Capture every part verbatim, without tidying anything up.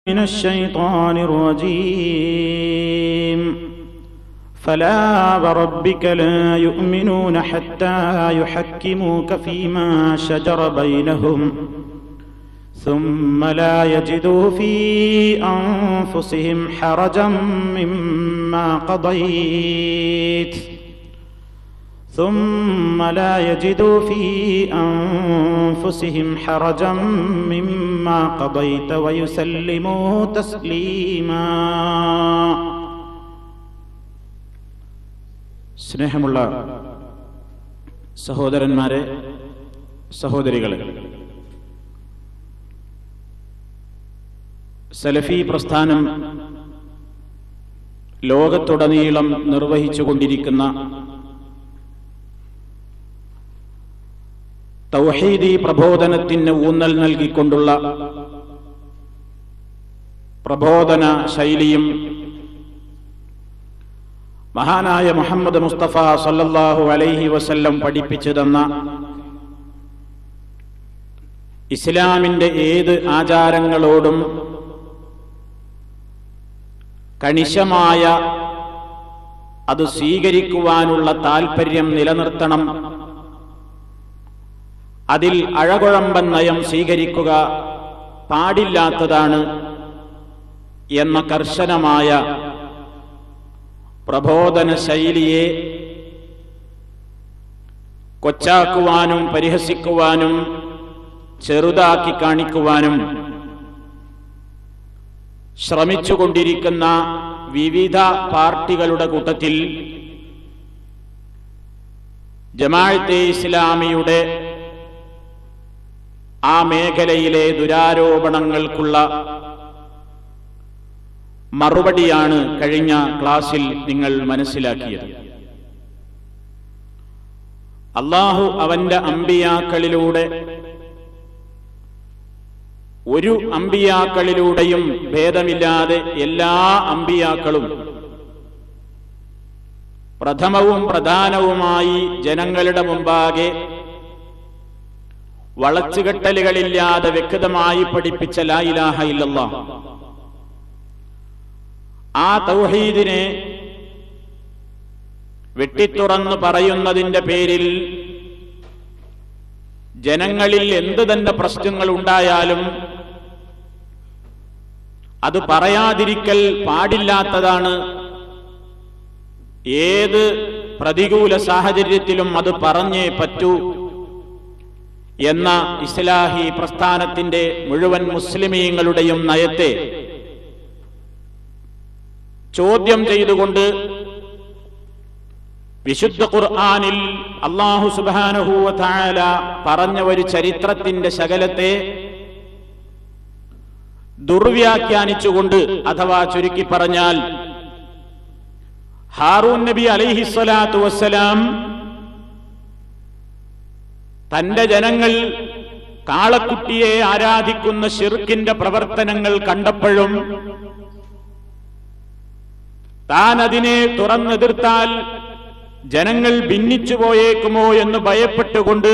من الشيطان الرجيم فلا وربك لا يؤمنون حتى يحكموك فيما شجر بينهم ثم لا يجدوا في أنفسهم حرجا مما قضيت ثم لا يجدوا في أنفسهم حرجا مما قضيت ويسلموا تسليما. സ്നേഹമുള്ള സഹോദരന്മാരെ, സഹോദരികളെ, സലഫി പ്രസ്ഥാനം ലോകത്തുടനീളം നിർവഹിച്ചുകൊണ്ടിരിക്കുന്ന തൗഹീദി പ്രബോധനത്തിന് ഊന്നൽ നൽകിക്കൊണ്ടുള്ള പ്രബോധന ശൈലിയും മഹാനായ മുഹമ്മദ് മുസ്തഫ സല്ലല്ലാഹു അലൈഹി വസല്ലം പഠിപ്പിച്ചു തന്ന ഇസ്ലാമിന്റെ ഏത് ആചാരങ്ങളോടും കണിശമായ അത് സ്വീകരിക്കുവാനുള്ള താൽപര്യം നിലനിർത്തണം, അതിൽ അഴകുഴമ്പൻ നയം സ്വീകരിക്കുക പാടില്ലാത്തതാണ് എന്ന കർശനമായ പ്രബോധന ശൈലിയെ കൊച്ചാക്കുവാനും പരിഹസിക്കുവാനും ചെറുതാക്കി കാണിക്കുവാനും ശ്രമിച്ചുകൊണ്ടിരിക്കുന്ന വിവിധ പാർട്ടികളുടെ കൂട്ടത്തിൽ ജമാഅത്തെ ഇസ്ലാമിയുടെ ആ മേഖലയിലെ ദുരാരോപണങ്ങൾക്കുള്ള മറുപടിയാണ് കഴിഞ്ഞ ക്ലാസ്സിൽ നിങ്ങൾ മനസ്സിലാക്കിയത്. അല്ലാഹു അവന്റെ അമ്പിയാക്കളിലൂടെ ഒരു അമ്പിയാക്കളിലൂടെയും ഭേദമില്ലാതെ എല്ലാ അമ്പിയാക്കളും പ്രഥമവും പ്രധാനവുമായി ജനങ്ങളുടെ മുമ്പാകെ വളച്ചുകെട്ടലുകളില്ലാതെ വ്യക്തമായി പഠിപ്പിച്ച ലാ ഇലാഹ ഇല്ലല്ലാഹ്, ആ തൗഹീദിനെ വെട്ടിത്തുറന്ന് പറയുന്നതിന്റെ പേരിൽ ജനങ്ങളിൽ എന്ത് തന്നെ പ്രശ്നങ്ങൾ ഉണ്ടായാലും അത് പറയാതിരിക്കൽ പാടില്ലാത്തതാണ്. ഏത് പ്രതികൂല സാഹചര്യത്തിലും അത് പറഞ്ഞേ പറ്റൂ എന്ന ഇസ്ലാഹി പ്രസ്ഥാനത്തിന്റെ മുഴുവൻ മുസ്ലിമീങ്ങളുടെയും നയത്തെ ചോദ്യം ചെയ്തുകൊണ്ട് വിശുദ്ധ ഖുർആനിൽ അല്ലാഹു സുബ്ഹാനഹു വ തആല പറഞ്ഞ ഒരു ചരിത്രത്തിന്റെ ശകലത്തെ ദുർവ്യാഖ്യാനിച്ചുകൊണ്ട്, അഥവാ ചുരുക്കി പറഞ്ഞാൽ ഹാറൂൻ നബി അലൈഹിസ്സലാത്തു വസ്സലാം തന്റെ ജനങ്ങൾ കാളക്കുട്ടിയെ ആരാധിക്കുന്ന ശിർക്കിന്റെ പ്രവർത്തനങ്ങൾ കണ്ടപ്പോഴും താൻ അതിനെ തുറന്നെതിർത്താൽ ജനങ്ങൾ ഭിന്നിച്ചു പോയേക്കുമോ എന്ന് ഭയപ്പെട്ടുകൊണ്ട്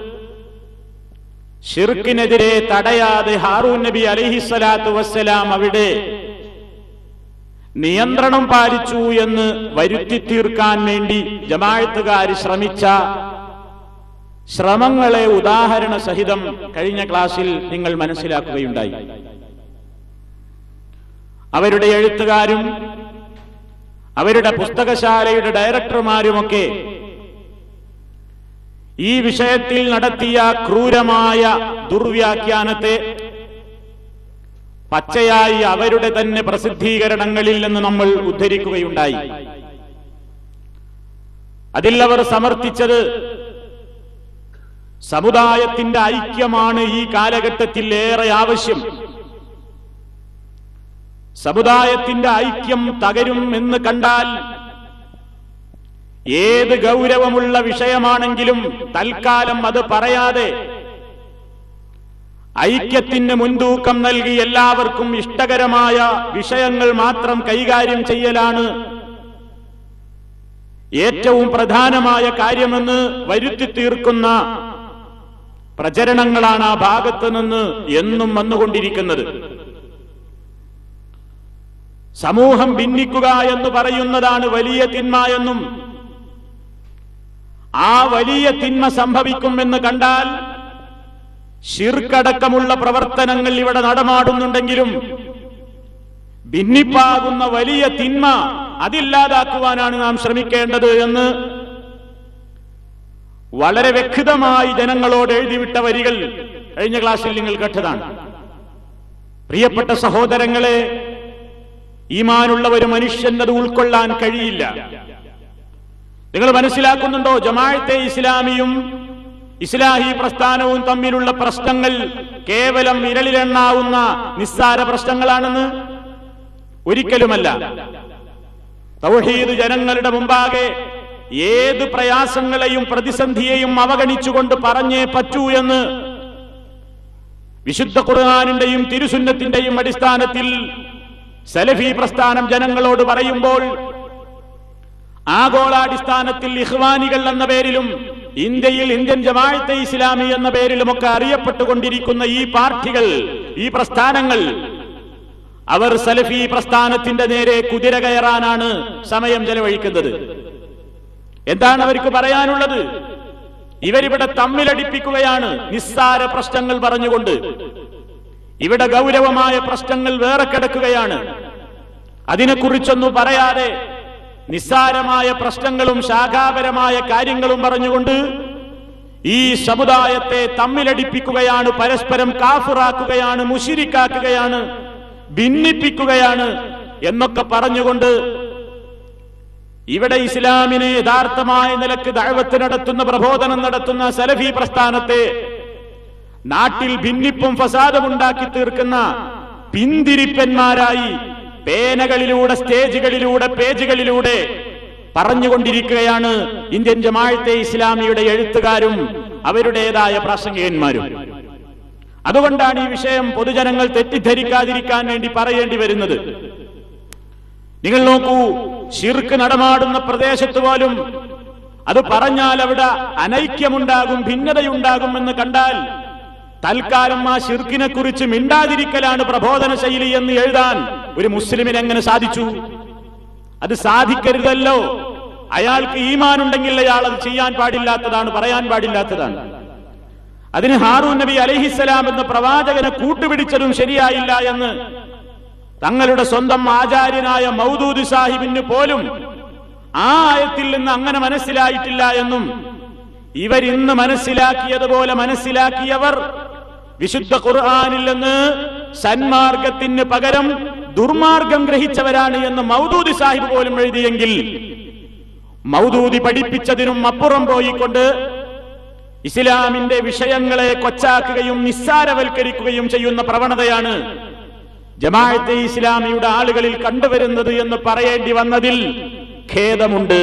ശിർക്കിനെതിരെ തടയാതെ ഹാറൂൻ നബി അലൈഹിസ്സലാത്തു വസ്സലാം അവിടെ നിയന്ത്രണം പാലിച്ചു എന്ന് വരുത്തി തീർക്കാൻ വേണ്ടി ജമാഅത്തുകാർ ശ്രമിച്ച ശ്രമങ്ങളെ ഉദാഹരണ സഹിതം കഴിഞ്ഞ ക്ലാസ്സിൽ നിങ്ങൾ മനസ്സിലാക്കുകയുണ്ടായി. അവരുടെ എഴുത്തുകാരും അവരുടെ പുസ്തകശാലയുടെ ഡയറക്ടർമാരുമൊക്കെ ഈ വിഷയത്തിൽ നടത്തിയ ക്രൂരമായ ദുർവ്യാഖ്യാനത്തെ പച്ചയായി അവരുടെ തന്നെ പ്രസിദ്ധീകരണങ്ങളിൽ നിന്ന് നമ്മൾ ഉദ്ധരിക്കുകയുണ്ടായി. അതിൽ അവർ സമർത്ഥിച്ചത് സമുദായത്തിന്റെ ഐക്യമാണ് ഈ കാലഘട്ടത്തിൽ ഏറെ ആവശ്യം. സമുദായത്തിന്റെ ഐക്യം തകരും എന്ന് കണ്ടാൽ ഏത് ഗൗരവമുള്ള വിഷയമാണെങ്കിലും തൽക്കാലം അത് പറയാതെ ഐക്യത്തിന് മുൻതൂക്കം നൽകി എല്ലാവർക്കും ഇഷ്ടകരമായ വിഷയങ്ങൾ മാത്രം കൈകാര്യം ചെയ്യലാണ് ഏറ്റവും പ്രധാനമായ കാര്യമെന്ന് വരുത്തി തീർക്കുന്ന പ്രചരണങ്ങളാണ് ആ ഭാഗത്ത് നിന്ന് എന്നും വന്നുകൊണ്ടിരിക്കുന്നത്. സമൂഹം ഭിന്നിക്കുക എന്ന് പറയുന്നതാണ് വലിയ തിന്മ എന്നും ആ വലിയ തിന്മ സംഭവിക്കുമെന്ന് കണ്ടാൽ ശിർക്കടക്കമുള്ള പ്രവർത്തനങ്ങൾ ഇവിടെ നടമാടുന്നുണ്ടെങ്കിലും ഭിന്നിപ്പാകുന്ന വലിയ തിന്മ അതില്ലാതാക്കുവാനാണ് നാം ശ്രമിക്കേണ്ടത് എന്ന് വളരെ വ്യക്തമായി ജനങ്ങളോട് എഴുതിവിട്ട വരികൾ കഴിഞ്ഞ ക്ലാസ്സിൽ നിങ്ങൾ കേട്ടതാണ്. പ്രിയപ്പെട്ട സഹോദരങ്ങളെ, ഈമാനുള്ള ഒരു മനുഷ്യന് അത് ഉൾക്കൊള്ളാൻ കഴിയില്ല. നിങ്ങൾ മനസ്സിലാക്കുന്നുണ്ടോ? ജമാഅത്തെ ഇസ്ലാമിയും ഇസ്ലാഹി പ്രസ്ഥാനവും തമ്മിലുള്ള പ്രശ്നങ്ങൾ കേവലം വിരലിലെണ്ണാവുന്ന നിസ്സാര പ്രശ്നങ്ങളാണെന്ന്? ഒരിക്കലുമല്ല. തൗഹീദ് ജനങ്ങളുടെ മുമ്പാകെ ഏത് പ്രയാസങ്ങളെയും പ്രതിസന്ധിയെയും അവഗണിച്ചുകൊണ്ട് പറഞ്ഞേ പറ്റൂ എന്ന് വിശുദ്ധ ഖുർആനിന്റെയും തിരുസുന്നത്തിന്റെയും അടിസ്ഥാനത്തിൽ സലഫി പ്രസ്ഥാനം ജനങ്ങളോട് പറയുമ്പോൾ, ആഗോളാടിസ്ഥാനത്തിൽ ഇഖ്വാനികൾ എന്ന പേരിലും ഇന്ത്യയിൽ ഇന്ത്യൻ ജമാഅത്തെ ഇസ്ലാമി എന്ന പേരിലുമൊക്കെ അറിയപ്പെട്ടുകൊണ്ടിരിക്കുന്ന ഈ പാർട്ടികൾ, ഈ പ്രസ്ഥാനങ്ങൾ, അവർ സലഫി പ്രസ്ഥാനത്തിന്റെ നേരെ കുതിര കയറാനാണ് സമയം ചെലവഴിക്കുന്നത്. എന്താണ് അവർക്ക് പറയാനുള്ളത്? ഇവരിവിടെ തമ്മിലടിപ്പിക്കുകയാണ് നിസ്സാര പ്രശ്നങ്ങൾ പറഞ്ഞുകൊണ്ട്. ഇവിടെ ഗൗരവമായ പ്രശ്നങ്ങൾ വേറെ കിടക്കുകയാണ്. അതിനെക്കുറിച്ചൊന്നും പറയാതെ നിസ്സാരമായ പ്രശ്നങ്ങളും ശാഖാപരമായ കാര്യങ്ങളും പറഞ്ഞുകൊണ്ട് ഈ സമുദായത്തെ തമ്മിലടിപ്പിക്കുകയാണ്, പരസ്പരം കാഫിറാക്കുകയാണ്, മുശ്രിക്കാക്കുകയാണ്, ഭിന്നിപ്പിക്കുകയാണ് എന്നൊക്കെ പറഞ്ഞുകൊണ്ട് ഇവിടെ ഇസ്ലാമിനെ യഥാർത്ഥമായ നിലക്ക് ദഅവത്ത് നടത്തുന്ന, പ്രബോധനം നടത്തുന്ന സലഫി പ്രസ്ഥാനത്തെ നാട്ടിൽ ഭിന്നിപ്പും ഫസാദും ഉണ്ടാക്കി തീർക്കുന്ന പിന്തിരിപ്പന്മാരായി പേനകളിലൂടെ, സ്റ്റേജുകളിലൂടെ, പേജുകളിലൂടെ പറഞ്ഞുകൊണ്ടിരിക്കുകയാണ് ഇന്ത്യൻ ജമാഅത്തെ ഇസ്ലാമിയുടെ എഴുത്തുകാരും അവരുടേതായ പ്രാസംഗികന്മാരും. അതുകൊണ്ടാണ് ഈ വിഷയം പൊതുജനങ്ങൾ തെറ്റിദ്ധരിക്കാതിരിക്കാൻ വേണ്ടി പറയേണ്ടി വരുന്നത്. നിങ്ങൾ നോക്കൂ, ശിർക്ക് നടമാടുന്ന പ്രദേശത്ത് പോലും അത് പറഞ്ഞാൽ അവിടെ അനൈക്യമുണ്ടാകും, ഭിന്നതയുണ്ടാകും എന്ന് കണ്ടാൽ തൽക്കാലം ആ ശിർക്കിനെ കുറിച്ച് മിണ്ടാതിരിക്കലാണ് പ്രബോധന ശൈലി എന്ന് എഴുതാൻ ഒരു മുസ്ലിമിന് എങ്ങനെ സാധിച്ചു? അത് സാധിക്കരുതല്ലോ. അയാൾക്ക് ഈമാൻ ഉണ്ടെങ്കിൽ അയാൾ അത് ചെയ്യാൻ പാടില്ലാത്തതാണ്, പറയാൻ പാടില്ലാത്തതാണ്. അതിന് ഹാറൂൻ നബി അലൈഹിസ്സലാം എന്ന പ്രവാചകനെ കൂട്ടുപിടിച്ചതും ശരിയായില്ല എന്ന് തങ്ങളുടെ സ്വന്തം ആചാര്യനായ മൗദൂദ് സാഹിബിന് പോലും ആ ആയത്തിൽ നിന്ന് അങ്ങനെ മനസ്സിലായിട്ടില്ല എന്നും ഇവരിന്ന് മനസ്സിലാക്കിയതുപോലെ മനസ്സിലാക്കിയവർ വിശുദ്ധ ഖുർആനിൽ നിന്ന് സന്മാർഗത്തിന് പകരം ദുർമാർഗം ഗ്രഹിച്ചവരാണ് എന്ന് മൗദൂദി സാഹിബ് പോലും എഴുതിയെങ്കിൽ മൗദൂദി പഠിപ്പിച്ചതിനും അപ്പുറം പോയിക്കൊണ്ട് ഇസ്ലാമിന്റെ വിഷയങ്ങളെ കൊച്ചാക്കുകയും നിസ്സാരവൽക്കരിക്കുകയും ചെയ്യുന്ന പ്രവണതയാണ് ജമാഅത്തെ ഇസ്ലാമിയുടെ ആളുകളിൽ കണ്ടുവരുന്നത് എന്ന് പറയേണ്ടി വന്നതിൽ ഖേദമുണ്ട്.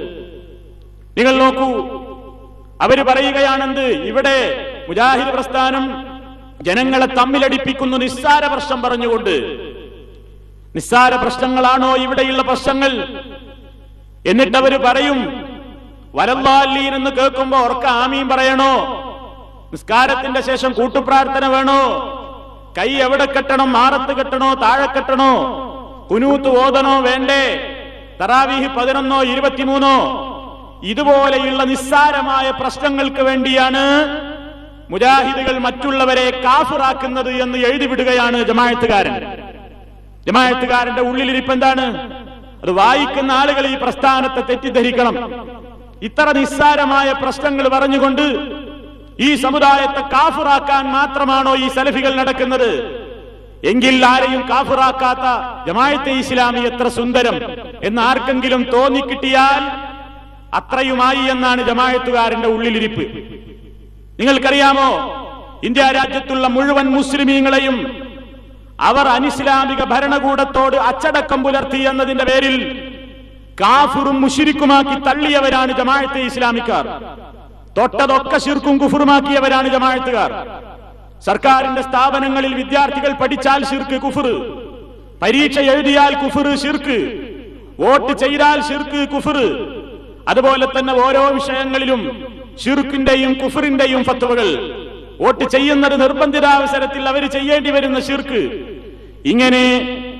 നിങ്ങൾ നോക്കൂ, അവര് പറയുകയാണെന്ത്? ഇവിടെ മുജാഹിദ് പ്രസ്ഥാനം ജനങ്ങളെ തമ്മിലടിപ്പിക്കുന്നു നിസ്സാര പ്രശ്നം പറഞ്ഞുകൊണ്ട്. നിസ്സാര പ്രശ്നങ്ങളാണോ ഇവിടെയുള്ള പ്രശ്നങ്ങൾ? എന്നിട്ടവര് പറയും വലല്ലാലീൻ എന്ന് കേൾക്കുമ്പോ ഉറക്ക ആമീൻ പറയണോ? നിസ്കാരത്തിന്റെ ശേഷം കൂട്ടുപ്രാർത്ഥന വേണോ? കൈ എവിടെ കെട്ടണം? മാറത്ത് കെട്ടണോ? താഴെ കെട്ടണോ? കുനൂത്ത് ഓതണോ? വേണ്ടേ? തറാവീഹ് പതിനൊന്നോ ഇരുപത്തിമൂന്നോ? ഇതുപോലെയുള്ള നിസ്സാരമായ പ്രശ്നങ്ങൾക്ക് വേണ്ടിയാണ് മുജാഹിദുകൾ മറ്റുള്ളവരെ കാഫിറാക്കുന്നത് എന്ന് എഴുതിവിടുകയാണ് ജമാഅത്തുകാരൻ. ജമാഅത്തുകാരന്റെ ഉള്ളിലിരിപ്പ് എന്താണ്? അത് വായിക്കുന്ന ആളുകൾ ഈ പ്രസ്ഥാനത്തെ തെറ്റിദ്ധരിക്കണം. ഇത്ര നിസ്സാരമായ പ്രശ്നങ്ങൾ പറഞ്ഞുകൊണ്ട് ഈ സമുദായത്തെ കാഫിറാക്കാൻ മാത്രമാണോ ഈ സലഫികൾ നടക്കുന്നത്? എങ്കിൽ ആരെയും കാഫിറാക്കാത്ത ജമാഅത്തെ ഇസ്ലാമി എത്ര സുന്ദരം എന്ന് ആർക്കെങ്കിലും തോന്നിക്കിട്ടിയാൽ അത്രയുമായി എന്നാണ് ജമാഅത്തുകാരന്റെ ഉള്ളിലിരിപ്പ്. നിങ്ങൾക്കറിയാമോ, ഇന്ത്യ രാജ്യത്തുള്ള മുഴുവൻ മുസ്ലിമീങ്ങളെയും അവർ അനിസ്ലാമിക ഭരണകൂടത്തോട് അച്ചടക്കം പുലർത്തി എന്നതിന്റെ പേരിൽ കാഫിറും മുശ്രിക്കുമാക്കി തള്ളിയവരാണ് ജമാഅത്തെ ഇസ്ലാമിക്കാർ. തൊട്ടതൊക്കെ ശിർക്കും കുഫറുമാക്കിയവരാണ് ജമാഅത്തുകാർ. സർക്കാരിന്റെ സ്ഥാപനങ്ങളിൽ വിദ്യാർത്ഥികൾ പഠിച്ചാൽ ശിർക്ക് കുഫർ, പരീക്ഷ എഴുതിയാൽ കുഫർ ശിർക്ക്, വോട്ട് ചെയ്താൽ ശിർക്ക് കുഫർ, അതുപോലെ തന്നെ ഓരോ വിഷയങ്ങളിലും ശിർക്കിന്റെയും കുഫറിന്റെയും ഫത്വകൾ, വോട്ട് ചെയ്യുന്നത് നിർബന്ധിതാവസരത്തിൽ അവർ ചെയ്യേണ്ടി വരുന്ന ശിർക്ക്, ഇങ്ങനെ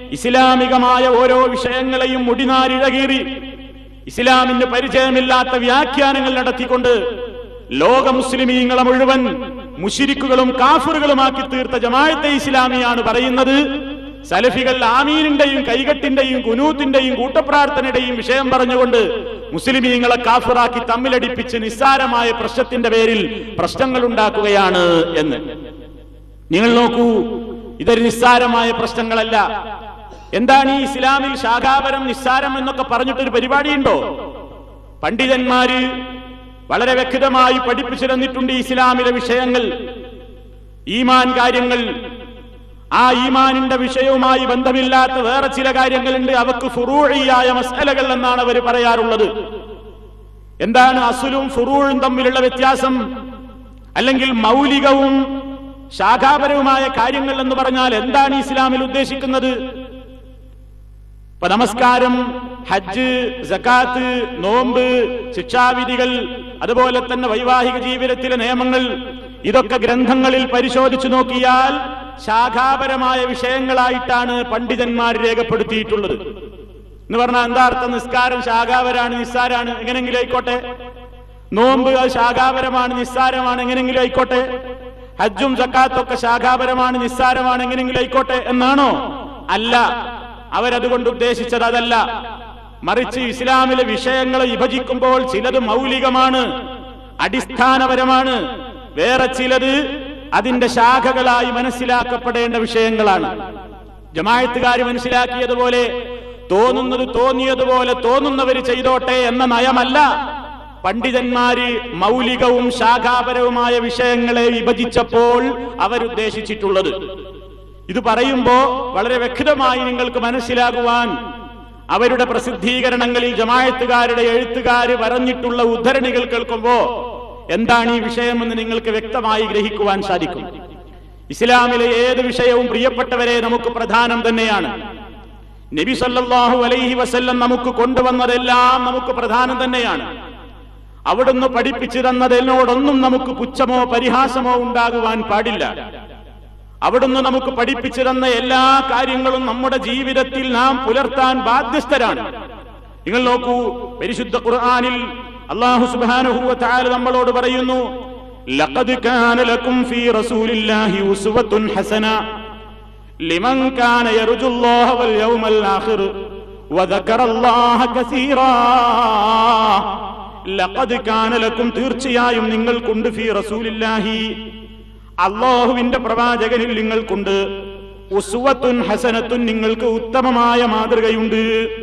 ഇസ്ലാമികമായ ഓരോ വിഷയങ്ങളെയും മുടിനാരിഴകീറി ഇസ്ലാമിന് പരിചയമില്ലാത്ത വ്യാഖ്യാനങ്ങൾ നടത്തിക്കൊണ്ട് ലോക മുസ്ലിമീങ്ങളെ മുഴുവൻ മുശ്രിക്കുകളും കാഫിറുകളുമാക്കി തീർത്ത ജമാഅത്തെ ഇസ്ലാമിയാണ് പറയുന്നത്, സലഫികൾ ആമീനിന്റെയും കൈകെട്ടിന്റെയും കുനൂത്തിന്റെയും കൂട്ടപ്രാർത്ഥനയുടെയും വിഷയം പറഞ്ഞുകൊണ്ട് മുസ്ലിമീങ്ങളെ കാഫിറാക്കി തമ്മിലടിപ്പിച്ച് നിസ്സാരമായ പ്രശ്നത്തിന്റെ പേരിൽ പ്രശ്നങ്ങൾ ഉണ്ടാക്കുകയാണ് എന്ന്. നിങ്ങൾ നോക്കൂ, ഇതൊരു നിസ്സാരമായ പ്രശ്നങ്ങളല്ല. എന്താണ് ഈ ഇസ്ലാമിൽ ശാഖാപരം നിസ്സാരം എന്നൊക്കെ പറഞ്ഞിട്ടൊരു പരിപാടിയുണ്ടോ? പണ്ഡിതന്മാര് വളരെ വ്യക്തമായി പഠിപ്പിച്ചു തന്നിട്ടുണ്ട് ഇസ്ലാമിലെ വിഷയങ്ങൾ, ഈമാൻ കാര്യങ്ങൾ. ആ ഈമാനിന്റെ വിഷയവുമായി ബന്ധമില്ലാത്ത വേറെ ചില കാര്യങ്ങളുണ്ട്, അവക്ക് ഫുറൂഇയായ മസ്അലകൾ എന്നാണ് അവർ പറയാറുള്ളത്. എന്താണ് അസ്ലും ഫുറൂഉം തമ്മിലുള്ള വ്യത്യാസം? അല്ലെങ്കിൽ മൗലികവും ശാഖാപരവുമായ കാര്യങ്ങൾ എന്ന് പറഞ്ഞാൽ എന്താണ് ഇസ്ലാമിൽ ഉദ്ദേശിക്കുന്നത്? ഇപ്പൊ നമസ്കാരം, ഹജ്ജ്, സകാത്ത്, നോമ്പ്, ശിക്ഷാവിധികൾ, അതുപോലെ തന്നെ വൈവാഹിക ജീവിതത്തിലെ നിയമങ്ങൾ, ഇതൊക്കെ ഗ്രന്ഥങ്ങളിൽ പരിശോധിച്ചു നോക്കിയാൽ ശാഖാപരമായ വിഷയങ്ങളായിട്ടാണ് പണ്ഡിതന്മാർ രേഖപ്പെടുത്തിയിട്ടുള്ളത്. എന്ന് പറഞ്ഞാൽ എന്താ അർത്ഥം? നിസ്കാരം ശാഖാപരാണ്, നിസ്സാരാണ്, എങ്ങനെങ്കിലും ആയിക്കോട്ടെ. നോമ്പ് അത് ശാഖാപരമാണ്, നിസ്സാരമാണ്, എങ്ങനെങ്കിലും ആയിക്കോട്ടെ. ഹജ്ജും സക്കാത്തൊക്കെ ശാഖാപരമാണ്, നിസ്സാരമാണ്, എങ്ങനെങ്കിലും ആയിക്കോട്ടെ എന്നാണോ? അല്ല, അവരതുകൊണ്ട് ഉദ്ദേശിച്ചത് അതല്ല. മറിച്ച് ഇസ്ലാമിലെ വിഷയങ്ങളെ വിഭജിക്കുമ്പോൾ ചിലത് മൗലികമാണ്, അടിസ്ഥാനപരമാണ്, വേറെ ചിലത് അതിന്റെ ശാഖകളായി മനസ്സിലാക്കപ്പെടേണ്ട വിഷയങ്ങളാണ്. ജമാഅത്തുകാർ മനസ്സിലാക്കിയതുപോലെ തോന്നുന്നത് തോന്നിയതുപോലെ തോന്നുന്നവർ ചെയ്തോട്ടെ എന്ന നയമല്ല പണ്ഡിതന്മാര് മൗലികവും ശാഖാപരവുമായ വിഷയങ്ങളെ വിഭജിച്ചപ്പോൾ അവരുദ്ദേശിച്ചിട്ടുള്ളത്. ഇത് പറയുമ്പോ വളരെ വ്യക്തമായി നിങ്ങൾക്ക് മനസ്സിലാകുവാൻ അവരുടെ പ്രസിദ്ധീകരണങ്ങളിൽ ജമാഅത്തുകാരുടെ എഴുത്തുകാര് പറഞ്ഞിട്ടുള്ള ഉദ്ധരണികൾ കേൾക്കുമ്പോ എന്താണ് ഈ വിഷയമെന്ന് നിങ്ങൾക്ക് വ്യക്തമായി ഗ്രഹിക്കുവാൻ സാധിക്കും. ഇസ്ലാമിലെ ഏത് വിഷയവും പ്രിയപ്പെട്ടവരെ നമുക്ക് പ്രധാനം തന്നെയാണ്. നബി സല്ലല്ലാഹു അലൈഹി വസല്ലം നമുക്ക് കൊണ്ടുവന്നതെല്ലാം നമുക്ക് പ്രധാനം തന്നെയാണ്. അവിടുന്ന് പഠിപ്പിച്ചു തന്നതിനോടൊന്നും നമുക്ക് പുച്ഛമോ പരിഹാസമോ ഉണ്ടാകുവാൻ പാടില്ല. അവിടുന്ന് നമുക്ക് പഠിപ്പിച്ചു തന്ന എല്ലാ കാര്യങ്ങളും നമ്മുടെ ജീവിതത്തിൽ നാം പുലർത്താൻ ബാധ്യസ്ഥരാണ്. നിങ്ങൾ നോക്കൂ, പരിശുദ്ധ ഖുർആനിൽ അല്ലാഹു സുബ്ഹാനഹു വ തആല നമ്മളോട് പറയുന്നു, ലഖദ് കാന ലക്കും ഫീ റസൂലില്ലാഹി ഉസ്വത്തുൻ ഹസന ലിമൻ കാന യർജുല്ലാഹ വൽ യൗമൽ ആഖിർ വദക്കറല്ലാഹ കസീറാ. ലഖദ് കാന ലക്കും, തീർച്ചയായും നിങ്ങൾക്കുണ്ട്, ഫീ റസൂലില്ലാഹി, അല്ലാഹുവിന്റെ പ്രവാചകനിൽ നിങ്ങൾക്കുണ്ട്, ഉസ്വത്തുൻ ഹസനത്തുൻ, നിങ്ങൾക്ക് ഉത്തമമായ മാതൃകയുണ്ട്.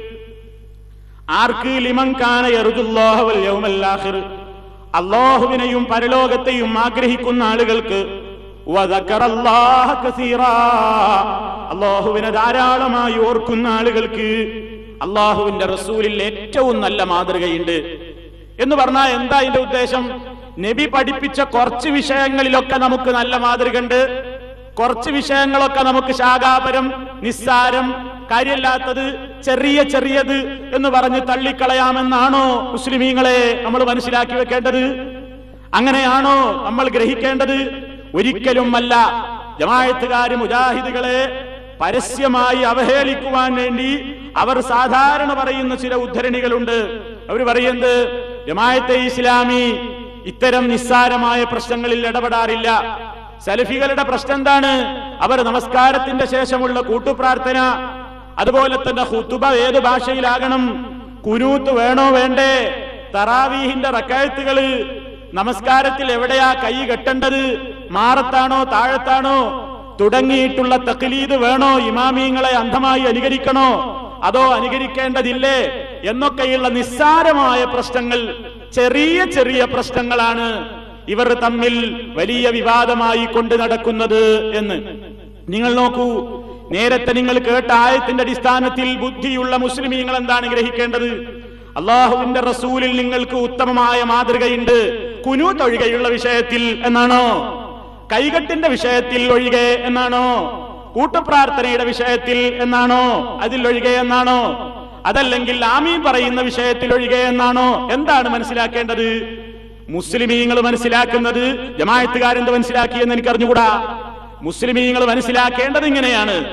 ആർക്ക്? ലിമൻ കാന യർജുല്ലാഹ വൽ യൗമൽ ആഖിർ, അല്ലാഹുവിനെയും പരലോകത്തെയും ആഗ്രഹിക്കുന്ന ആളുകൾക്ക്, വദക്കറല്ലാഹ കസീറാ, അല്ലാഹുവിനെ ധാരാളമായി ഓർക്കുന്ന ആളുകൾക്ക് അല്ലാഹുവിന്റെ റസൂലിൽ ഏറ്റവും നല്ല മാതൃകയുണ്ട് എന്ന് പറഞ്ഞാൽ എന്താ ഇതിന്റെ ഉദ്ദേശം? നബി പഠിപ്പിച്ച കുറച്ച് വിഷയങ്ങളിലൊക്കെ നമുക്ക് നല്ല മാതൃകയുണ്ട്, കുറച്ച് വിഷയങ്ങളൊക്കെ നമുക്ക് ശാഖാപരം, നിസ്സാരം, കാര്യമില്ലാത്തത്, ചെറിയ ചെറിയത് എന്ന് പറഞ്ഞ് തള്ളിക്കളയാമെന്നാണോ മുസ്ലിമീങ്ങളെ നമ്മൾ മനസ്സിലാക്കി വെക്കേണ്ടത്? അങ്ങനെയാണോ നമ്മൾ ഗ്രഹിക്കേണ്ടത്? ഒരിക്കലും അല്ല. ജമാഅത്തുകാര് മുജാഹിദുകളെ പരസ്യമായി അവഹേളിക്കുവാൻ വേണ്ടി അവർ സാധാരണ പറയുന്ന ചില ഉദ്ധരണികളുണ്ട്. അവർ പറയുന്നത് ജമാഅത്തെ ഇസ്ലാമി ഇത്തരം നിസ്സാരമായ പ്രശ്നങ്ങളിൽ ഇടപെടാറില്ല. സലഫികളുടെ പ്രശ്നം എന്താണ്? അവർ നമസ്കാരത്തിന്റെ ശേഷമുള്ള കൂട്ടുപ്രാർത്ഥന, അതുപോലെ തന്നെ ഖുതുബ ഏത് ഭാഷയിലാകണം, കുനൂത്ത് വേണോ വേണ്ടേ, തറാവീഹിന്റെ റക്അത്തുകള് നമസ്കാരത്തിൽ എവിടെയാ കൈ കെട്ടേണ്ടത്, മാറത്താണോ താഴത്താണോ, തുടങ്ങിയിട്ടുള്ള തഖ്ലീദ് വേണോ, ഇമാമീങ്ങളെ അന്ധമായി അനുകരിക്കണോ അതോ അനുകരിക്കേണ്ടതില്ലേ എന്നൊക്കെയുള്ള നിസ്സാരമായ പ്രശ്നങ്ങൾ, ചെറിയ ചെറിയ പ്രശ്നങ്ങളാണ് ഇവർ തമ്മിൽ വലിയ വിവാദമായി കൊണ്ട് നടക്കുന്നത് എന്ന് നിങ്ങൾ നോക്കൂ. നേരത്തെ നിങ്ങൾ കേട്ട ആയത്തിന്റെ അടിസ്ഥാനത്തിൽ ബുദ്ധിയുള്ള മുസ്ലിമീങ്ങൾ എന്താണ് ഗ്രഹിക്കേണ്ടത്? അല്ലാഹുവിന്റെ റസൂലിൽ നിങ്ങൾക്ക് ഉത്തമമായ മാതൃകയുണ്ട്, കുനൂത്ത് ഒഴികെയുള്ള വിഷയത്തിൽ എന്നാണോ? കൈകെട്ടിന്റെ വിഷയത്തിൽ ഒഴികെ എന്നാണോ? കൂട്ടുപ്രാർത്ഥനയുടെ വിഷയത്തിൽ എന്നാണോ? അതിൽ ഒഴികെ എന്നാണോ? അതല്ലെങ്കിൽ ആമീൻ പറയുന്ന വിഷയത്തിൽ ഒഴികെ എന്നാണോ? എന്താണ് മനസ്സിലാക്കേണ്ടത്? മുസ്ലിമീങ്ങൾ മനസ്സിലാക്കുന്നത്, ജമാഅത്തുകാരെന്ത് മനസ്സിലാക്കിയെന്ന് എനിക്കറിഞ്ഞുകൂടാ. മുസ്ലിമീങ്ങൾ മനസ്സിലാക്കേണ്ടത് ഇങ്ങനെയാണ്,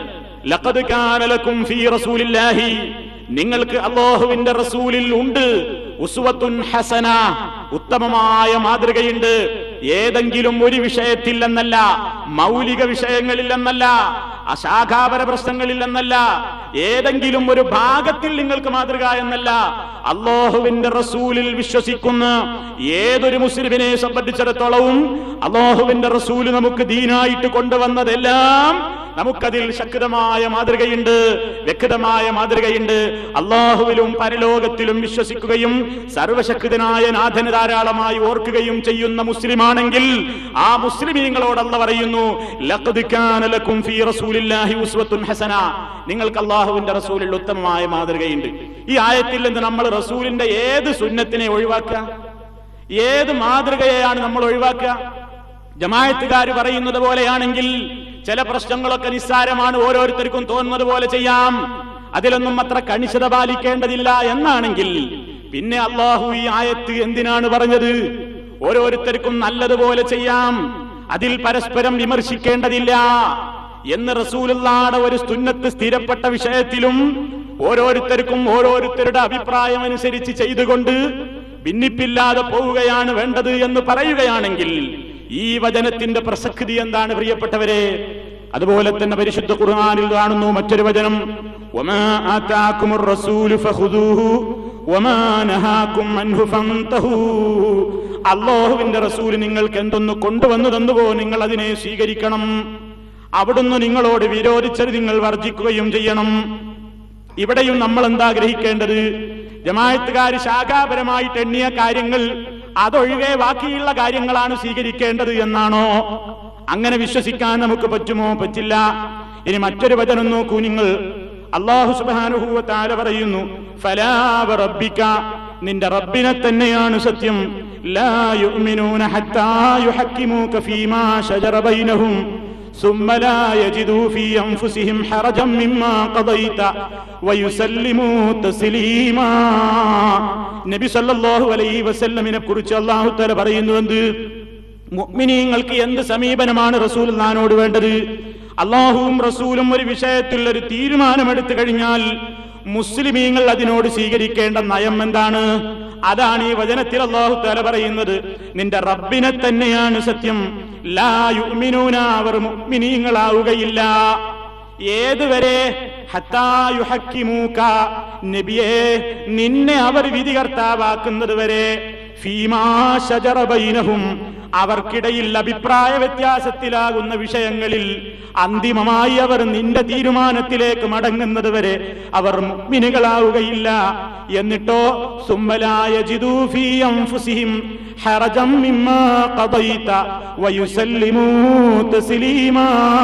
ലഖദ് കാന ലക്കും ഫീ റസൂലില്ലാഹി, നിങ്ങൾക്ക് അല്ലാഹുവിന്റെ റസൂലിൽ ഉണ്ട് ഉസ്വത്തുൻ ഹസന, ഉത്തമമായ മാതൃകയുണ്ട്. ഏതെങ്കിലും ഒരു വിഷയത്തിൽ എന്നല്ല, മൗലിക വിഷയങ്ങളിൽ എന്നല്ല, അശാഖാപര പ്രശ്നങ്ങളിൽ എന്നല്ല, ഏതെങ്കിലും ഒരു ഭാഗത്തിൽ നിങ്ങൾക്ക് മാതൃക എന്നല്ല, അല്ലാഹുവിന്റെ റസൂലിൽ വിശ്വസിക്കുന്ന ഏതൊരു മുസ്ലിമിനെ സംബന്ധിച്ചിടത്തോളവും അല്ലാഹുവിന്റെ റസൂല് നമുക്ക് ദീനായിട്ട് കൊണ്ടുവന്നതെല്ലാം നമുക്കതിൽ ശക്തമായ മാതൃകയുണ്ട്, വ്യക്തമായ മാതൃകയുണ്ട്. അല്ലാഹുവിലും പരലോകത്തിലും വിശ്വസിക്കുകയും സർവശക്തനായ നാഥന് ധാരാളമായി ഓർക്കുകയും ചെയ്യുന്ന മുസ്ലിമാണെങ്കിൽ ആ മുസ്ലിമീങ്ങളോട് അല്ലാഹു പറയുന്നു, ലഖദ് കാന ലക്കും ഫീ റസൂലില്ലാഹി ഉസ്വത്തുൻ ഹസന, നിങ്ങൾക്ക് അല്ലാഹുവിന്റെ റസൂലിൽ ഉത്തമമായ മാതൃകയുണ്ട്. ഈ ആയത്തിൽ നിന്ന് നമ്മൾ റസൂലിന്റെ ഏത് സുന്നത്തിനെ ഒഴിവാക്കുക, ഏത് മാതൃകയെയാണ് നമ്മൾ ഒഴിവാക്കുക? ജമാഅത്തുകാർ പറയുന്നത് പോലെയാണെങ്കിൽ ചില പ്രശ്നങ്ങളൊക്കെ നിസ്സാരമാണ്, ഓരോരുത്തർക്കും തോന്നുന്നത് പോലെ ചെയ്യാം, അതിലൊന്നും അത്ര കണിശത പാലിക്കേണ്ടതില്ല എന്നാണെങ്കിൽ പിന്നെ അല്ലാഹു ഈ ആയത്ത് എന്തിനാണ് പറഞ്ഞത്? ഓരോരുത്തർക്കും നല്ലതുപോലെ ചെയ്യാം, അതിൽ പരസ്പരം വിമർശിക്കേണ്ടതില്ല എന്ന് റസൂലുള്ളാഹിയുടെ ഒരു സുന്നത്ത് സ്ഥിരപ്പെട്ട വിഷയത്തിലും ഓരോരുത്തർക്കും ഓരോരുത്തരുടെ അഭിപ്രായം അനുസരിച്ച് ചെയ്തുകൊണ്ട് ഭിന്നിപ്പില്ലാതെ പോവുകയാണ് വേണ്ടത് എന്ന് പറയുകയാണെങ്കിൽ ഈ വചനത്തിന്റെ പ്രസക്തി എന്താണ് പ്രിയപ്പെട്ടവരെ? അതുപോലെ തന്നെ പരിശുദ്ധ ഖുർആനിൽ കാണുന്നു മറ്റൊരു വചനം, വമാ ആതാകുമുർ റസൂലു ഫഖുദൂഹു വമാ നഹാകും അൻഹു ഫന്തഹൂ, അല്ലാഹുവിന്റെ റസൂൽ നിങ്ങൾക്ക് എന്തൊന്ന് കൊണ്ടുവന്നു തന്നുവോ നിങ്ങൾ അതിനെ സ്വീകരിക്കണം, അവിടുന്ന് നിങ്ങളോട് വിരോധിച്ചത് നിങ്ങൾ വർജിക്കുകയും ചെയ്യണം. ഇവിടെയും നമ്മൾ എന്താ ഗ്രഹിക്കേണ്ടത്? ജമാഅത്തുകാർ ശാഖാപരമായിട്ട് എണ്ണിയ കാര്യങ്ങൾ അതൊഴികെ ബാക്കിയുള്ള കാര്യങ്ങളാണ് സ്വീകരിക്കേണ്ടത് എന്നാണോ? അങ്ങനെ വിശ്വസിക്കാൻ നമുക്ക് പറ്റുമോ? പറ്റില്ല. ഇനി മറ്റൊരു വചനം നോക്കൂ നിങ്ങൾ. അല്ലാഹു സുബ്ഹാനഹു വ തആല പറയുന്നു, ഫലാ വറബ്ബിക, നിന്റെ റബ്ബിനെ തന്നെയാണ് സത്യം, ലാ യുഅ്മിനൂന ഹത്താ യുഹക്കിമൂക ഫീമാ ശജറ ബൈനഹും ثم لا يجدوا في أنفسهم حرجا مما قضيت ويسلموا تسليما. നബി സല്ലല്ലാഹു അലൈഹി വസല്ലമിനെ കുറിച്ച് അല്ലാഹു തആല പറയുന്നു, എന്ത്? മുഅ്മിനീങ്ങൾക്ക് എന്ത് സമീപനമാണ് റസൂലുള്ളാഹിനോട് വേണ്ടത്? അല്ലാഹുവും റസൂലും ഒരു വിഷയത്തിൽ ഒരു തീരുമാനമെടുത്തു കഴിഞ്ഞാൽ മുസ്ലിമീങ്ങൾ അതിനോട് സ്വീകരിക്കേണ്ട നയം എന്താണ്? അതാണ് ഈ വചനത്തിൽ അല്ലാഹു തആല പറയുന്നത്, നിന്റെ റബ്ബിനെ തന്നെയാണ് സത്യം, ലാ യുഅ്മിനൂന, അവർ മുഅ്മിനീങ്ങളാവുകയില്ല. ഏതുവരെ? ഹത്താ യുഹക്കിമൂക, നബിയേ നിന്നെ അവർ വിധികർത്താവാക്കുന്നത് വരെ, ഫീമാ ശജറ ബൈനഹും, അവർക്കിടയിൽ അഭിപ്രായ വ്യത്യാസത്തിലാകുന്ന വിഷയങ്ങളിൽ അന്തിമമായി അവർ നിന്റെ തീരുമാനത്തിലേക്ക് മടങ്ങുന്നത് വരെ അവർ മുഅ്മിനുകളാവുകയില്ല. എന്നിട്ടോ സുമ്മലാ യജിദൂ ഫീ അൻഫുസിഹിം ഹറജം മിമ്മാ ഖദൈത വയുസല്ലിമൂ തസ്ലീമാ.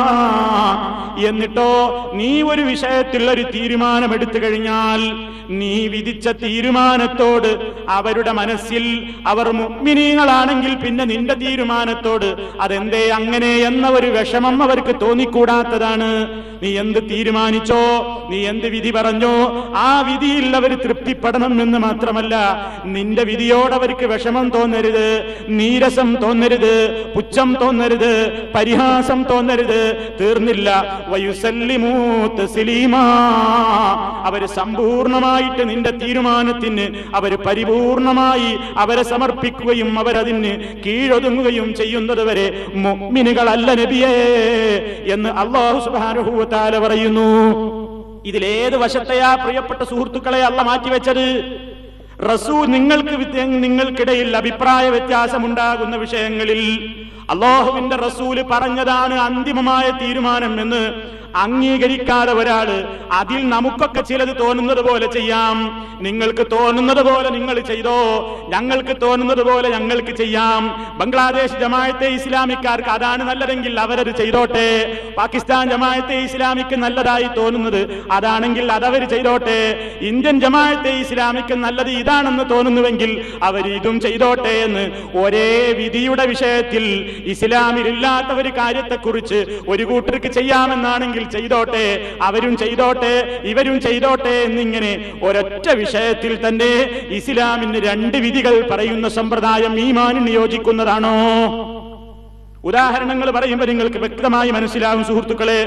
എന്നിട്ടോ നീ ഒരു വിഷയത്തിൽ ഒരു തീരുമാനമെടുത്തു കഴിഞ്ഞാൽ നീ വിധിച്ച തീരുമാനത്തോട് അവരുടെ മനസ്സിൽ അവർ മുഅ്മിനീങ്ങളാണെങ്കിൽ പിന്നെ നിന്റെ തീരുമാനത്തോട് അതെന്തേ അങ്ങനെ എന്ന ഒരു വിഷമം അവർക്ക് തോന്നിക്കൂടാത്തതാണ്. നീ എന്ത് തീരുമാനിച്ചോ, നീ എന്ത് വിധി പറഞ്ഞോ, ആ വിധിയിൽ അവർ തൃപ്തിപ്പെടണം എന്ന് മാത്രമല്ല, നിന്റെ വിധിയോട് അവർക്ക് വിഷമം തോന്നരുത്, നീരസം തോന്നരുത്, പുച്ഛം തോന്നരുത്, പരിഹാസം തോന്നരുത്. തീർന്നില്ല, വയുസല്ലിമൂ തസ്ലീമാ, അവര് സമ്പൂർണമായിട്ട് നിന്റെ തീരുമാനത്തിന് അവര് പരിപൂർണമായി അവരെ സമർപ്പിക്കുകയും അവരതിന് കീഴൊതുങ്ങുകയും ചെയ്യുന്നത് വരെ മുഅ്മിനുകളല്ല നബിയേ എന്ന് അല്ലാഹു സുബ്ഹാനഹു വ തആല പറയുന്നു. ഇതിലേത് വശത്തെയാ പ്രിയപ്പെട്ട സുഹൃത്തുക്കളെ അല്ലാഹു മാറ്റിവെച്ചത്? റസൂൽ നിങ്ങൾക്ക് നിങ്ങൾക്കിടയിൽ അഭിപ്രായ വ്യത്യാസമുണ്ടാകുന്ന വിഷയങ്ങളിൽ അല്ലാഹുവിന്റെ റസൂല് പറഞ്ഞതാണ് അന്തിമമായ തീരുമാനം എന്ന് അംഗീകരിക്കാതെ ഒരാള് അതിൽ നമുക്കൊക്കെ ചിലത് തോന്നുന്നത് പോലെ ചെയ്യാം, നിങ്ങൾക്ക് തോന്നുന്നത് പോലെ നിങ്ങൾ ചെയ്തോ, ഞങ്ങൾക്ക് തോന്നുന്നത് പോലെ ഞങ്ങൾക്ക് ചെയ്യാം. ബംഗ്ലാദേശ് ജമാഅത്തെ ഇസ്ലാമിക്കാർക്ക് അതാണ് നല്ലതെങ്കിൽ അവരത് ചെയ്തോട്ടെ, പാകിസ്ഥാൻ ജമാഅത്തെ ഇസ്ലാമിക്ക് നല്ലതായി തോന്നുന്നത് അതാണെങ്കിൽ അതവർ ചെയ്തോട്ടെ, ഇന്ത്യൻ ജമാഅത്തെ ഇസ്ലാമിക്ക് നല്ലത് ഇതാണെന്ന് തോന്നുന്നുവെങ്കിൽ അവർ ഇതും ചെയ്തോട്ടെ എന്ന് ഒരേ വിധിയുടെ വിഷയത്തിൽ ഇസ്ലാമിലില്ലാത്ത ഒരു കാര്യത്തെക്കുറിച്ച് ഒരു കൂട്ടർക്ക് ചെയ്യാമെന്നാണെങ്കിൽ ചെയ്തോട്ടെ, അവരും ചെയ്തോട്ടെ, ഇവരും ചെയ്തോട്ടെ എന്നിങ്ങനെ ഒരൊറ്റ വിഷയത്തിൽ തന്നെ ഇസ്ലാമിന് രണ്ട് വിധികൾ പറയുന്ന സമ്പ്രദായം ഈമാനിന് യോജിക്കുന്നതാണോ? ഉദാഹരണങ്ങൾ പറയുമ്പോൾ നിങ്ങൾക്ക് വ്യക്തമായി മനസ്സിലാവും സുഹൃത്തുക്കളെ.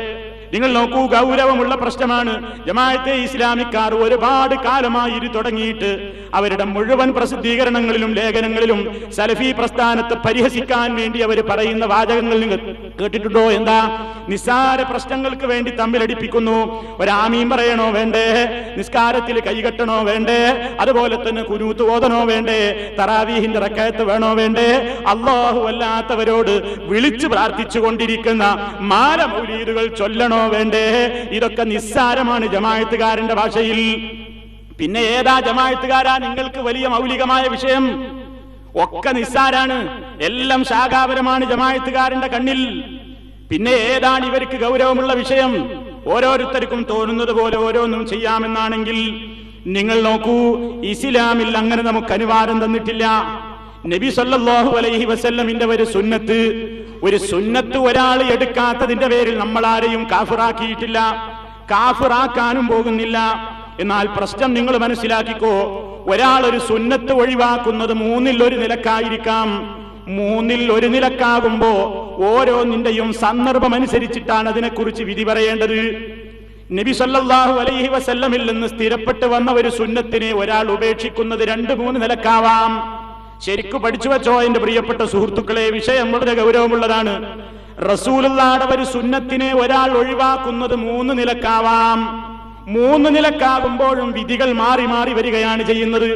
നിങ്ങൾ നോക്കൂ, ഗൗരവമുള്ള പ്രശ്നമാണ്. ജമാഅത്തെ ഇസ്ലാമിക്കാർ ഒരുപാട് കാലമായി ഇത് തുടങ്ങിയിട്ട് അവരുടെ മുഴുവൻ പ്രസിദ്ധീകരണങ്ങളിലും ലേഖനങ്ങളിലും സലഫി പ്രസ്ഥാനത്തെ പരിഹസിക്കാൻ വേണ്ടി അവർ പറയുന്ന വാചകങ്ങൾ നിങ്ങൾ കേട്ടിട്ടുണ്ടോ? എന്താ? നിസ്സാര പ്രശ്നങ്ങൾക്ക് വേണ്ടി തമ്മിലടിപ്പിക്കുന്നു. ഒരാമീൻ പറയണോ വേണ്ടേ? നിസ്കാരത്തിൽ കൈകെട്ടണോ വേണ്ടേ? അതുപോലെ തന്നെ കുനൂത്ത് ഓതണോ വേണ്ടേ? തറാവീഹിന്റെ റക്അത്ത് വേണോ വേണ്ടേ? അല്ലാഹു അല്ലാത്തവരോട് വിളിച്ചു പ്രാർത്ഥിച്ചു കൊണ്ടിരിക്കുന്ന മാല മൗലീദുകൾ ചൊല്ലണോ വേണ്ടേ? ഇതൊക്കെ നിസ്സാരമാണ് ജമാഅത്തുകാരന്റെ ഭാഷയിൽ. പിന്നെ ഏതാ ജമാഅത്തുകാരാ നിങ്ങൾക്ക് വലിയ മൗലികമായ വിഷയം? ഒക്കെ നിസ്സാരാണ്, എല്ലാം ശാഖാപരമാണ് ജമാഅത്തുകാരന്റെ കണ്ണിൽ. പിന്നെ ഏതാണ് ഇവർക്ക് ഗൗരവമുള്ള വിഷയം? ഓരോരുത്തർക്കും തോന്നുന്നത് പോലെ ഓരോന്നും ചെയ്യാമെന്നാണെങ്കിൽ നിങ്ങൾ നോക്കൂ, ഇസ്ലാമിൽ അങ്ങനെ നമുക്ക് അനുവാദം തന്നിട്ടില്ല. നബി സല്ലല്ലാഹു അലൈഹി വസല്ലമിന്റെ ഒരു സുന്നത്ത് ഒരു സുന്നത്ത് ഒരാൾ എടുക്കാത്തതിന്റെ പേരിൽ നമ്മൾ ആരെയും കാഫിറാക്കിയിട്ടില്ല, കാഫിറാക്കാനും പോകുന്നില്ല. എന്നാൽ പ്രശ്നം നിങ്ങൾ മനസ്സിലാക്കിക്കോ, ഒരാൾ ഒരു സുന്നത്ത് ഒഴിവാക്കുന്നത് മൂന്നിൽ ഒരു നിലക്കായിരിക്കാം. മൂന്നിൽ ഒരു നിലക്കാകുമ്പോ ഓരോന്നിന്റെയും സന്ദർഭം അനുസരിച്ചിട്ടാണ് അതിനെക്കുറിച്ച് വിധി പറയേണ്ടത്. നബി സല്ലല്ലാഹു അലൈഹി വസല്ലമിൽ നിന്ന് സ്ഥിരപ്പെട്ട് വന്ന ഒരു സുന്നത്തിനെ ഒരാൾ ഉപേക്ഷിക്കുന്നത് രണ്ട് മൂന്ന് നിലക്കാവാം. ശരിക്കു പഠിച്ചു വെച്ചോ എന്റെ പ്രിയപ്പെട്ട സുഹൃത്തുക്കളെ, വിഷയം വളരെ ഗൗരവമുള്ളതാണ്. റസൂലുള്ളാഹിയുടെ ഒരു സുന്നത്തിനെ ഒരാൾ ഒഴിവാക്കുന്നത് മൂന്ന് നിലക്കാവാം. മൂന്ന് നിലക്കാകുമ്പോഴും വിധികൾ മാറി മാറി വരികയാണ് ചെയ്യുന്നത്.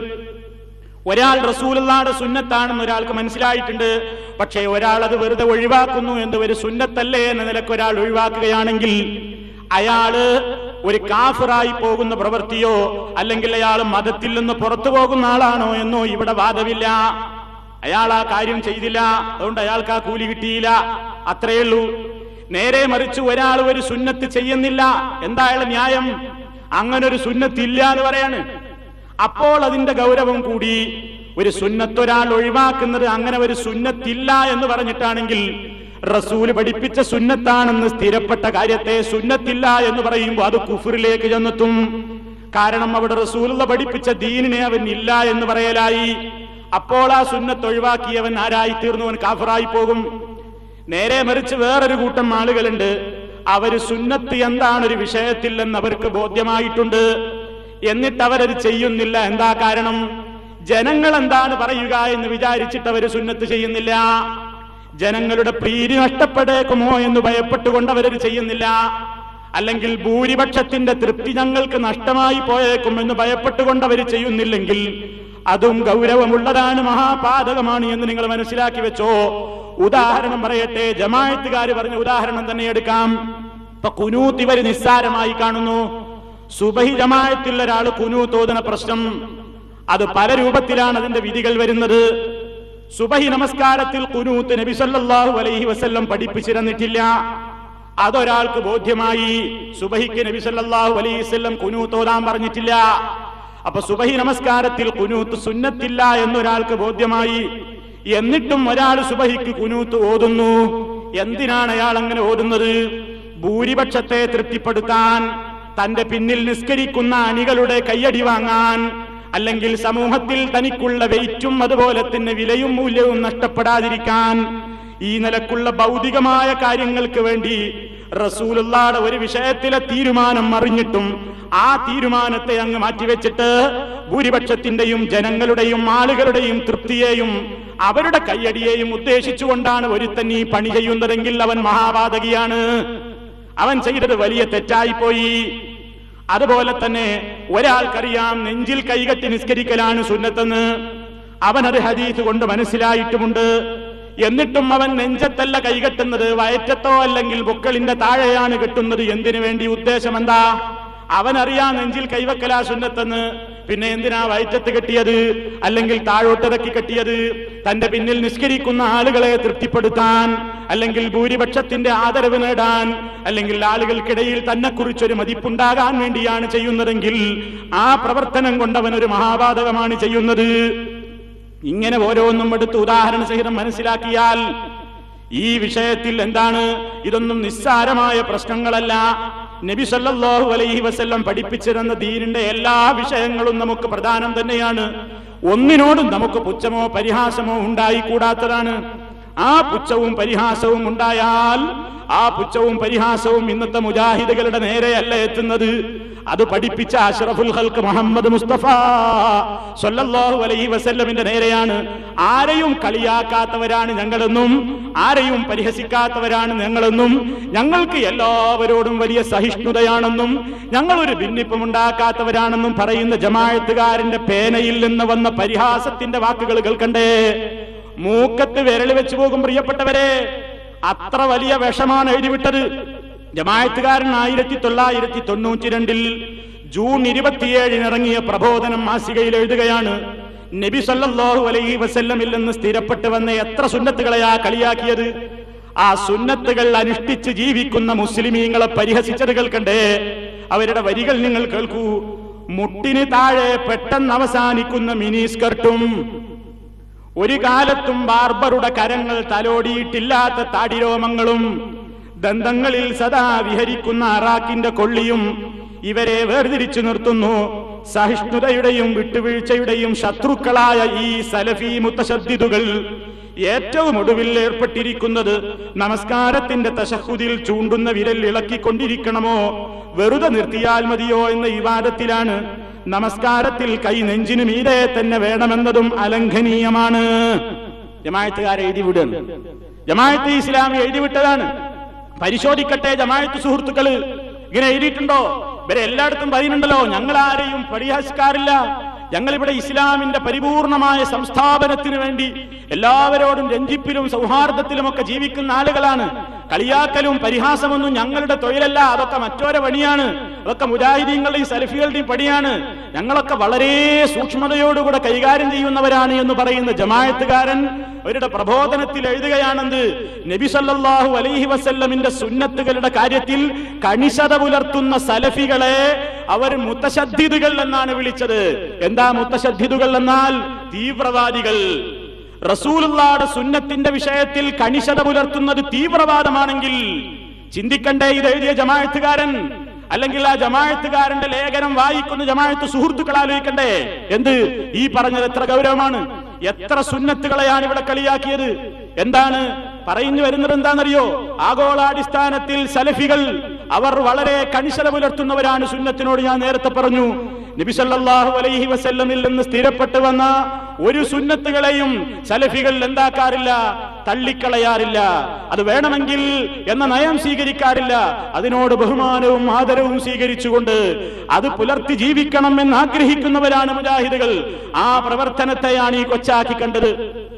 ഒരാൾ റസൂലുള്ളാഹിയുടെ സുന്നത്താണെന്ന് ഒരാൾക്ക് മനസ്സിലായിട്ടുണ്ട്, പക്ഷേ ഒരാൾ അത് വെറുതെ ഒഴിവാക്കുന്നു എന്ന് ഒരു സുന്നത്തല്ലേ എന്ന നിലക്ക് ഒരാൾ ഒഴിവാക്കുകയാണെങ്കിൽ അയാള് ഒരു കാഫിറായി പോകുന്ന പ്രവൃത്തിയോ അല്ലെങ്കിൽ അയാൾ മതത്തിൽ നിന്ന് പുറത്തു പോകുന്ന ആളാണോ എന്നോ ഇവിടെ വാദമില്ല. അയാൾ ആ കാര്യം ചെയ്തില്ല, അതുകൊണ്ട് അയാൾക്ക് ആ കൂലി കിട്ടിയില്ല, അത്രയേ ഉള്ളൂ. നേരെ മറിച്ച് ഒരാൾ ഒരു സുന്നത്ത് ചെയ്യുന്നില്ല, എന്താ അയാൾ ന്യായം? അങ്ങനെ ഒരു സുന്നത്ത് ഇല്ല എന്ന് പറയാണ്. അപ്പോൾ അതിന്റെ ഗൗരവം കൂടി. ഒരു സുന്നത്ത് ഒരാൾ ഒഴിവാക്കുന്നത് അങ്ങനെ ഒരു സുന്നത്തില്ല എന്ന് പറഞ്ഞിട്ടാണെങ്കിൽ റസൂല് പഠിപ്പിച്ച സുന്നത്താണെന്ന് സ്ഥിരപ്പെട്ട കാര്യത്തെ സുന്നത്തില്ല എന്ന് പറയുമ്പോൾ അത് കുഫറിലേക്ക് ചെന്നെത്തും. കാരണം അവിടെ റസൂലുള്ള പഠിപ്പിച്ച ദീനിനെ അവൻ ഇല്ല എന്ന് പറയലായി. അപ്പോൾ ആ സുന്നത്ത് ഒഴിവാക്കിയവൻ ആരായി തീർന്നു? അവൻ കാഫിറായി പോകും. നേരെ മറിച്ച് വേറൊരു കൂട്ടം ആളുകളുണ്ട്, അവര് സുന്നത്ത് എന്താണ് ഒരു വിഷയത്തിൽ എന്ന് അവർക്ക് ബോധ്യമായിട്ടുണ്ട്, എന്നിട്ട് അവരത് ചെയ്യുന്നില്ല. എന്താ കാരണം? ജനങ്ങൾ എന്താണ് പറയുക എന്ന് വിചാരിച്ചിട്ട് അവര് സുന്നത്ത് ചെയ്യുന്നില്ല. ജനങ്ങളുടെ പ്രീതി നഷ്ടപ്പെട്ടേക്കുമോ എന്ന് ഭയപ്പെട്ടുകൊണ്ട് അവരത് ചെയ്യുന്നില്ല. അല്ലെങ്കിൽ ഭൂരിപക്ഷത്തിന്റെ തൃപ്തി ഞങ്ങൾക്ക് നഷ്ടമായി പോയേക്കും എന്ന് ഭയപ്പെട്ടുകൊണ്ട് അവർ ചെയ്യുന്നില്ലെങ്കിൽ അതും ഗൗരവമുള്ളതാണ്, മഹാപാതകമാണ് എന്ന് നിങ്ങൾ മനസ്സിലാക്കി വെച്ചോ. ഉദാഹരണം പറയട്ടെ, ജമാഅത്തുകാര് പറഞ്ഞ ഉദാഹരണം തന്നെ എടുക്കാം. ഇപ്പൊ കുനൂത്ത് ഇവര് നിസ്സാരമായി കാണുന്നു. സുബഹി ജമാഅത്തിൽ ഒരാൾ കുനൂത്ത് ഓതുന്ന പ്രശ്നം അത് പല രൂപത്തിലാണ് അതിന്റെ വിധികൾ വരുന്നത്. സുബഹി നമസ്കാരത്തിൽ ഖുനൂത്ത് നബി സല്ലല്ലാഹു അലൈഹി വസല്ലം പഠിപ്പിച്ചിരുന്നിട്ടില്ല, അതൊരാൾക്ക് ബോധ്യമായി. സുബഹിക്ക് നബി സല്ലല്ലാഹു അലൈഹി വസല്ലം ഖുനൂത്ത് ഓതാൻ പറഞ്ഞിട്ടില്ല. അപ്പൊ സുബഹി നമസ്കാരത്തിൽ ഖുനൂത്ത് സുന്നത്തില്ല എന്നൊരാൾക്ക് ബോധ്യമായി. എന്നിട്ടും ഒരാൾ സുബഹിക്ക് ഖുനൂത്ത് ഓതുന്നു. എന്തിനാണ് അയാൾ അങ്ങനെ ഓതുന്നത്? ഭൂരിപക്ഷത്തെ തൃപ്തിപ്പെടുത്താൻ, തന്റെ പിന്നിൽ നിസ്കരിക്കുന്ന അണികളുടെ കയ്യടി വാങ്ങാൻ, അല്ലെങ്കിൽ സമൂഹത്തിൽ തനിക്കുള്ള വെയിറ്റും അതുപോലെ തന്നെ വിലയും മൂല്യവും നഷ്ടപ്പെടാതിരിക്കാൻ, ഈ നിലക്കുള്ള ഭൗതികമായ കാര്യങ്ങൾക്ക് വേണ്ടി റസൂലുള്ളാഹിയുടെ ഒരു വിഷയത്തിലെ തീരുമാനം അറിഞ്ഞിട്ടും ആ തീരുമാനത്തെ അങ്ങ് മാറ്റിവെച്ചിട്ട് ഭൂരിപക്ഷത്തിന്റെയും ജനങ്ങളുടെയും ആളുകളുടെയും തൃപ്തിയെയും അവരുടെ കയ്യടിയെയും ഉദ്ദേശിച്ചുകൊണ്ടാണ് ഒരുത്തൻ ഈ പണി ചെയ്യുന്നതെങ്കിൽ അവൻ മഹാപാതകിയാണ്. അവൻ ചെയ്തത് വലിയ തെറ്റായിപ്പോയി. അതുപോലെ തന്നെ ഒരാൾക്കറിയാം നെഞ്ചിൽ കൈകെട്ടി നിസ്കരിക്കലാണ് സുന്നത്തെന്ന്, അവനത് ഹദീസ് കൊണ്ട് മനസ്സിലായിട്ടുമുണ്ട്. എന്നിട്ടും അവൻ നെഞ്ചത്തല്ല കൈകെട്ടുന്നത്, വയറ്റത്തോ അല്ലെങ്കിൽ ബുക്കളിന്റെ താഴെയാണ് കെട്ടുന്നത്. എന്തിനു വേണ്ടി? ഉദ്ദേശം എന്താ? അവനറിയാം നെഞ്ചിൽ കൈവക്കലാ സുന്നത്തെന്ന്, പിന്നെ എന്തിനാ വയറ്റത്ത് കെട്ടിയത് അല്ലെങ്കിൽ താഴോട്ടിറക്കി കെട്ടിയത്? തന്റെ പിന്നിൽ നിസ്കരിക്കുന്ന ആളുകളെ തൃപ്തിപ്പെടുത്താൻ, അല്ലെങ്കിൽ ഭൂരിപക്ഷത്തിന്റെ ആദരവ് നേടാൻ, അല്ലെങ്കിൽ ആളുകൾക്കിടയിൽ തന്നെ കുറിച്ചൊരു മതിപ്പുണ്ടാകാൻ വേണ്ടിയാണ് ചെയ്യുന്നതെങ്കിൽ ആ പ്രവർത്തനം കൊണ്ടവൻ ഒരു മഹാപാതകമാണ് ചെയ്യുന്നത്. ഇങ്ങനെ ഓരോന്നും എടുത്ത് ഉദാഹരണ സഹിതം മനസ്സിലാക്കിയാൽ ഈ വിഷയത്തിൽ എന്താണ്? ഇതൊന്നും നിസ്സാരമായ പ്രശ്നങ്ങളല്ല. നബി സല്ലല്ലാഹു അലൈഹി വസല്ലം പഠിപ്പിച്ചിരുന്ന ദീനിന്റെ എല്ലാ വിഷയങ്ങളും നമുക്ക് പ്രധാനം തന്നെയാണ്. ഒന്നിനോടും നമുക്ക് പുച്ഛമോ പരിഹാസമോ ഉണ്ടായിക്കൂടാത്തതാണ്. ആ പുച്ഛവും പരിഹാസവും ഉണ്ടായാൽ ആ പുച്ഛവും പരിഹാസവും ഇന്നത്തെ മുജാഹിദുകളുടെ നേരെയല്ല എത്തുന്നത്. അത് പഠിപ്പിച്ച അഷ്റഫുൽ ഖൽഖ് മുഹമ്മദ് മുസ്തഫ സ്വല്ലല്ലാഹു അലൈഹി വസല്ലമിന്റെ നേരെയാണ്. ആരെയും കളിയാക്കാത്തവരാണ് ഞങ്ങളെന്നും ആരെയും പരിഹസിക്കാത്തവരാണ് ഞങ്ങളെന്നും ഞങ്ങൾക്ക് എല്ലാവരോടും വലിയ സഹിഷ്ണുതയാണെന്നും ഞങ്ങൾ ഒരു ഭിന്നിപ്പും ഉണ്ടാക്കാത്തവരാണെന്നും പറയുന്ന ജമാഅത്തുകാരന്റെ പേനയിൽ നിന്ന് വന്ന പരിഹാസത്തിന്റെ വാക്കുകൾ കേൾക്കണ്ടേ? മൂക്കത്ത് വിരൽ വെച്ച് പോകും പ്രിയപ്പെട്ടവരെ. അത്ര വലിയ വിഷമാണ് എഴുതിവിട്ടത്. ജമാഅത്തുകാരൻ ആയിരത്തി തൊള്ളായിരത്തി തൊണ്ണൂറ്റി രണ്ടിൽ ജൂൺ ഇരുപത്തിയേഴിന് ഇറങ്ങിയ പ്രബോധനം മാസികയിൽ എഴുതുകയാണ്, നബി സല്ലല്ലാഹു അലൈഹി വസല്ലമിൽ നിന്ന് സ്ഥിരപ്പെട്ട് വന്ന എത്ര സുന്നത്തുകളെയാ കളിയാക്കിയത്. ആ സുന്നത്തുകൾ അനുഷ്ഠിച്ച് ജീവിക്കുന്ന മുസ്ലിമീങ്ങളെ പരിഹസിച്ചത് കേൾക്കണ്ടേ? അവരുടെ വരികൾ നിങ്ങൾ കേൾക്കൂ. മുട്ടിന് താഴെ പെട്ടെന്ന് അവസാനിക്കുന്ന മിനി സ്കർട്ടും ഒരു കാലത്തും ബാർബറുടെ കരങ്ങൾ തലോടിയിട്ടില്ലാത്ത താടിരോമങ്ങളും ദന്തങ്ങളിൽ സദാ വിഹരിക്കുന്ന അറാക്കിന്റെ കൊള്ളിയും ഇവരെ വേർതിരിച്ചു നിർത്തുന്നു. സഹിഷ്ണുതയുടെയും വിട്ടുവീഴ്ചയുടെയും ശത്രുക്കളായ ഈ സലഫി മുത്തശദ്ദിദുകൾ ഏറ്റവും ഒടുവിൽ ഏർപ്പെട്ടിരിക്കുന്നത് നമസ്കാരത്തിന്റെ തശഹുദിൽ ചൂണ്ടുന്ന വിരൽ ഇളക്കിക്കൊണ്ടിരിക്കണമോ വെറുതെ നിർത്തിയാൽ മതിയോ എന്ന വിവാദത്തിലാണ്. നമസ്കാരത്തിൽ കൈ നെഞ്ചിനു മീതെ തന്നെ വേണമെന്നതും അലംഘനീയമാണ്. ജമാഅത്തുകാരെ എഴുതിവിടുന്നു. ജമാഅത്ത് ഇസ്ലാമി എഴുതിവിട്ടതാണ്. പരിശോധിക്കട്ടെ ജമാഅത്ത് സുഹൃത്തുക്കള് ഇങ്ങനെ എഴുതിയിട്ടുണ്ടോ? ഇവരെ എല്ലായിടത്തും പറയുന്നുണ്ടല്ലോ, ഞങ്ങൾ ആരെയും പരിഹസിക്കാറില്ല, ഞങ്ങളിവിടെ ഇസ്ലാമിന്റെ പരിപൂർണമായ സംസ്ഥാപനത്തിന് വേണ്ടി എല്ലാവരോടും രഞ്ജിപ്പിലും സൗഹാർദ്ദത്തിലുമൊക്കെ ജീവിക്കുന്ന ആളുകളാണ്. കളിയാക്കലും പരിഹാസമൊന്നും ഞങ്ങളുടെ തൊഴിലല്ല, അതൊക്കെ മറ്റോരെ പണിയാണ്, അതൊക്കെ മുജാഹിദീങ്ങളുടെയും സലഫികളുടെയും പണിയാണ്. ഞങ്ങളൊക്കെ വളരെ സൂക്ഷ്മതയോടുകൂടെ കൈകാര്യം ചെയ്യുന്നവരാണ് എന്ന് പറയുന്ന ജമാഅത്തുകാരൻ അവരുടെ പ്രബോധനത്തിൽ എഴുതുകയാണെന്ന്, നബി സല്ലല്ലാഹു അലൈഹി വസല്ലമിന്റെ സുന്നത്തുകളുടെ കാര്യത്തിൽ കണിശത പുലർത്തുന്ന സലഫികളെ അവർ മുത്തശദ്ദിദുകൾ എന്നാണ് വിളിച്ചത്. എന്താ മുത്തശദ്ദിദുകൾ എന്നാൽ? തീവ്രവാദികൾ. റസൂലുള്ളാഹിയുടെ സുന്നത്തിന്റെ വിഷയത്തിൽ കണിശത പുലർത്തുന്നത് തീവ്രവാദമാണെങ്കിൽ ചിന്തിക്കണ്ടേ ഇത് എഴുതിയ ജമാഅത്തുകാരൻ? അല്ലെങ്കിൽ ആ ജമാഅത്തുകാരന്റെ ലേഖനം വായിക്കുന്ന ജമാഅത്ത് സുഹൃത്തുക്കൾ ആലോചിക്കണ്ടേ എന്ത് ഈ പറഞ്ഞത് എത്ര ഗൗരവമാണ്? എത്ര സുന്നത്തുകളെയാണ് ഇവിടെ കളിയാക്കിയത്? എന്താണ് പറഞ്ഞു വരുന്നത്? എന്താണെന്നറിയോ? ആഗോളാടിസ്ഥാനത്തിൽ സലഫികൾ അവർ വളരെ കണിശത പുലർത്തുന്നവരാണ് സുന്നത്തിനോട്. ഞാൻ നേരത്തെ പറഞ്ഞു, നബി സല്ലല്ലാഹു അലൈഹി വസല്ലമിൽ നിന്ന് സ്ഥിരപ്പെട്ടു വന്ന ഒരു സുന്നത്തുകളെയും സലഫികൾ എന്താക്കാറില്ല? തള്ളിക്കളയാറില്ല. അത് വേണമെങ്കിൽ എന്ന നയം സ്വീകരിക്കാറില്ല. അതിനോട് ബഹുമാനവും ആദരവും സ്വീകരിച്ചുകൊണ്ട് അത് പുലർത്തി ജീവിക്കണം എന്ന് ആഗ്രഹിക്കുന്നവരാണ് മുജാഹിദുകൾ. ആ പ്രവർത്തനത്തെയാണ് ഈ കൊച്ചാക്കി കണ്ടത്.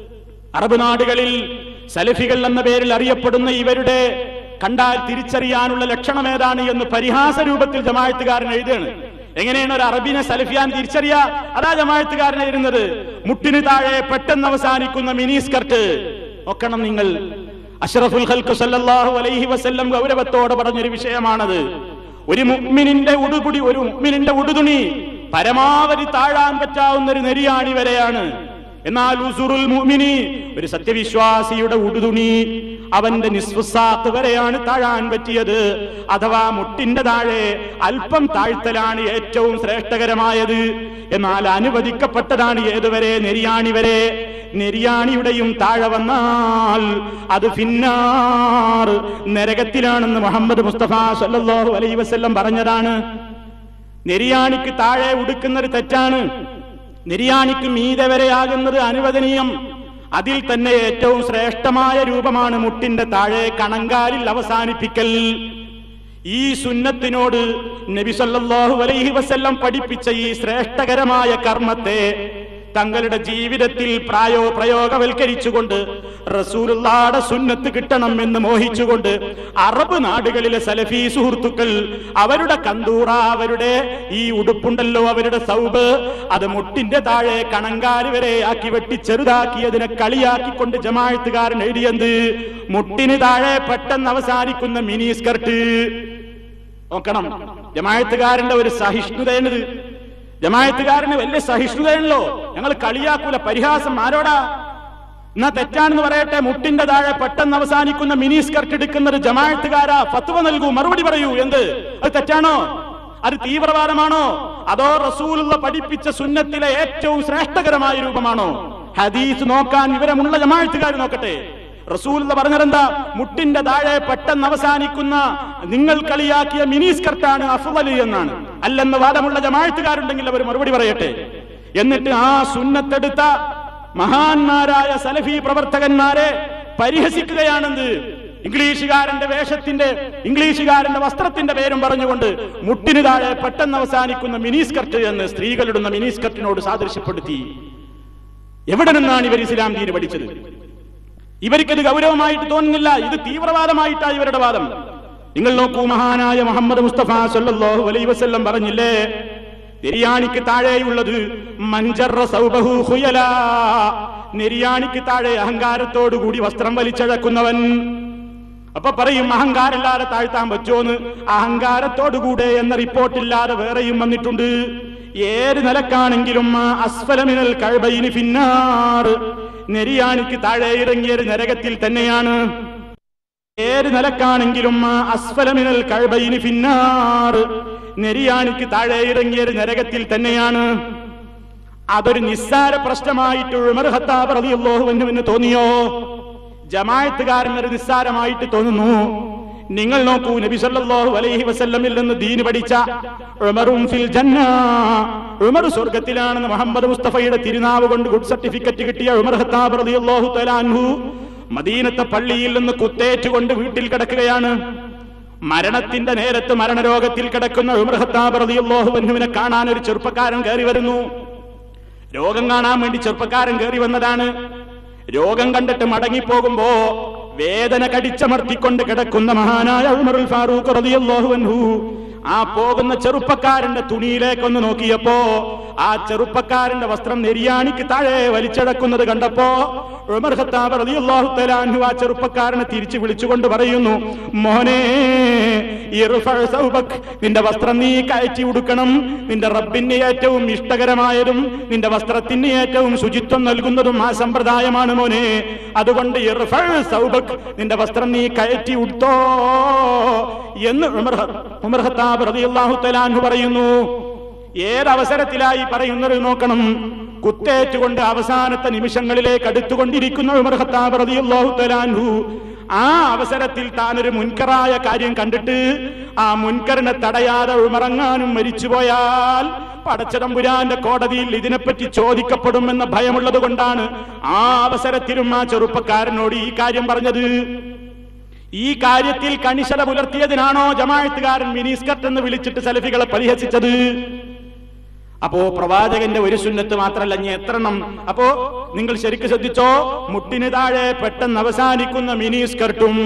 അറബ് നാടുകളിൽ സലഫികൾ എന്ന പേരിൽ അറിയപ്പെടുന്ന ഇവരുടെ കണ്ടാൽ തിരിച്ചറിയാനുള്ള ലക്ഷണം ഏതാണ് എന്ന് പരിഹാസ രൂപത്തിൽ ജമാഅത്തുകാരൻ എഴുതുകയാണ്. എങ്ങനെയാണ് ഒരു അറബിനെ സലഫിയാൻ തിരിച്ചറിയാ? അതാ ജമാഅത്തുകാരൻ എഴുതുന്നത്. മുട്ടിന് താഴെ പെട്ടെന്ന് അവസാനിക്കുന്ന മിനി സ്കർട്ട് നോക്കണം നിങ്ങൾ. അഷ്റഫുൽ ഖൽഖ് സല്ലല്ലാഹു അലൈഹി വസല്ലം ഗൗരവത്തോടെ പറഞ്ഞൊരു വിഷയമാണത്. ഒരു മുഅ്മിനിന്റെ ഉടുകുടി, ഒരു മുഅ്മിനിന്റെ ഉടുതുണി പരമാവധി താഴാൻ പറ്റാവുന്ന ഒരു നെരിയാണി വരെയാണ്. എന്നാൽ ഉസുറുൽ മുഅ്മിനി, ഒരു സത്യവിശ്വാസിയുടെ ഉടുതുണി അവന്റെ നിസ്ഫുസാത്ത് വരെയാണ് താഴാൻ പറ്റിയത്. അഥവാ മുട്ടിന്റെ താഴെ അല്പം താഴ്ത്തലാണ് ഏറ്റവും ശ്രേഷ്ഠകരമായത്. എന്നാൽ അനുവദിക്കപ്പെട്ടതാണ് ഏതുവരെ? നെരിയാണി വരെ. നെരിയാണിയുടെയും താഴെ വന്നാൽ അത് ഫിന്നാർ, നരകത്തിലാണെന്ന് മുഹമ്മദ് മുസ്തഫ സല്ലല്ലാഹു അലൈഹി വസല്ലം പറഞ്ഞതാണ്. നെരിയാണിക്ക് താഴെ ഉടുക്കുന്നത് തെറ്റാണ്. നെരിയാണിക്ക് മീതെ വരെയാകുന്നത് അനുവദനീയം. അതിൽ തന്നെ ഏറ്റവും ശ്രേഷ്ഠമായ രൂപമാണ് മുട്ടിന്റെ താഴെ കണങ്കാലിൽ അവസാനിപ്പിക്കൽ. ഈ സുന്നത്തിനോട് നബി സല്ലല്ലാഹു അലൈഹി വസല്ലം പഠിപ്പിച്ച ഈ ശ്രേഷ്ഠകരമായ കർമ്മത്തെ തങ്ങളുടെ ജീവിതത്തിൽ പ്രായോ പ്രയോഗവൽക്കരിച്ചുകൊണ്ട് റസൂലുള്ളാഹിയുടെ സുന്നത്ത് കിട്ടണം എന്ന് മോഹിച്ചുകൊണ്ട് അറബ് നാടുകളിലെ സലഫി സുഹൃത്തുക്കൾ അവരുടെ കന്തൂറ, അവരുടെ ഈ ഉടുപ്പുണ്ടല്ലോ, അവരുടെ സൗബ്, അത് മുട്ടിന്റെ താഴെ കണങ്കാല് വരെ ആക്കി വെട്ടി ചെറുതാക്കി അതിനെ കളിയാക്കിക്കൊണ്ട് ജമാഅത്തുകാരൻ എഴുതിയത് മുട്ടിന് താഴെ പെട്ടെന്ന് അവസാനിക്കുന്ന മിനി സ്കർട്ട്. നോക്കണം, ജമാഅത്തുകാരന്റെ ഒരു സഹിഷ്ണുതയാണിത്. ജമാഅത്തുകാരന് വലിയ സഹിഷ്ണുതയാണല്ലോ. ഞങ്ങൾ കളിയാക്കൂല. പരിഹാസം ആരോടാ? എന്നാ തെറ്റാണെന്ന് പറയട്ടെ. മുട്ടിന്റെ താഴെ പെട്ടെന്ന് അവസാനിക്കുന്ന മിനി സ്കർട്ട് എടുക്കുന്നത് ജമാഅത്തുകാരാ? ഫത്വ നൽകൂ, മറുപടി പറയൂ. എന്ത് അത് തെറ്റാണോ? അത് തീവ്രവാദമാണോ? അതോ റസൂലുള്ള പഠിപ്പിച്ച സുന്നത്തിലെ ഏറ്റവും ശ്രേഷ്ഠകരമായ രൂപമാണോ? ഹദീസ് നോക്കാൻ വിവരമുള്ള ജമാഅത്തുകാർ നോക്കട്ടെ. റസൂൽ പറഞ്ഞതെന്താ? മുട്ടിന്റെ താഴെ പെട്ടെന്ന് അവസാനിക്കുന്ന നിങ്ങൾ കളിയാക്കിയ മിനി സ്കർട്ടാണ് അഫ്ളൽ എന്നാണ്. അല്ലെന്ന് വാദമുള്ള ജമാഅത്തുകാരുണ്ടെങ്കിൽ അവർ മറുപടി പറയട്ടെ. എന്നിട്ട് ആ സുന്നത്തെടുത്ത മഹാന്മാരായ സലഫി പ്രവർത്തകന്മാരെ പരിഹസിക്കുകയാണെന്ന് ഇംഗ്ലീഷുകാരന്റെ വേഷത്തിന്റെ ഇംഗ്ലീഷുകാരന്റെ വസ്ത്രത്തിന്റെ പേരും പറഞ്ഞുകൊണ്ട് മുട്ടിന് താഴെ പെട്ടെന്ന് അവസാനിക്കുന്ന മിനി സ്കർട്ട് എന്ന് സ്ത്രീകളിടുന്ന മിനി സ്കർട്ടിനോട് സാദൃശ്യപ്പെടുത്തി. എവിടെ നിന്നാണ് ഇവർ ഇസ്ലാം ദീന് പഠിച്ചത്? ഇവർക്കത് ഗൗരവമായിട്ട് തോന്നുന്നില്ല. ഇത് തീവ്രവാദമായിട്ടാണ് ഇവരുടെ വാദം. നിങ്ങൾ നോക്കൂ, മഹാനായ മുഹമ്മദ് മുസ്തഫ സല്ലല്ലാഹു അലൈഹി വസല്ലം പറഞ്ഞില്ലേ, നെരിയാണിക്ക് താഴെയുള്ളത് മഞ്ചറ സൗബഹു ഖുയലാ, നെരിയാണിക്ക് താഴെ അഹങ്കാരത്തോടുകൂടി വസ്ത്രം വലിച്ചഴക്കുന്നവൻ. അപ്പൊ പറയും അഹങ്കാരല്ലാതെ താഴ്ത്താൻ പറ്റുമോന്ന്. അഹങ്കാരത്തോടുകൂടെ എന്ന റിപ്പോർട്ടില്ലാതെ വേറെയും വന്നിട്ടുണ്ട്. ഏത് നിലക്കാണെങ്കിലും അസ്ഫലമിനൽ കഅബൈനി ഫിന്നാർ, നെരിയാണിക്ക് താഴെ ഇറങ്ങിയത് നരകത്തിൽ തന്നെയാണ്. ഏത് നിലക്കാണെങ്കിലും അസ്ഫലമിനൽ കഅബൈനി ഫിന്നാർ, നെരിയാണിക്ക് താഴെ ഇറങ്ങിയത് നരകത്തിൽ തന്നെയാണ്. അതൊരു നിസ്സാര പ്രശ്നമായിട്ട് ഉമർ ഖത്താബ് റളിയല്ലാഹു അൻഹുവിന് തോന്നിയോ? ജമാഅത്തുകാരൻ ഒരു നിസ്സാരമായിട്ട് തോന്നുന്നു. നിങ്ങൾ നോക്കൂ, നബി സല്ലല്ലാഹു അലൈഹി വസല്ലമിൽ നിന്ന് ദീൻ പഠിച്ച ഉമറും ഫിൽ ജന്ന, ഉമർ സ്വർഗ്ഗത്തിലാണെന്ന് മുഹമ്മദ് മുസ്തഫയുടെ തിരുനാവ് കൊണ്ട് ഗുഡ് സർട്ടിഫിക്കറ്റ് കിട്ടിയ ഉമർ ഖത്താബ് റളിയല്ലാഹു തആല അൻഹു മദീനത്തെ പള്ളിയിൽ നിന്ന് കുത്തേറ്റുകൊണ്ട് വീട്ടിൽ കിടക്കുകയാണ്. മരണത്തിന്റെ നേരത്ത് മരണരോഗത്തിൽ കിടക്കുന്ന ഉമർ ഖത്താബ് റളിയല്ലാഹു അൻഹുവിനെ കാണാൻ ഒരു ചെറുപ്പക്കാരൻ കയറി വരുന്നു. രോഗം കാണാൻ വേണ്ടി ചെറുപ്പക്കാരൻ കയറി വന്നതാണ്. രോഗം കണ്ടിട്ട് മടങ്ങിപ്പോകുമ്പോ വേദന കടിച്ചമർത്തിക്കൊണ്ട് കിടക്കുന്ന മഹാനായ ഉമറുൽ ഫാറൂഖ് റളിയല്ലാഹു അൻഹു ആ പോകുന്ന ചെറുപ്പക്കാരന്റെ തുണിയിലേക്കൊന്ന് നോക്കിയപ്പോ ആ ചെറുപ്പക്കാരന്റെ വസ്ത്രം നെരിയാണിക്ക് താഴെ വലിച്ചടക്കുന്നത് കണ്ടപ്പോ ഉമർ ഖത്താബ് റളിയല്ലാഹു തആല അൻഹു ആ ചെറുപ്പക്കാരനെ തിരിച്ചു വിളിച്ചുകൊണ്ട് പറയുന്നു, മോനെ ഇർഫഅ സൗബക്, നിന്റെ വസ്ത്രം നീ കയറ്റി ഉടുക്കണം. നിന്റെ റബ്ബിന് ഏറ്റവും ഇഷ്ടകരമായതും നിന്റെ വസ്ത്രത്തിന് ഏറ്റവും ശുചിത്വം നൽകുന്നതും ആ സമ്പ്രദായമാണ് മോനെ. അതുകൊണ്ട് ഇർഫഅ സൗബക്, നിന്റെ വസ്ത്രം നീ കയറ്റി ഉടുത്തോ എന്ന് ഉമർ ഉമർ ഖത്താബ് റളിയല്ലാഹു തആല അൻഹു പറയുന്നു. ഏതവസരത്തിലായി പറയുന്നത് നോക്കണം. കുത്തേറ്റുകൊണ്ട് അവസാനത്തെ നിമിഷങ്ങളിലേക്ക് അടുത്തുകൊണ്ടിരിക്കുന്ന ഉമർ ഖത്താബ് റളിയല്ലാഹു തആല അൻഹു ആ അവസരത്തിൽ താനൊരു മുൻകറായ കാര്യം കണ്ടിട്ട് ആ മുൻകറിനെ തടയാതെ ഉമറങ്ങാനും മരിച്ചുപോയാൽ പടച്ചതമ്പുരാന്റെ കോടതിയിൽ ഇതിനെപ്പറ്റി ചോദിക്കപ്പെടുമെന്ന ഭയമുള്ളത് കൊണ്ടാണ് ആ അവസരത്തിലും ആ ചെറുപ്പക്കാരനോട് ഈ കാര്യം പറഞ്ഞത്. ഈ കാര്യത്തിൽ കണിശത പുലർത്തിയതിനാണോ ജമാഅത്തുകാരൻ മിനിസ്കർട്ട് എന്ന് വിളിച്ചിട്ട് സലഫികളെ പരിഹസിച്ചത്? അപ്പോ പ്രവാചകന്റെ ഒരു സുന്നത്ത് മാത്രമല്ല, ഇനി എത്രണ്ണം. അപ്പോ നിങ്ങൾ ശരിക്കും ശ്രദ്ധിച്ചോ, മുട്ടിന് താഴെ പെട്ടെന്ന് അവസാനിക്കുന്ന മിനിസ്കർട്ടും,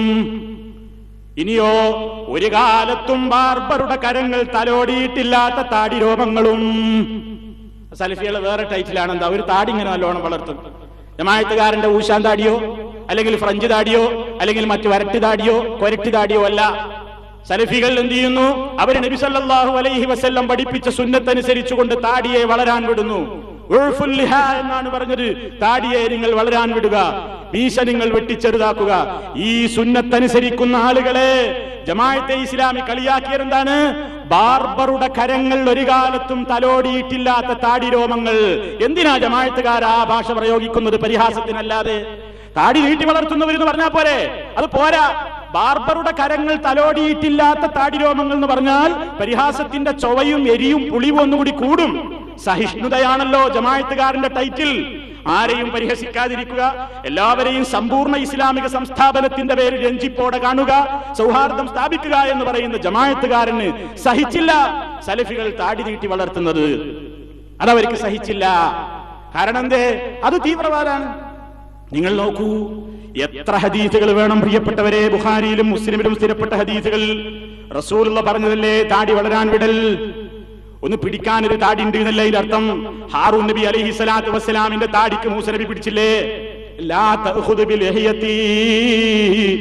ഇനിയോ ഒരു കാലത്തും ബാർബറുടെ കരങ്ങൾ തലോടിയിട്ടില്ലാത്ത താടിരോമങ്ങളും. സലഫികൾ വേറെ ടൈറ്റിലാണ്. എന്താ, ഒരു താടി ഇങ്ങനെ നല്ലോണം വളർത്തും. ജമാഅത്തുകാരന്റെ ഊശാൻ താടിയോ അല്ലെങ്കിൽ ഫ്രഞ്ച് താടിയോ അല്ലെങ്കിൽ മറ്റു വരട്ടി താടിയോ കൊരട്ടി താടിയോ അല്ല. സലഫികൾ എന്ത് ചെയ്യുന്നു? അവർ നബി സല്ലല്ലാഹു അലൈഹി വസല്ലം പഠിപ്പിച്ച സുന്നത്തനുസരിച്ചുകൊണ്ട് താടിയെ വളരാൻ വിടുന്നു. ഉൾഫുൽ ലിഹാ എന്നാണ് പറഞ്ഞത്. താടിയെ നിങ്ങൾ വളരാൻ വിടുക, മീശ നിങ്ങൾ വെട്ടിച്ചെറുതാക്കുക. ഈ സുന്നത്തനുസരിക്കുന്ന ആളുകളെ ജമാഅത്തെ ഇസ്ലാമി കളിയാക്കിയതെന്താണ്? ബാർബറുടെ കരങ്ങൾ ഒരു കാലത്തും തലോടിയിട്ടില്ലാത്ത താടിരോമങ്ങൾ. എന്തിനാ ജമാഅത്തുകാർ ആ ഭാഷ പ്രയോഗിക്കുന്നത്? പരിഹാസത്തിനല്ലാതെ. താടി നീട്ടി വളർത്തുന്നവരെന്ന് പറഞ്ഞാൽ പോരെ? അത് പോരാ. ബാർബറുടെ കരങ്ങൾ തലോടിയിട്ടില്ലാത്ത താടിരോമങ്ങൾ എന്ന് പറഞ്ഞാൽ പരിഹാസത്തിന്റെ ചൊവയും എരിയും പുളിവും ഒന്നുകൂടി കൂടും. സഹിഷ്ണുതയാണല്ലോ ജമാഅത്തുകാരന്റെ ടൈറ്റിൽ. ആരെയും പരിഹസിക്കാതിരിക്കുക, എല്ലാവരെയും സമ്പൂർണ്ണ ഇസ്ലാമിക സംസ്ഥാപനത്തിന്റെ പേരിൽ രഞ്ജിപ്പോടെ കാണുക, സൗഹാർദ്ദം സ്ഥാപിക്കുക എന്ന് പറയുന്ന ജമാഅത്തുകാരന് സഹിച്ചില്ല സലഫികൾ താടി നീട്ടി വളർത്തുന്നത്. അതവർക്ക് സഹിച്ചില്ല. കാരണം എന്തേ? അത് തീവ്രവാദാണ്. നിങ്ങൾ നോക്കൂ, എത്ര ഹദീസുകൾ വേണം പ്രിയപ്പെട്ടവരെ. ബുഖാരിയിലും മുസ്ലിമിലും സ്ഥിരപ്പെട്ട ഹദീസുകൾ. റസൂലുള്ള പറഞ്ഞതല്ലേ താടി വളരാൻ വിടൽ. ഒന്ന് പിടിക്കാൻ ഒരു താടി ഉണ്ട് എന്നല്ല ഇതിന്റെ അർത്ഥം. ഹാറൂൻ നബി അലൈഹി സ്വലാത്തു വസ്സലാമിന്റെ താടിക്ക് മൂസ നബി പിടിച്ചില്ലേ? ലാ തഖുദു ബിൽഹിയതി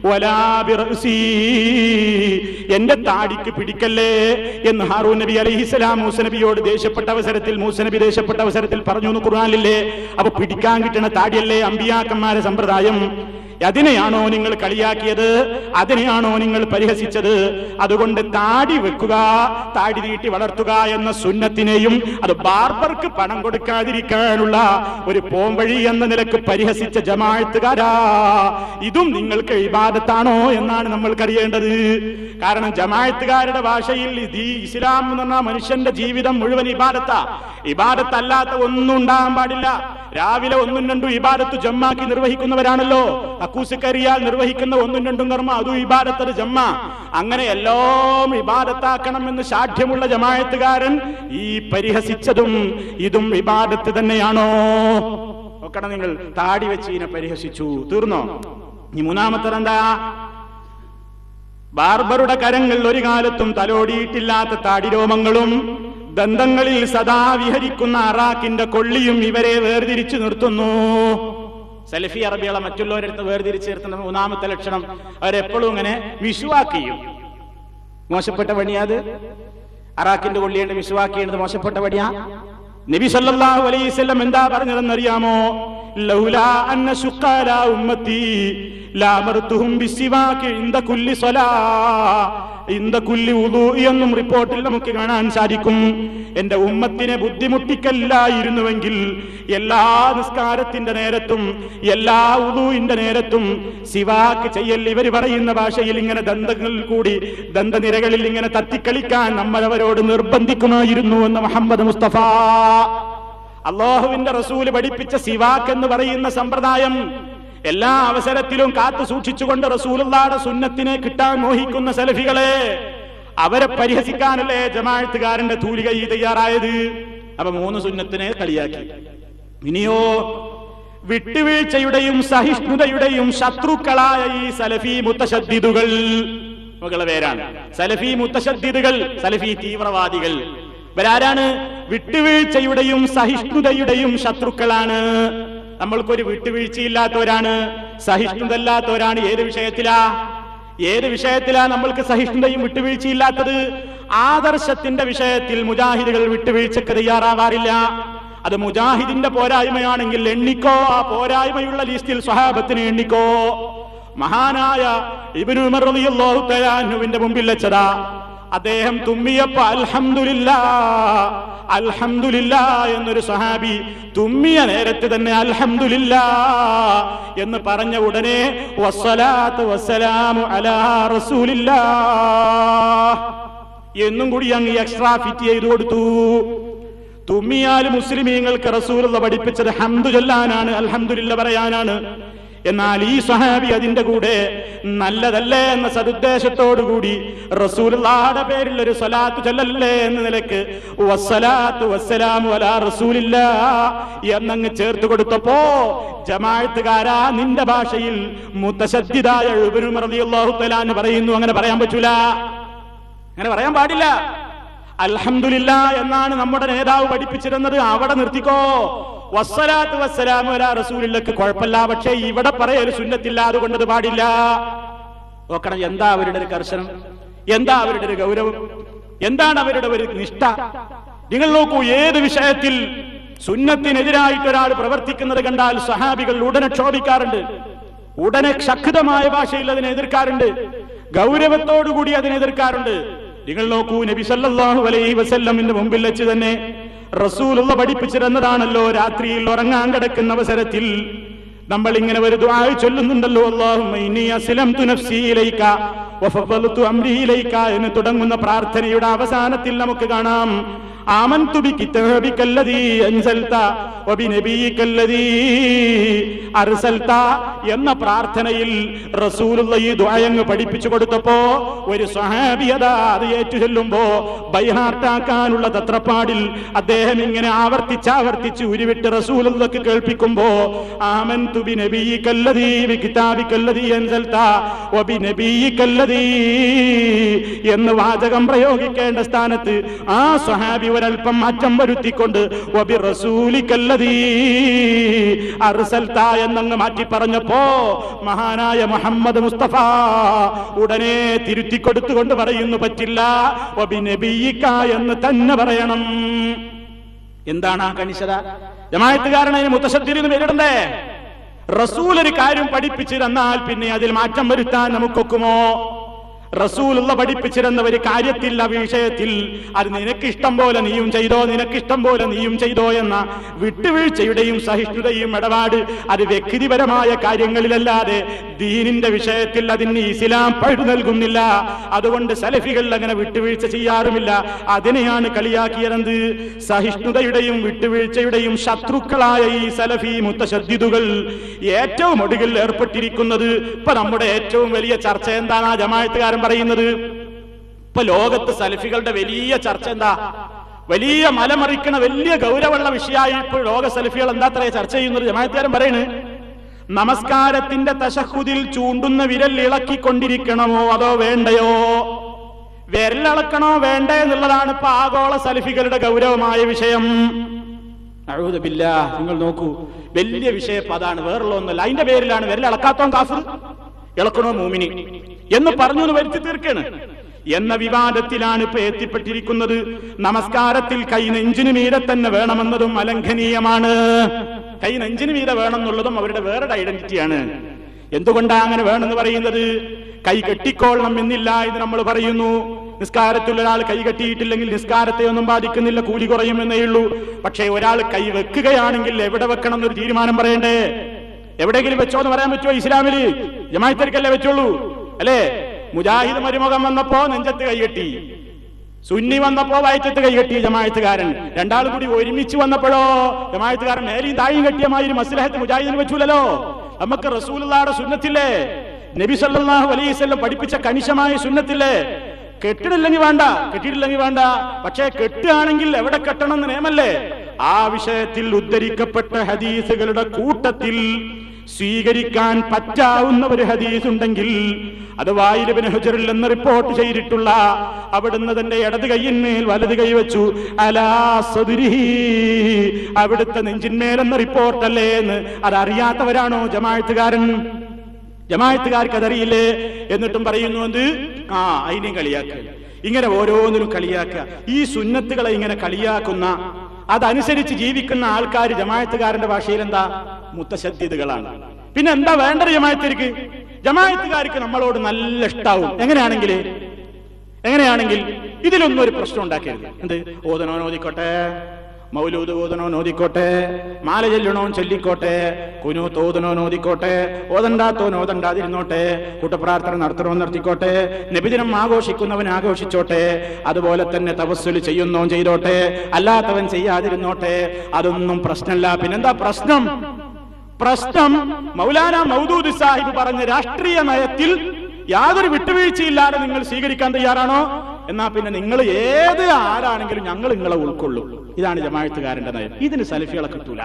വലാ ബിറഅസി, എന്റെ താടിക്ക് പിടിക്കല്ലേ എന്ന് ഹാറൂൻ നബി അലൈഹിസ്സലാം മൂസ നബിയോട് ദേഷ്യപ്പെട്ട അവസരത്തിൽ മൂസ നബി ദേഷ്യപ്പെട്ട അവസരത്തിൽ പറഞ്ഞു എന്ന് ഖുർആനിലില്ലേ? അപ്പൊ പിടിക്കാൻ കിട്ടുന്ന താടിയല്ലേ അമ്പിയാക്കന്മാരെ സമ്പ്രദായം? അതിനെയാണോ നിങ്ങൾ കളിയാക്കിയത്? അതിനെയാണോ നിങ്ങൾ പരിഹസിച്ചത്? അതുകൊണ്ട് താടി വെക്കുക, താടി നീട്ടി വളർത്തുക എന്ന സുന്നത്തിനെയും അത് ബാർബർക്ക് പണം കൊടുക്കാതിരിക്കാനുള്ള ഒരു പോംവഴി എന്ന നിലക്ക് പരിഹസിച്ച ജമാഅത്തുകാരാ, ഇതും നിങ്ങൾക്ക് ഇബാദത്താണോ എന്നാണ് നമ്മൾക്കറിയേണ്ടത്. കാരണം ജമാഅത്തുകാരുടെ ഭാഷയിൽ ഈ ഇസ്ലാം എന്ന് പറഞ്ഞാൽ മനുഷ്യന്റെ ജീവിതം മുഴുവൻ ഇബാദത്താ. ഇബാദത്തല്ലാത്ത ഒന്നും ഉണ്ടാകാൻ പാടില്ല. രാവിലെ ഒന്നും രണ്ടും ഇബാദത്ത് ജമ്മാക്കി നിർവഹിക്കുന്നവരാണല്ലോ. അക്കൂസിക്കരിയാൽ നിർവഹിക്കുന്ന ഒന്നും രണ്ടും കർമ്മ അതും ഇബാദത്ത് ജമ്മ. അങ്ങനെ എല്ലാം ഇബാദത്താക്കണം എന്ന് സാധ്യമുള്ള ജമാഅത്തുകാരൻ ഈ പരിഹസിച്ചതും ഇതും ഇബാദത്ത് തന്നെയാണോ? നോക്കണം നിങ്ങൾ. താടി വെച്ച് ഇതിനെ പരിഹസിച്ചു, തീർന്നോ? ഈ മൂന്നാമത്തെ എന്താ? ബാർബറുടെ കരങ്ങൾ ഒരു കാലത്തും തലോടിയിട്ടില്ലാത്ത താടിരോമങ്ങളും ദന്തങ്ങളിൽ സദാ വിഹരിക്കുന്ന അറാക്കിന്റെ കൊള്ളിയും ഇവരെ വേർതിരിച്ചു നിർത്തുന്നു. സലഫി അറബികളെ മറ്റുള്ളവരടുത്ത് വേർതിരിച്ച് നിർത്തുന്ന മൂന്നാമത്തെ ലക്ഷണം, അവരെപ്പോഴും ഇങ്ങനെ വിശ്വാക്കിയും. മോശപ്പെട്ട പണിയാത്. അറാക്കിന്റെ കൊള്ളിയുടെ വിശ്വാക്കിയത് മോശപ്പെട്ട പണിയാ. നബി സല്ലല്ലാഹു അലൈഹി വസല്ലം എന്താ പറഞ്ഞതെന്നറിയാമോ? ലൗലാ അന്ന ശുഖാലാ ഉമ്മത്തി ലാമർതുഹും ബിസ്സിവാകി ഇൻദ കുല്ലി സ്വലാ ഇൻദ കുല്ലി വുദൂ എന്നും റിപ്പോർട്ടിൽ നമുക്ക് കാണാൻ സാധിക്കും. എന്റെ ഉമ്മത്തിനെ ബുദ്ധിമുട്ടിക്കല്ലായിരുന്നുവെങ്കിൽ എല്ലാ നിസ്കാരത്തിന്റെ നേരത്തും എല്ലാ വുദൂഇന്റെ നേരത്തും സിവാക്ക് ചെയ്യൽ, ഇവർ പറയുന്ന ഭാഷയിൽ ഇങ്ങനെ ദന്തങ്ങളിൽ കൂടി ദന്തനിരകളിൽ ഇങ്ങനെ തത്തിക്കളിക്കാൻ നമ്മൾ അവരോട് നിർബന്ധിക്കുമായിരുന്നു എന്ന് മുഹമ്മദ് മുസ്തഫ. അല്ലാഹുവിന്റെ റസൂല് പഠിപ്പിച്ച സിവാക്ക് എന്ന് പറയുന്ന സമ്പ്രദായം എല്ലാ അവസരത്തിലും കാത്തു സൂക്ഷിച്ചുകൊണ്ട് റസൂലുള്ളാഹിയുടെ സുന്നത്തിനെ കിട്ടാൻ മോഹിക്കുന്ന സലഫികളെ, അവരെ പരിഹസിക്കാനല്ലേ ജമാഅത്തുകാരന്റെ തൂലിക ഈ തയ്യാറായത്? അപ്പൊ മൂന്ന് സുന്നത്തിനെ കളിയാക്കി. ഇനിയോ വിട്ടുവീഴ്ചയുടെയും സഹിഷ്ണുതയുടെയും ശത്രുക്കളായ ഈ സലഫി മുത്തശദ്ദിദുകൾ, മകളെ പേരാണ് സലഫി മുത്തശദ്ദിദുകൾ, സലഫി തീവ്രവാദികൾ. ഇവരാരാണ്? വിട്ടുവീഴ്ചയുടെയും സഹിഷ്ണുതയുടെയും ശത്രുക്കളാണ്. നമ്മൾക്കൊരു വിട്ടുവീഴ്ചയില്ലാത്തവരാണ്, സഹിഷ്ണുതല്ലാത്തവരാണ്. ഏത് വിഷയത്തിലാ ഏത് വിഷയത്തിലാ നമ്മൾക്ക് സഹിഷ്ണുതയും വിട്ടുവീഴ്ചയില്ലാത്തത്? ആദർശത്തിന്റെ വിഷയത്തിൽ മുജാഹിദുകൾ വിട്ടുവീഴ്ചക്ക് തയ്യാറാവാറില്ല. അത് മുജാഹിദിന്റെ പോരായ്മയാണെങ്കിൽ എണ്ണിക്കോ, ആ പോരായ്മയുള്ള ലിസ്റ്റിൽ സ്വഹാബത്തിനെ എണ്ണിക്കോ. മഹാനായ ഇബ്നു ഉമർ റളിയല്ലാഹു തആല അൻഹുവിന്റെ മുമ്പിൽ വെച്ചതാ. അദ്ദേഹം തുമ്മിയപ്പോ അൽഹംദുലില്ലാ അൽഹംദുലില്ലാ എന്നൊരു സഹാബി തുമ്മിയ നേരത്തെ തന്നെ അൽഹംദുലില്ലാ എന്ന് പറഞ്ഞ ഉടനെ വസ്സലാത്തു വസ്സലാമു അലാ റസൂലില്ലാ എന്നും കൂടി അങ്ങ് എക്സ്ട്രാ ഫിറ്റ് ചെയ്തു കൊടുത്തു. തുമ്മിയാൽ മുസ്ലിമീങ്ങൾക്ക് റസൂലുള്ള പഠിപ്പിച്ചത് ഹംദു ചൊല്ലാനാണ്, അൽഹംദുലില്ലാ പറയാനാണ്. എന്നാൽ ഈ സഹാബി അതിന്റെ കൂടെ നല്ലതല്ലേ എന്ന സദുദ്ദേശത്തോടുകൂടി റസൂലുള്ളാഹിയുടെ പേരിൽ ഒരു സ്വലാത്ത് ചൊല്ലല്ലേ എന്ന നിലക്ക് വസ്സലാത്തു വസ്സലാമു അലാ റസൂലില്ലാ എന്നങ്ങ് ചേർത്ത് കൊടുത്തപ്പോ, ജമാഅത്തുകാരാ നിന്റെ ഭാഷയിൽ മുത്തശദ്ദിദായ ഇബ്നു ഉമർ റളിയല്ലാഹു തആല എന്ന് പറയുന്നു. അങ്ങനെ പറയാൻ പറ്റൂല, അങ്ങനെ പറയാൻ പാടില്ല. അൽഹംദുലില്ലാ എന്നാണ് നമ്മുടെ നേതാവ് പഠിപ്പിച്ചിരുന്നത്. അവിടെ നിർത്തിക്കോ. വസ്സലാത്തു വസ്സലാമു അലാ റസൂലില്ലക്ക് കുഴപ്പമില്ല, പക്ഷേ ഇവിടെ പറയൽ സുന്നത്തില്ല, അതുകൊണ്ട് അത് പാടില്ല. നോക്കണം, എന്താ അവരുടെ ഒരു കർശനം, എന്താ അവരുടെ ഒരു ഗൗരവം, എന്താണ് അവരുടെ ഒരു നിഷ്ഠ. നിങ്ങൾ നോക്കൂ, ഏത് വിഷയത്തിൽ സുന്നത്തിനെതിരായിട്ട് ഒരാൾ പ്രവർത്തിക്കുന്നത് കണ്ടാൽ സഹാബികൾ ഉടനെ ക്ഷോഭിക്കാറുണ്ട്, ഉടനെ ശക്തമായ ഭാഷയിൽ അതിനെ എതിർക്കാറുണ്ട്, ഗൗരവത്തോടുകൂടി അതിനെ എതിർക്കാറുണ്ട്. നിങ്ങൾ നോക്കൂ, നബി സല്ലല്ലാഹു അലൈഹി വസല്ലമിന്റെ മുമ്പിൽ വെച്ച് തന്നെ റസൂലുള്ള പഠിപ്പിച്ചിരുന്നതാണല്ലോ, രാത്രിയിൽ ഉറങ്ങാൻ കിടക്കുന്ന അവസരത്തിൽ നമ്മൾ ഇങ്ങനെ ഒരു ദുആ ചൊല്ലുന്നുണ്ടല്ലോ, അല്ലാഹുമ്മ ഇന്നി അസ്ലംതു നഫ്സി ഇലൈക വഫവ്വൽതു അംരി ഇലൈക എന്ന് തുടങ്ങുന്ന പ്രാർത്ഥനയുടെ അവസാനത്തിൽ നമുക്ക് കാണാം ആമന്തു ബികിതാബികല്ലദീ അൻസൽത വബിനബിയികല്ലദീ അർസൽത എന്ന പ്രാർത്ഥനയിൽ റസൂലുള്ള ഈ ദുആ അങ്ങ് പഠിപ്പിച്ചു കൊടുത്തപ്പോ ഒരു സ്വഹാബി അതാ അത് ഏറ്റു ചൊല്ലുമ്പോ ബൈഹാർട്ടാക്കാനുള്ള തത്രപ്പാടിൽ അദ്ദേഹം ഇങ്ങനെ ആവർത്തിച്ച് ആവർത്തിച്ച് ഉരുവിട്ട് റസൂലുള്ളാഹിക്ക് കേൾപ്പിക്കുമ്പോ ആമന്തു ബിനബിയികല്ലദീ ബികിതാബികല്ലദീ അൻസൽത വബിനബിയികല്ലദീ എന്ന് വാചകം പ്രയോഗിക്കേണ്ട സ്ഥാനത്ത് ആ സ്വഹാബി ഒരൽപ്പം മാറ്റം വരുത്തിക്കൊണ്ട് വബി റസൂലിക്കല്ല ബില്ലദീ അർസൽത എന്നങ്ങ് മാറ്റി പറഞ്ഞപ്പോ മഹാനായ മുഹമ്മദ് മുസ്തഫ ഉടനെ തിരുത്തി കൊടുത്തുകൊണ്ട് പറയുന്നു, പറ്റില്ല, വബിനബിയിക എന്ന് തന്നെ പറയണം. എന്താണ് ആ കണിശത? ജമാഅത്തുകാരനെ മുത്തശദ്ദിദിന് പേരിടണ്ടേ? റസൂൽ ഒരു കാര്യം പഠിപ്പിച്ചു തന്നാൽ പിന്നെ അതിൽ മാറ്റം വരുത്താൻ നമുക്കൊക്കുമോ? റസൂലുള്ള പഠിപ്പിച്ചിരുന്ന ഒരു കാര്യത്തിൽ, ആ വിഷയത്തിൽ അത് നിനക്കിഷ്ടം പോലെ നീയും ചെയ്തോ, നിനക്കിഷ്ടം പോലെ നീയും ചെയ്തോ എന്ന വിട്ടുവീഴ്ചയുടെയും സഹിഷ്ണുതയും ഇടപാട് അത് വ്യക്തിപരമായ കാര്യങ്ങളിലല്ലാതെ ദീനിന്റെ വിഷയത്തിൽ അതിന് ഇസ്ലാം പഴു നൽകുന്നില്ല. അതുകൊണ്ട് സലഫികൾ അങ്ങനെ വിട്ടുവീഴ്ച ചെയ്യാറുമില്ല. അതിനെയാണ് കളിയാക്കിയത്. സഹിഷ്ണുതയുടെയും വിട്ടുവീഴ്ചയുടെയും ശത്രുക്കളായ ഈ സലഫി മുത്തശദ്ദിദുകൾ ഏറ്റവും ഒടുവിൽ ഏർപ്പെട്ടിരിക്കുന്നത്. ഇപ്പൊ നമ്മുടെ ഏറ്റവും വലിയ ചർച്ച എന്താണ്? ആ ജമാഅത്തുകാരൻ പറയുന്നത് ഇപ്പൊ ലോകത്ത് സലഫികളുടെ വലിയ ചർച്ച എന്താ? വലിയ മലമറിക്കണ വലിയ ഗൗരവമുള്ള വിഷയമായി ഇപ്പോൾ ലോക സലഫികൾ എന്താ അത്ര ചർച്ച ചെയ്യുന്നത്? ജമാഅത്തുകാരൻ പറയുന്നത്, നമസ്കാരത്തിന്റെ തശഹുദിൽ ചൂണ്ടുന്ന വിരൽ ഇളക്കിക്കൊണ്ടിരിക്കണമോ അതോ വേണ്ടയോ? വിരലിളക്കണോ വേണ്ടേ എന്നുള്ളതാണ് ഇപ്പൊ ആഗോള സലഫികളുടെ ഗൗരവമായ വിഷയം. അഊദു ബില്ലാഹ്. നിങ്ങൾ നോക്കൂ, വലിയ വിഷയം അതാണ്, വേറുള്ള ഒന്നല്ല. അതിന്റെ പേരിലാണ് വിരലിളക്കാത്തോ കാഫിർ, ഇളക്കണോ മൂമിനി എന്ന് പറഞ്ഞു വരുത്തി തീർക്കാണ് എന്ന വിവാദത്തിലാണ് ഇപ്പൊ എത്തിപ്പെട്ടിരിക്കുന്നത്. നമസ്കാരത്തിൽ കൈ നെഞ്ചിന് മീതെ തന്നെ വേണമെന്നതും അലംഘനീയമാണ്. കൈ നെഞ്ചിന് മീതെ വേണം എന്നുള്ളതും അവരുടെ വേറെ ഐഡന്റിറ്റിയാണ്. എന്തുകൊണ്ടാണ് അങ്ങനെ വേണമെന്ന് പറയുന്നത്? കൈ കെട്ടിക്കോളണം എന്നില്ല എന്ന് നമ്മൾ പറയുന്നു. നിസ്കാരത്തിൽ ഒരാൾ കൈ കെട്ടിയിട്ടില്ലെങ്കിൽ നിസ്കാരത്തെ ഒന്നും ബാധിക്കുന്നില്ല, കൂലി കുറയും എന്നേ ഉള്ളൂ. പക്ഷേ ഒരാൾ കൈ വെക്കുകയാണെങ്കിൽ എവിടെ വെക്കണം എന്നൊരു തീരുമാനം പറയണ്ടേ? എവിടെയെങ്കിലും വെച്ചോ എന്ന് പറയാൻ പറ്റുമോ? ഇസ്ലാമില് ജമാഅത്തിനല്ലേ വെച്ചുള്ളൂ, അല്ലേ? മുജാഹിദ് മരുമുഖം വന്നപ്പോ നെഞ്ചത്ത് കൈകെട്ടി, സുന്നി വന്നപ്പോ വയറ്റത്ത് കൈകെട്ടി ജമാഅത്തുകാരൻ. രണ്ടാളും കൂടി ഒരുമിച്ച് വന്നപ്പോഴോ ജമാഅത്തുകാരൻ മേലെയും താഴെയും കെട്ടിയമാതിരി മസ്ലഹത്ത് മുജാഹിദിന് വെച്ചൂലല്ലോ. നമുക്ക് റസൂലുള്ളാഹിയുടെ സുന്നത്തില്ലേ, നബി സല്ലല്ലാഹു അലൈഹി വസല്ലം പഠിപ്പിച്ച കണിശമായ സുന്നത്തില്ലേ? കെട്ടിടില്ലെങ്കിൽ വേണ്ട, കെട്ടിയിട്ടില്ലെങ്കിൽ വേണ്ട, പക്ഷേ കെട്ടുകയാണെങ്കിൽ എവിടെ കെട്ടണം എന്ന് നിയമല്ലേ? ആ വിഷയത്തിൽ ഉദ്ധരിക്കപ്പെട്ട ഹദീസുകളുടെ കൂട്ടത്തിൽ സ്വീകരിക്കാൻ പറ്റാവുന്ന ഒരു ഹദീസ് ഉണ്ടെങ്കിൽ അത് വായിൽ ഇബ്നു ഹുജറിൽ എന്ന് റിപ്പോർട്ട് ചെയ്തിട്ടുള്ള, അവിടുന്ന് തന്റെ ഇടത് കൈയിന്മേൽ വലത് കൈ വെച്ചു, അലാ സദ്രിഹി, അവിടുത്തെ നെഞ്ചിന്മേലെന്ന റിപ്പോർട്ടല്ലേ എന്ന് അതറിയാത്തവരാണോ ജമാഅത്തുകാരൻ? ജമാഅത്തുകാർക്ക് അതറിയില്ലേ? എന്നിട്ടും പറയുന്നു എന്ത്? ആ അതിനെയും കളിയാക്കുക. ഇങ്ങനെ ഓരോന്നിനും കളിയാക്കുക. ഈ സുന്നത്തുകളെ ഇങ്ങനെ കളിയാക്കുന്ന, അതനുസരിച്ച് ജീവിക്കുന്ന ആൾക്കാർ ജമാഅത്തുകാരന്റെ ഭാഷയിൽ എന്താ? മുത്തശദ്ദിദുകളാണ്. പിന്നെ എന്താ വേണ്ടത് ജമാഅത്തിലേക്ക്? ജമാഅത്തുകാർക്ക് നമ്മളോട് നല്ല ഇഷ്ടാവും. എങ്ങനെയാണെങ്കിൽ എങ്ങനെയാണെങ്കിൽ ഇതിലൊന്നും ഒരു പ്രശ്നം ഉണ്ടാക്കരുത്. എന്ത്? ഓതനോ ഓതിക്കോട്ടെ, മൗലൂദ് ഓതനോ ഓതിക്കോട്ടെ, മാല ചൊല്ലണോ ചൊല്ലിക്കോട്ടെ, കുനൂത്ത് ഓതനോ ഓതിക്കോട്ടെ, ഓതണ്ടാത്തോ ഓതണ്ടാതിരുന്നോട്ടെ, കൂട്ടപ്രാർത്ഥന നടത്തണോ നടത്തിക്കോട്ടെ, നബിദിനം ആഘോഷിക്കുന്നവൻ ആഘോഷിച്ചോട്ടെ, അതുപോലെ തന്നെ തവസ്സുൽ ചെയ്യുന്നോ ചെയ്തോട്ടെ, അല്ലാത്തവൻ ചെയ്യാതിരുന്നോട്ടെ, അതൊന്നും പ്രശ്നമല്ല. പിന്നെന്താ പ്രശ്നം? പ്രശ്നം മൗലാന മൗദൂദ് സാഹിബ് പറഞ്ഞ രാഷ്ട്രീയ നയത്തിൽ യാതൊരു വിട്ടുവീഴ്ചയില്ലാതെ നിങ്ങൾ സ്വീകരിക്കാൻ തയ്യാറാണോ? എന്നാ പിന്നെ നിങ്ങൾ ഏത് ആരാണെങ്കിലും ഞങ്ങൾ നിങ്ങളെ ഉൾക്കൊള്ളും. ഇതാണ് ജമാഅത്തുകാരന്റെ നയം. ഇതിന് സലഫികളെ കിട്ടൂല,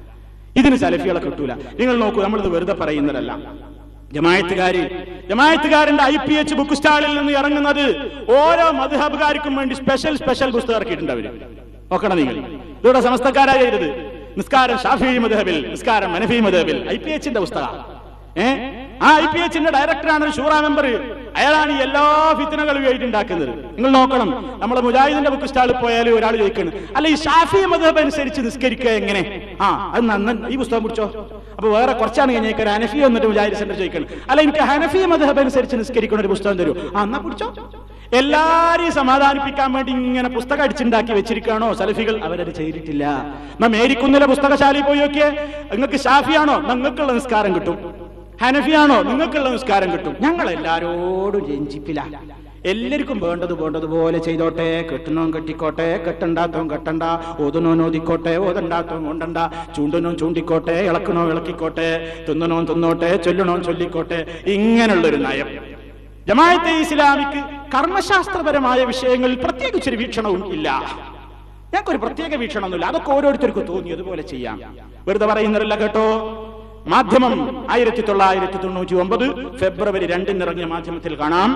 ഇതിന് സലഫികളെ കിട്ടൂല. നിങ്ങൾ നോക്കൂ, നമ്മളിത് വെറുതെ പറയുന്നതല്ല. ജമാഅത്തുകാര് ജമാഅത്തുകാരന്റെ ഐ പി എച്ച് ബുക്ക് സ്റ്റാളിൽ നിന്ന് ഇറങ്ങുന്നത് ഓരോ മദ്ഹബുകാർക്കും വേണ്ടി സ്പെഷ്യൽ സ്പെഷ്യൽ പുസ്തകം ഇറക്കിയിട്ടുണ്ട് അവര്. നോക്കണം നിങ്ങൾ, ഇവിടെ സമസ്തക്കാരായ ചെയ്തത്. നിസ്കാരം ഷാഫിഈ മദ്ഹബിൽ, നിസ്കാരം ഹനഫി മദ്ഹബിൽ, ഐ പി എച്ചിന്റെ പുസ്തകം. ഏഹ് ആ ഐ പി എച്ചിന്റെ ഡയറക്ടറാണ് ഷൂറ മെമ്പർ. അയാളാണ് ഈ എല്ലാ ഫിത്നകളും ഉണ്ടാക്കുന്നത്. നിങ്ങൾ നോക്കണം, നമ്മളെ മുജാഹിദിന്റെ ബുക്ക് സ്റ്റാളിൽ പോയാൽ ഒരാൾ ചോദിക്കുന്നു, അല്ല ഈ ഷാഫിഈ മദ്ഹബ് അനുസരിച്ച് നിസ്കരിക്കുക എങ്ങനെ? ആ അത് നന്ന ഈ പുസ്തകം പിടിച്ചോ. അപ്പൊ വേറെ കുറച്ചാണ് കഴിഞ്ഞേക്കാൻ ഹനഫി വന്നിട്ട് മുജാഹിദ് സെന്റർ ചോദിക്കണം, അല്ല എനിക്ക് ഹനഫി മദ്ഹബ് അനുസരിച്ച് നിസ്കരിക്കുന്ന ഒരു പുസ്തകം തരൂ. ആ എന്നാ പിടിച്ചോ. എല്ലാരെയും സമാധാനിപ്പിക്കാൻ വേണ്ടി ഇങ്ങനെ പുസ്തകം അടിച്ചുണ്ടാക്കി വെച്ചിരിക്കുകയാണോ സലഫികൾ? അവരത് ചെയ്തിട്ടില്ല. നാം മേരിക്കുന്നിലെ പുസ്തകശാലയിൽ പോയി നോക്കിയേ, നിങ്ങൾക്ക് ഷാഫിയാണോ നിങ്ങൾക്കുള്ള നിസ്കാരം കിട്ടും, ഹനഫിയാണോ നിങ്ങൾക്കുള്ള നിസ്കാരം കിട്ടും. ഞങ്ങൾ എല്ലാരോടും രഞ്ജിപ്പില്ല, എല്ലാവർക്കും വേണ്ടത് വേണ്ടതുപോലെ ചെയ്തോട്ടെ. കെട്ടണോ കെട്ടിക്കോട്ടെ, കെട്ടണ്ടാത്തോ കെട്ടണ്ട, ഓതനോ ഓതിക്കോട്ടെ, ഓതണ്ടാത്തോ കൊണ്ടണ്ട, ചൂണ്ടനോ ചൂണ്ടിക്കോട്ടെ, ഇളക്കണോ ഇളക്കിക്കോട്ടെ, തിന്നണോ തിന്നോട്ടെ, ചൊല്ലണോ ചൊല്ലിക്കോട്ടെ. ഇങ്ങനെയുള്ളൊരു നയം. ജമാഅത്തെ ഇസ്ലാമിക്ക് കർമ്മശാസ്ത്രപരമായ വിഷയങ്ങളിൽ പ്രത്യേകിച്ചൊരു വീക്ഷണവും ഇല്ല. ഞങ്ങൾക്കൊരു പ്രത്യേക വീക്ഷണമൊന്നുമില്ല. അതൊക്കെ ഓരോരുത്തർക്കും തോന്നിയതുപോലെ ചെയ്യാം. വെറുതെ പറയുന്നവരല്ല കേട്ടോ. മാധ്യമം ആയിരത്തി തൊള്ളായിരത്തി തൊണ്ണൂറ്റി ഒമ്പത് ഫെബ്രുവരി രണ്ടിന് ഇറങ്ങിയ മാധ്യമത്തിൽ കാണാം,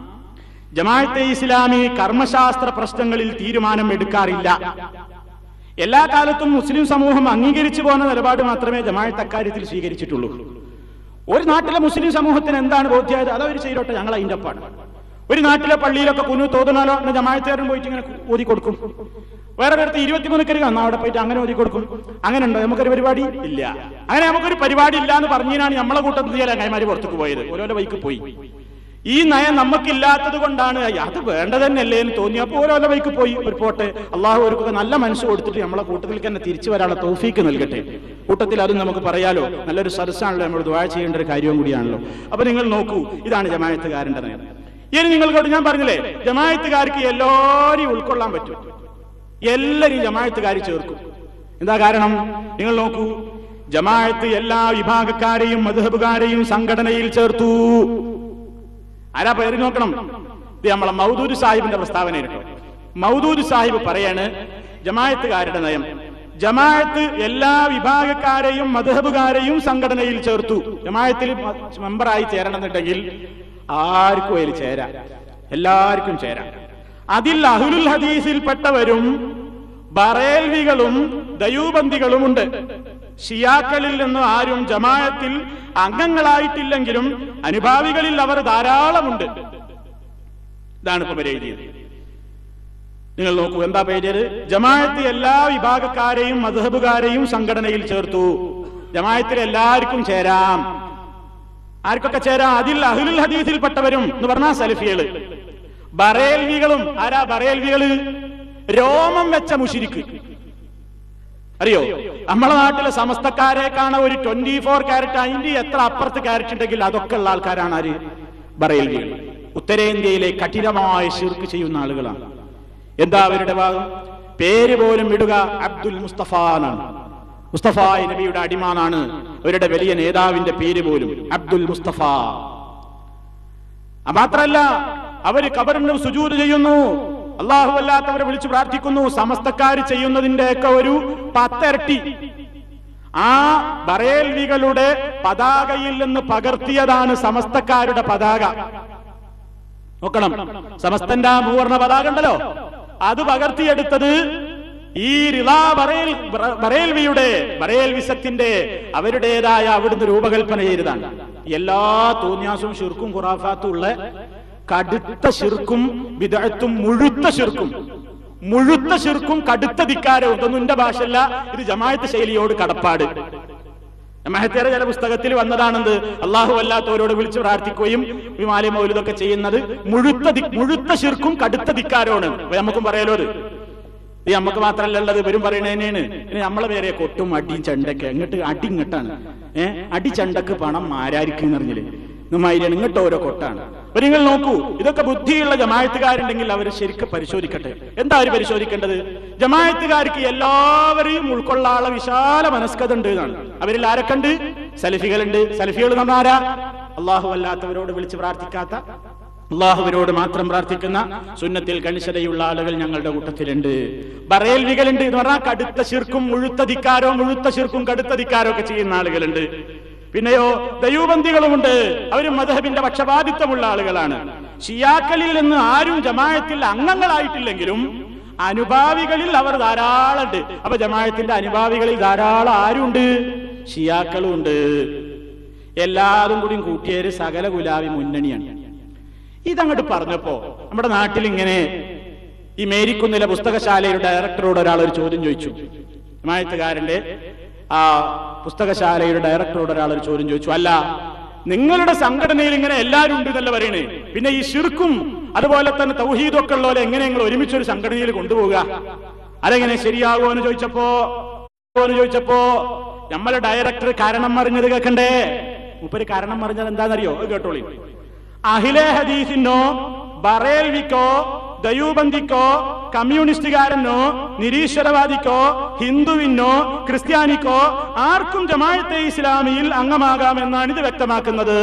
ജമാഅത്തെ ഇസ്ലാമി കർമ്മശാസ്ത്ര പ്രശ്നങ്ങളിൽ തീരുമാനം എടുക്കാറില്ല. എല്ലാ കാലത്തും മുസ്ലിം സമൂഹം അംഗീകരിച്ചു പോകുന്ന നിലപാട് മാത്രമേ ജമാഅത്ത് അക്കാര്യത്തിൽ സ്വീകരിച്ചിട്ടുള്ളൂ. ഒരു നാട്ടിലെ മുസ്ലിം സമൂഹത്തിന് എന്താണ് ബോധ്യമായത് അതവർ ചെയ്തോട്ടെ, ഞങ്ങൾ അതിൻ്റെ ഒപ്പാണ്. ഒരു നാട്ടിലെ പള്ളിയിലൊക്കെ കുഞ്ഞു തോന്നണോ ജമാഅത്തുകാരൻ പോയിട്ട് ഇങ്ങനെ ഓതി കൊടുക്കും. വേറെ അടുത്ത് ഇരുപത്തിമൂന്ന് കരുക എന്നാ അവിടെ പോയിട്ട് അങ്ങനെ ഓതി കൊടുക്കും. അങ്ങനെ ഉണ്ടോ നമുക്കൊരു പരിപാടി? ഇല്ല. അങ്ങനെ നമുക്കൊരു പരിപാടി ഇല്ല എന്ന് പറഞ്ഞാണ് നമ്മളെ കൂട്ടത്തിൽ ചില അങ്ങായിമാര് പുറത്തേക്ക് പോയത്, ഓരോരോ വൈക്ക് പോയി. ഈ നയം നമുക്കില്ലാത്തത് കൊണ്ടാണ് അത് വേണ്ടത് തന്നെയല്ലേ എന്ന് തോന്നി. അപ്പോൾ ഓരോ വൈക്ക് പോയി. ഒരു പോട്ടെ, അള്ളാഹു അവർക്കൊക്കെ നല്ല മനസ്സ് കൊടുത്തിട്ട് നമ്മളെ കൂട്ടത്തിൽ തന്നെ തിരിച്ചു വരാനുള്ള തൗഫീക്ക് നൽകട്ടെ. കൂട്ടത്തിൽ അതും നമുക്ക് പറയാലോ, നല്ലൊരു സദസ്സാണല്ലോ, നമ്മൾ ദുആ ചെയ്യേണ്ട ഒരു കാര്യവും കൂടിയാണല്ലോ. അപ്പൊ നിങ്ങൾ നോക്കൂ, ഇതാണ് ജമാഅത്തുകാരന്റെ നയം. ഇനി നിങ്ങൾക്കോട്ട് ഞാൻ പറഞ്ഞില്ലേ, ജമാഅത്തുകാർക്ക് എല്ലാവരെയും ഉൾക്കൊള്ളാൻ പറ്റും, എല്ലാവരെയും ജമാഅത്തുകാർ ചേർക്കും. എന്താ കാരണം? നിങ്ങൾ നോക്കൂ, ജമാഅത്ത് എല്ലാ വിഭാഗക്കാരെയും മദ്ഹബുകാരെയും സംഘടനയിൽ ചേർത്തു. ആരാ പേര് നോക്കണം? ഇത് നമ്മളെ മൗദൂദ് സാഹിബിന്റെ പ്രസ്താവന കേട്ടോ. മൗദൂദ് സാഹിബ് പറയാണ് ജമാഅത്തുകാരുടെ നയം. ജമാഅത്ത് എല്ലാ വിഭാഗക്കാരെയും മദ്ഹബുകാരെയും സംഘടനയിൽ ചേർത്തു. ജമാഅത്തിൽ മെമ്പറായി ചേരണമെന്നുണ്ടെങ്കിൽ ആർക്കും അതിൽ ചേരാം, എല്ലാവർക്കും ചേരാം. അതിൽ അഹ്ലുൽ ഹദീസിൽപ്പെട്ടവരും ബറേൽവികളും ദയൂബന്ദികളും ഉണ്ട്. ഷിയാക്കളിൽ നിന്ന് ആരും ജമാഅത്തിൽ അംഗങ്ങളായിട്ടില്ലെങ്കിലും അനുഭാവികളിൽ അവർ ധാരാളമുണ്ട്. ഇതാണ് ഇപ്പൊ പേര് എഴുതിയത്. നിങ്ങൾ നോക്കൂ, എന്താ പേര്? ജമാഅത്ത് എല്ലാ വിഭാഗക്കാരെയും മദ്ഹബുകാരെയും സംഘടനയിൽ ചേർത്തു. ജമാഅത്തിൽ എല്ലാവർക്കും ചേരാം. ആർക്കൊക്കെ ചേരാം? അതിൽ അഹ്ലുൽ ഹദീസിൽപ്പെട്ടവരും എന്ന് പറഞ്ഞാൽ സലഫികള്, ബറേൽവികളും. ആരാ ബറേൽവികള്? രോമം വെച്ച മുശിരിക്ക്. അറിയോ? നമ്മളെ നാട്ടിലെ സമസ്തക്കാരെ കാണാൻ ഒരു ട്വന്റി ഫോർ ക്യാരറ്റ് അതിന്റെ എത്ര അപ്പുറത്ത് ക്യാരറ്റ് ഉണ്ടെങ്കിൽ അതൊക്കെ ഉള്ള ആൾക്കാരാണ് ആര്? ബറേൽവികൾ. ഉത്തരേന്ത്യയിലെ കഠിനമായ ശിർക്ക് ചെയ്യുന്ന ആളുകളാണ്. എന്താ അവരുടെ ഭാഗം? പേര് പോലും ഇടുക അബ്ദുൽ മുസ്തഫ എന്നാണ്. മുസ്തഫ നബിയുടെ അടിമാനാണ് അവരുടെ വലിയ നേതാവിന്റെ പേര് പോലും അബ്ദുൽ മുസ്തഫ. മാത്രല്ല അവര് ഖബറിന് സുജൂദ് ചെയ്യുന്നു, അല്ലാഹു അല്ലാത്തവരെ വിളിച്ചു പ്രാർത്ഥിക്കുന്നു. സമസ്തക്കാർ ചെയ്യുന്നതിന്റെ ഒക്കെ ഒരു പത്തിരട്ടി ആ ബറേൽവികളുടെ പതാകയിൽ നിന്ന് പകർത്തിയതാണ് സമസ്തക്കാരുടെ പതാക. നോക്കണം, സമസ്തന്റെ മൂവർണ്ണ പതാക ഉണ്ടല്ലോ, അത് പകർത്തിയെടുത്തത് ഈ റിളാ ബറേൽ ബറേൽവിയുടെ ബറേൽവിസത്തിന്റെ അവരുടേതായ അവിടുന്ന് രൂപകൽപ്പന ചെയ്തതാണ്. എല്ലാ തോന്യാസും ശിർക്കും ഖുറാഫാത്തും ഉള്ള കടുത്ത ശിർക്കും ബിദ്അത്തും മുഴുത്ത ശിർക്കും മുഴുത്ത ശിർക്കും കടുത്ത ധിക്കാരവും. ഇതൊന്നും എന്റെ ഭാഷയല്ല, ഇത് ജമാഅത്ത് ശൈലിയോട് കടപ്പാട്. ജമാഅത്തേറെ ചില പുസ്തകത്തിൽ വന്നതാണെന്ത്, അള്ളാഹു അല്ലാത്തവരോട് വിളിച്ചു പ്രാർത്ഥിക്കുകയും വിമാലി മൗലിദൊക്കെ ചെയ്യുന്നത് മുഴുത്ത മുഴുത്ത ശിർക്കും കടുത്ത ധിക്കാരമാണ്. നമുക്കും പറയാലോ, അത് ഈ നമുക്ക് മാത്രമല്ല ഉള്ളത്, ഇവരും പറയണ തന്നെയാണ്. ഇനി നമ്മളെ പേരെ കൊട്ടും അടിയും ചണ്ടൊക്കെ അങ്ങോട്ട് അടി ഇങ്ങോട്ടാണ്. ഏഹ് അടി ചണ്ടക്ക് പണം ആരായിരിക്കും അറിഞ്ഞില്ലേ, നമ്മായിരിയാണ് ഇങ്ങോട്ട് ഓരോ കൊട്ടാണ്. അപ്പൊ നിങ്ങൾ നോക്കൂ, ഇതൊക്കെ ബുദ്ധിയുള്ള ജമാഅത്തുകാരുണ്ടെങ്കിൽ അവർ ശരിക്കും പരിശോധിക്കട്ടെ. എന്താ അവർ പരിശോധിക്കേണ്ടത്? ജമാഅത്തുകാർക്ക് എല്ലാവരെയും ഉൾക്കൊള്ളാനുള്ള വിശാല മനസ്കത ഉണ്ട് എന്നാണ്. അവരിൽ ആരൊക്കെ ഉണ്ട്? സലഫികളുണ്ട്. സലഫികൾ എന്ന് പറഞ്ഞാൽ ആരാ? അള്ളാഹു അല്ലാത്തവരോട് വിളിച്ച് പ്രാർത്ഥിക്കാത്ത, അള്ളാഹുവിനോട് മാത്രം പ്രാർത്ഥിക്കുന്ന സുന്നത്തിൽ കണിശതയുള്ള ആളുകൾ ഞങ്ങളുടെ കൂട്ടത്തിലുണ്ട്. ബറേൽവികളുണ്ട് എന്ന് പറഞ്ഞാൽ കടുത്ത ശിർക്കും മുഴുത്ത ധിക്കാരവും മുഴുത്ത ശിർക്കും കടുത്ത ധിക്കാരവും ഒക്കെ ചെയ്യുന്ന ആളുകളുണ്ട്. പിന്നെയോ ദയൂബന്ദികളുമുണ്ട്. അവരും മദ്ഹബിന്റെ പക്ഷപാതിത്വമുള്ള ആളുകളാണ്. ഷിയാക്കളിൽ നിന്ന് ആരും ജമാഅത്തിൽ അംഗങ്ങളായിട്ടില്ലെങ്കിലും അനുഭാവികളിൽ അവർ ധാരാളം ഉണ്ട്. അപ്പൊ ജമാഅത്തിന്റെ അനുഭാവികളിൽ ധാരാളം ആരുണ്ട്? ഷിയാക്കളും ഉണ്ട്. എല്ലാതും കൂടി കൂട്ടിയൊരു സകല ഗുലാബി മുന്നണിയാണ്. ഇതങ്ങോട്ട് പറഞ്ഞപ്പോ നമ്മുടെ നാട്ടിൽ ഇങ്ങനെ ഈ മേരിക്കുന്നിലെ പുസ്തകശാലയുടെ ഡയറക്ടറോട് ഒരാൾ ഒരു ചോദ്യം ചോദിച്ചു. ജമാഅത്തുകാരന്റെ ആ പുസ്തകശാലയുടെ ഡയറക്ടറോട് ഒരാൾ ഒരു ചോദ്യം ചോദിച്ചു, അല്ല നിങ്ങളുടെ സംഘടനയിൽ ഇങ്ങനെ എല്ലാവരും ഉണ്ട് എന്നല്ല പറയണേ, പിന്നെ ഈ ശിർക്കും അതുപോലെ തന്നെ തൗഹീദും ഒക്കെ ഉള്ളവരെ എങ്ങനെ നിങ്ങൾ ഒരുമിച്ചൊരു സംഘടനയിൽ കൊണ്ടുപോവുക, അതെങ്ങനെ ശരിയാകുമോ എന്ന് ചോദിച്ചപ്പോ എന്ന് ചോദിച്ചപ്പോ നമ്മളെ ഡയറക്ടർ കാരണം പറഞ്ഞത് കേൾക്കണ്ടേ? മുപ്പര് കാരണം പറഞ്ഞത് എന്താണെന്നറിയോ? കേട്ടോളി. അഹിലെ ഹദീസിനോ ബറേൽവിക്കോ ദയൂബന്ദിക്കോ കമ്മ്യൂണിസ്റ്റുകാരനോ നിരീശ്വരവാദിക്കോ ഹിന്ദുവിനോ ക്രിസ്ത്യാനിക്കോ ആർക്കും ജമാഅത്തെ ഇസ്ലാമിയിൽ അംഗമാകാമെന്നാണ് ഇത് വ്യക്തമാക്കുന്നത്.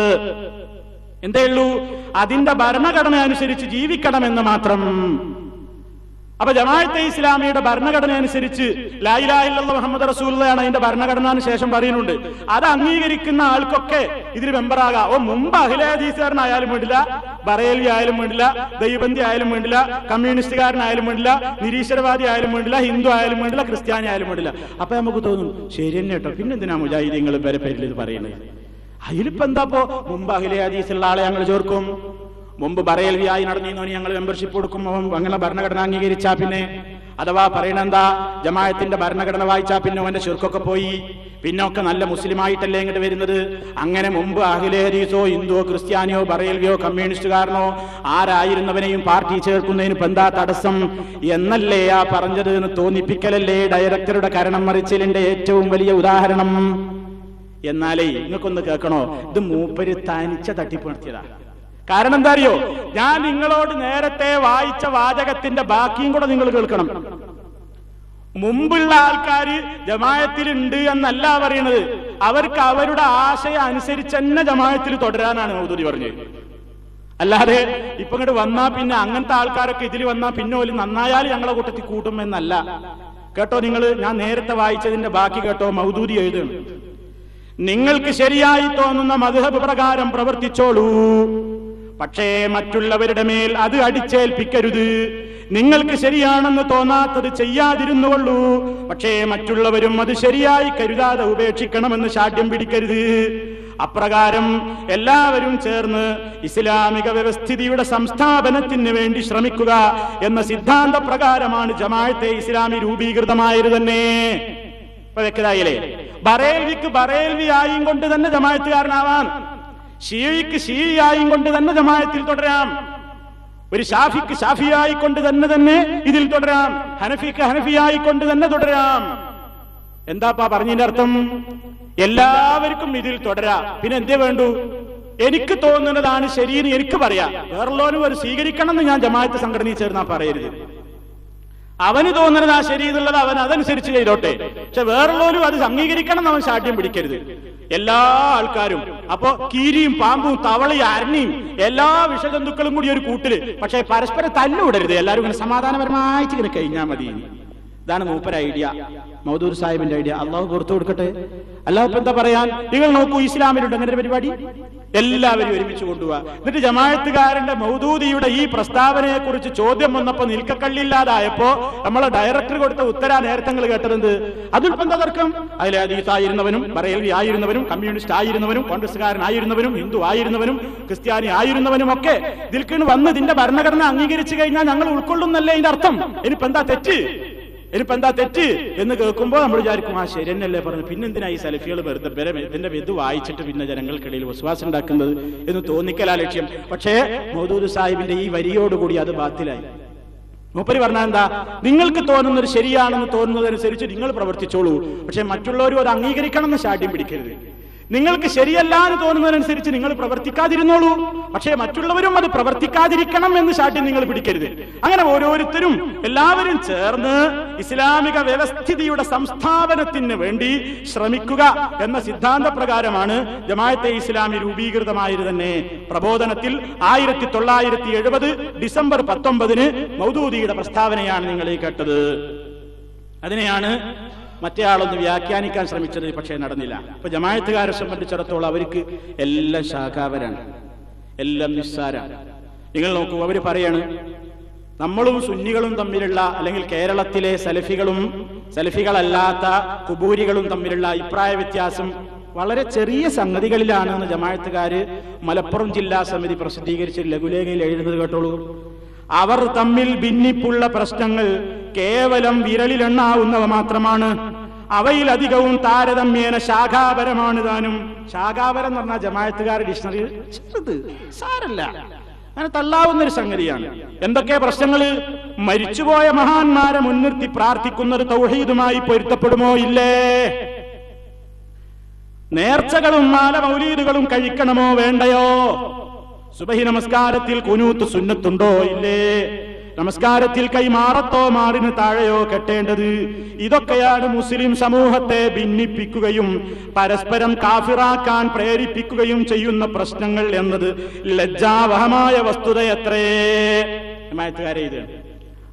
എന്തേ ഉള്ളൂ? അതിന്റെ ഭരണഘടന അനുസരിച്ച് ജീവിക്കണമെന്ന് മാത്രം. അപ്പൊ ജമാഅത്തെ ഇസ്ലാമിയുടെ ഭരണഘടന അനുസരിച്ച് ലാ ഇലാഹ ഇല്ലല്ലാഹ് മുഹമ്മദ് റസൂലുള്ളാഹിയാണ് അതിന്റെ ഭരണഘടനന് ശേഷം പറയുന്നുണ്ട്. അത് അംഗീകരിക്കുന്ന ആൾക്കൊക്കെ ഇതിൽ മെമ്പറാകാം. ഓ മുമ്പ് അഹ്ലെ ഹദീസുകാരനായാലും വേണ്ടില്ല, ബറേലി ആയാലും വേണ്ടില്ല, ദൈവബന്ദി ആയാലും വേണ്ടില്ല, കമ്മ്യൂണിസ്റ്റുകാരനായാലും വേണ്ടില്ല, നിരീശ്വരവാദി ആയാലും വേണ്ടില്ല, ഹിന്ദു ആയാലും വേണ്ടില്ല, ക്രിസ്ത്യാനി ആയാലും വേണ്ടില്ല. അപ്പൊ നമുക്ക് തോന്നും ശരി തന്നെ കേട്ടോ, പിന്നെന്തിനാ മുജാഹിദീങ്ങൾ പേരെ പേരിൽ ഇത് പറയുന്നത്? അതിലിപ്പോ എന്താപ്പോ മുമ്പ് അഹ്ലെ ഹദീസുള്ള ആളെ ഞങ്ങൾ ചേർക്കും, മുമ്പ് ബറേൽവിയായി നടന്നിരുന്നോ ഞങ്ങൾ മെമ്പർഷിപ്പ് കൊടുക്കും, അങ്ങനെ ഭരണഘടന അംഗീകരിച്ചാ പിന്നെ അഥവാ പറയണെന്താ ജമാഅത്തിന്റെ ഭരണഘടന വായിച്ചാ പിന്നെ അവന്റെ ശിർക്കൊക്കെ പോയി, പിന്നെ ഒക്കെ നല്ല മുസ്ലിമായിട്ടല്ലേ ഇങ്ങോട്ട് വരുന്നത്. അങ്ങനെ മുമ്പ് അഹ്ലെ ഹദീസോ ഹിന്ദുവോ ക്രിസ്ത്യാനിയോ ബറേൽവിയോ കമ്മ്യൂണിസ്റ്റുകാരനോ ആരായിരുന്നവനെയും പാർട്ടി ചേർക്കുന്നതിന് ഇപ്പൊ എന്താ തടസ്സം എന്നല്ലേ ആ പറഞ്ഞത് എന്ന് തോന്നിപ്പിക്കലല്ലേ ഡയറക്ടറുടെ കരണം മറിച്ചിലിന്റെ ഏറ്റവും വലിയ ഉദാഹരണം. എന്നാലേ നിങ്ങൾക്കൊന്ന് കേൾക്കണോ, ഇത് മൂപ്പര് തനിച്ച തട്ടിപ്പ് നടത്തിയതാ. കാരണം എന്താ അറിയോ, ഞാൻ നിങ്ങളോട് നേരത്തെ വായിച്ച വാചകത്തിന്റെ ബാക്കിയും കൂടെ നിങ്ങൾ കേൾക്കണം. മുമ്പുള്ള ആൾക്കാര് ജമാഅത്തിലുണ്ട് എന്നല്ല പറയണത്, അവർക്ക് അവരുടെ ആശയം അനുസരിച്ച് തന്നെ ജമാഅത്തിൽ തുടരാനാണ് മൗദൂദി പറഞ്ഞത്. അല്ലാതെ ഇപ്പൊ ഇങ്ങോട്ട് വന്നാ പിന്നെ അങ്ങനത്തെ ആൾക്കാരൊക്കെ ഇതിൽ വന്നാ പിന്നെ ഒരു നന്നായാൽ ഞങ്ങളെ കൂട്ടത്തിൽ കൂട്ടും എന്നല്ല. കേട്ടോ നിങ്ങൾ, ഞാൻ നേരത്തെ വായിച്ചതിന്റെ ബാക്കി കേട്ടോ. മൗദൂദി എഴുതുന്നു, നിങ്ങൾക്ക് ശരിയായി തോന്നുന്ന മദ്ഹബ് പ്രകാരം പ്രവർത്തിച്ചോളൂ, പക്ഷേ മറ്റുള്ളവരുടെ മേൽ അത് അടിച്ചേൽപ്പിക്കരുത്. നിങ്ങൾക്ക് ശരിയാണെന്ന് തോന്നാത്തത് ചെയ്യാതിരുന്നുകൊള്ളൂ, പക്ഷേ മറ്റുള്ളവരും അത് ശരിയായി കരുതാതെ ഉപേക്ഷിക്കണമെന്ന് ശാഠ്യം പിടിക്കരുത്. അപ്രകാരം എല്ലാവരും ചേർന്ന് ഇസ്ലാമിക വ്യവസ്ഥിതിയുടെ സംസ്ഥാപനത്തിന് വേണ്ടി ശ്രമിക്കുക എന്ന സിദ്ധാന്ത പ്രകാരമാണ് ജമാഅത്തെ ഇസ്ലാമി രൂപീകൃതമായത് തന്നെ. ഇപ്പൊ വ്യക്തമായില്ലേ? ബറേൽവിക്ക് ബറേൽവി ആയും കൊണ്ട് തന്നെ ജമാഅത്തുകാരനാവാൻ, ഷിയയ്ക്ക് ഷിയയായും കൊണ്ട് തന്നെ ജമാഅത്തിൽ തുടരാം, ഒരു ഷാഫിക്ക് ഷാഫിയായി കൊണ്ട് തന്നെ തന്നെ ഇതിൽ തുടരാം, ഹനഫിക്ക് ഹനഫിയായി കൊണ്ട് തന്നെ തുടരാം. എന്താപ്പാ പറഞ്ഞതിന്റെ അർത്ഥം? എല്ലാവർക്കും ഇതിൽ തുടരാം. പിന്നെ എന്തേ വേണ്ടു? എനിക്ക് തോന്നുന്നതാണ് ശരിയെന്ന് എനിക്ക് പറയാം, വേറുള്ളവരും ഒരു സ്വീകരിക്കണം എന്ന് ഞാൻ ജമാഅത്ത് സംഘടനയിൽ ചേർന്നാ പറയരുത്. അവന് തോന്നുന്നത് ആ ശരി എന്നുള്ളത് അവൻ അതനുസരിച്ച് ചെയ്തോട്ടെ, പക്ഷെ വേറുള്ളവരും അത് അംഗീകരിക്കണം എന്ന് അവൻ ശാഠ്യം പിടിക്കരുത്. എല്ലാ ആൾക്കാരും അപ്പോ കീരിയും പാമ്പും തവളയും അരണിയും എല്ലാ വിഷജന്തുക്കളും കൂടി ഒരു കൂട്ടില്, പക്ഷെ പരസ്പരം തല്ലുവിടരുത്, എല്ലാവരും ഇങ്ങനെ സമാധാനപരമായിട്ട് ഇങ്ങനെ കഴിഞ്ഞാൽ മതി. ഇതാണ് മൂപ്പര ഐഡിയ, മൗദൂദ് സാഹിബിന്റെ ഐഡിയ. അള്ളാഹു പുറത്തു കൊടുക്കട്ടെ. അല്ലാഹു ഇപ്പൊ എന്താ പറയാൻ? നിങ്ങൾ നോക്കൂ, ഇസ്ലാമിലുണ്ട് അങ്ങനെ ഒരു പരിപാടി. എല്ലാവരും ഒരുമിച്ച് കൊണ്ടുപോവാ. എന്നിട്ട് ജമാഅത്തുകാരന്റെ മൗദൂദിയുടെ ഈ പ്രസ്താവനയെ കുറിച്ച് ചോദ്യം വന്നപ്പോ നിൽക്കക്കള്ളില്ലാതായപ്പോ നമ്മളെ ഡയറക്ടർ കൊടുത്ത ഉത്തരാ നേരത്തങ്ങൾ കേട്ടത് അതിൽപ്പോ എന്താ തർക്കം? അതിലെ ഹദീസ് ആയിരുന്നവനും ബറേൽവി ആയിരുന്നവനും കമ്മ്യൂണിസ്റ്റ് ആയിരുന്നവനും കോൺഗ്രസ്സുകാരനായിരുന്നവനും ഹിന്ദു ആയിരുന്നവനും ക്രിസ്ത്യാനി ആയിരുന്നവനും ഒക്കെ ഇതിൽക്ക് വന്ന് ഇതിന്റെ ഭരണഘടന അംഗീകരിച്ചു കഴിഞ്ഞാൽ ഞങ്ങൾ ഉൾക്കൊള്ളുന്നല്ലേ ഇതിന്റെ അർത്ഥം. ഇനിയിപ്പോ എന്താ തെറ്റ്? ഇനിയിപ്പോ എന്താ തെറ്റ് എന്ന് കേൾക്കുമ്പോൾ നമ്മൾ വിചാരിക്കും ആ ശരി എന്നല്ലേ പറഞ്ഞു, പിന്നെന്തിനാ ഈ സലഫികൾ വെറുതെ ഇതിന്റെ ഇത് വായിച്ചിട്ട് പിന്നെ ജനങ്ങൾക്കിടയിൽ വിശ്വാസം ഉണ്ടാക്കുന്നത് എന്ന് തോന്നിക്കലാ ലക്ഷ്യം. പക്ഷേ മൗദൂദ് സാഹിബിന്റെ ഈ വരിയോടുകൂടി അത് ബാത്തിലായി. മൂപ്പര് പറഞ്ഞാൽ എന്താ? നിങ്ങൾക്ക് തോന്നുന്നത് ശരിയാണെന്ന് തോന്നുന്നതനുസരിച്ച് നിങ്ങൾ പ്രവർത്തിച്ചോളൂ, പക്ഷെ മറ്റുള്ളവരും അത് അംഗീകരിക്കണം എന്ന് ശാഠ്യം പിടിക്കരുത്. നിങ്ങൾക്ക് ശരിയല്ല എന്ന് തോന്നുന്നതനുസരിച്ച് നിങ്ങൾ പ്രവർത്തിക്കാതിരുന്നോളൂ, പക്ഷേ മറ്റുള്ളവരും അത് പ്രവർത്തിക്കാതിരിക്കണം എന്ന് ശാഠ്യം നിങ്ങൾ പിടിക്കരുത്. അങ്ങനെ ഓരോരുത്തരും എല്ലാവരും ചേർന്ന് ഇസ്ലാമിക വ്യവസ്ഥിതിയുടെ സംസ്ഥാപനത്തിന് വേണ്ടി ശ്രമിക്കുക എന്ന സിദ്ധാന്ത പ്രകാരമാണ് ജമാഅത്തെ ഇസ്ലാമി രൂപീകൃതമായത് തന്നെ. പ്രബോധനത്തിൽ ആയിരത്തി തൊള്ളായിരത്തി എഴുപത് ഡിസംബർ പത്തൊമ്പതിന് മൗദൂദിയുടെ പ്രസ്താവനയാണ് നിങ്ങൾ ഈ കേട്ടത്. അതിനെയാണ് മറ്റേ ആളൊന്ന് വ്യാഖ്യാനിക്കാൻ ശ്രമിച്ചത്, പക്ഷേ നടന്നില്ല. ഇപ്പൊ ജമാഅത്തുകാരെ സംബന്ധിച്ചിടത്തോളം അവർക്ക് എല്ലാം ശാഖാപരാണ്, എല്ലാം നിസ്സാരാണ്. നിങ്ങൾ നോക്കൂ, അവര് പറയാണ് നമ്മളും സുന്നികളും തമ്മിലുള്ള, അല്ലെങ്കിൽ കേരളത്തിലെ സലഫികളും സലഫികളല്ലാത്ത കുബൂരികളും തമ്മിലുള്ള അഭിപ്രായ വ്യത്യാസം വളരെ ചെറിയ സംഗതികളിലാണെന്ന് ജമാഅത്തുകാര് മലപ്പുറം ജില്ലാ സമിതി പ്രസിദ്ധീകരിച്ച ലഘുലേഖയിൽ എഴുതുന്നത് കേട്ടോളൂ. അവർ തമ്മിൽ ഭിന്നിപ്പുള്ള പ്രശ്നങ്ങൾ കേവലം വിരലിലെണ്ണാവുന്നവ മാത്രമാണ്. അവയിലധികവും താരതമ്യേന ശാഖാപരമാണ് താനും. ശാഖാപരം എന്ന് പറഞ്ഞാൽ ജമാഅത്തുകാരുടെ ഡിക്ഷണറി ചെറുത്, സാരല്ല, അങ്ങനെ തള്ളാവുന്ന ഒരു സംഗതിയാണ്. എന്തൊക്കെ പ്രശ്നങ്ങള്? മരിച്ചുപോയ മഹാന്മാരെ മുൻനിർത്തി പ്രാർത്ഥിക്കുന്നത് തൗഹീദുമായി പൊരുത്തപ്പെടുമോ ഇല്ലേ? നേർച്ചകളും മാല മൗലീദുകളും കഴിക്കണമോ വേണ്ടയോ? സുബഹി നമസ്കാരത്തിൽ കുനൂത്ത് സുന്നത്തുണ്ടോ ഇല്ലേ? നമസ്കാരത്തിൽ കൈമാറത്തോ മാറിന് താഴെയോ കെട്ടേണ്ടത്? ഇതൊക്കെയാണ് മുസ്ലിം സമൂഹത്തെ ഭിന്നിപ്പിക്കുകയും പരസ്പരം കാഫിറാക്കാൻ പ്രേരിപ്പിക്കുകയും ചെയ്യുന്ന പ്രശ്നങ്ങൾ എന്നത് ലജ്ജാവഹമായ വസ്തുതയത്രേ. ജമാഅത്തുകാരെ ഇത്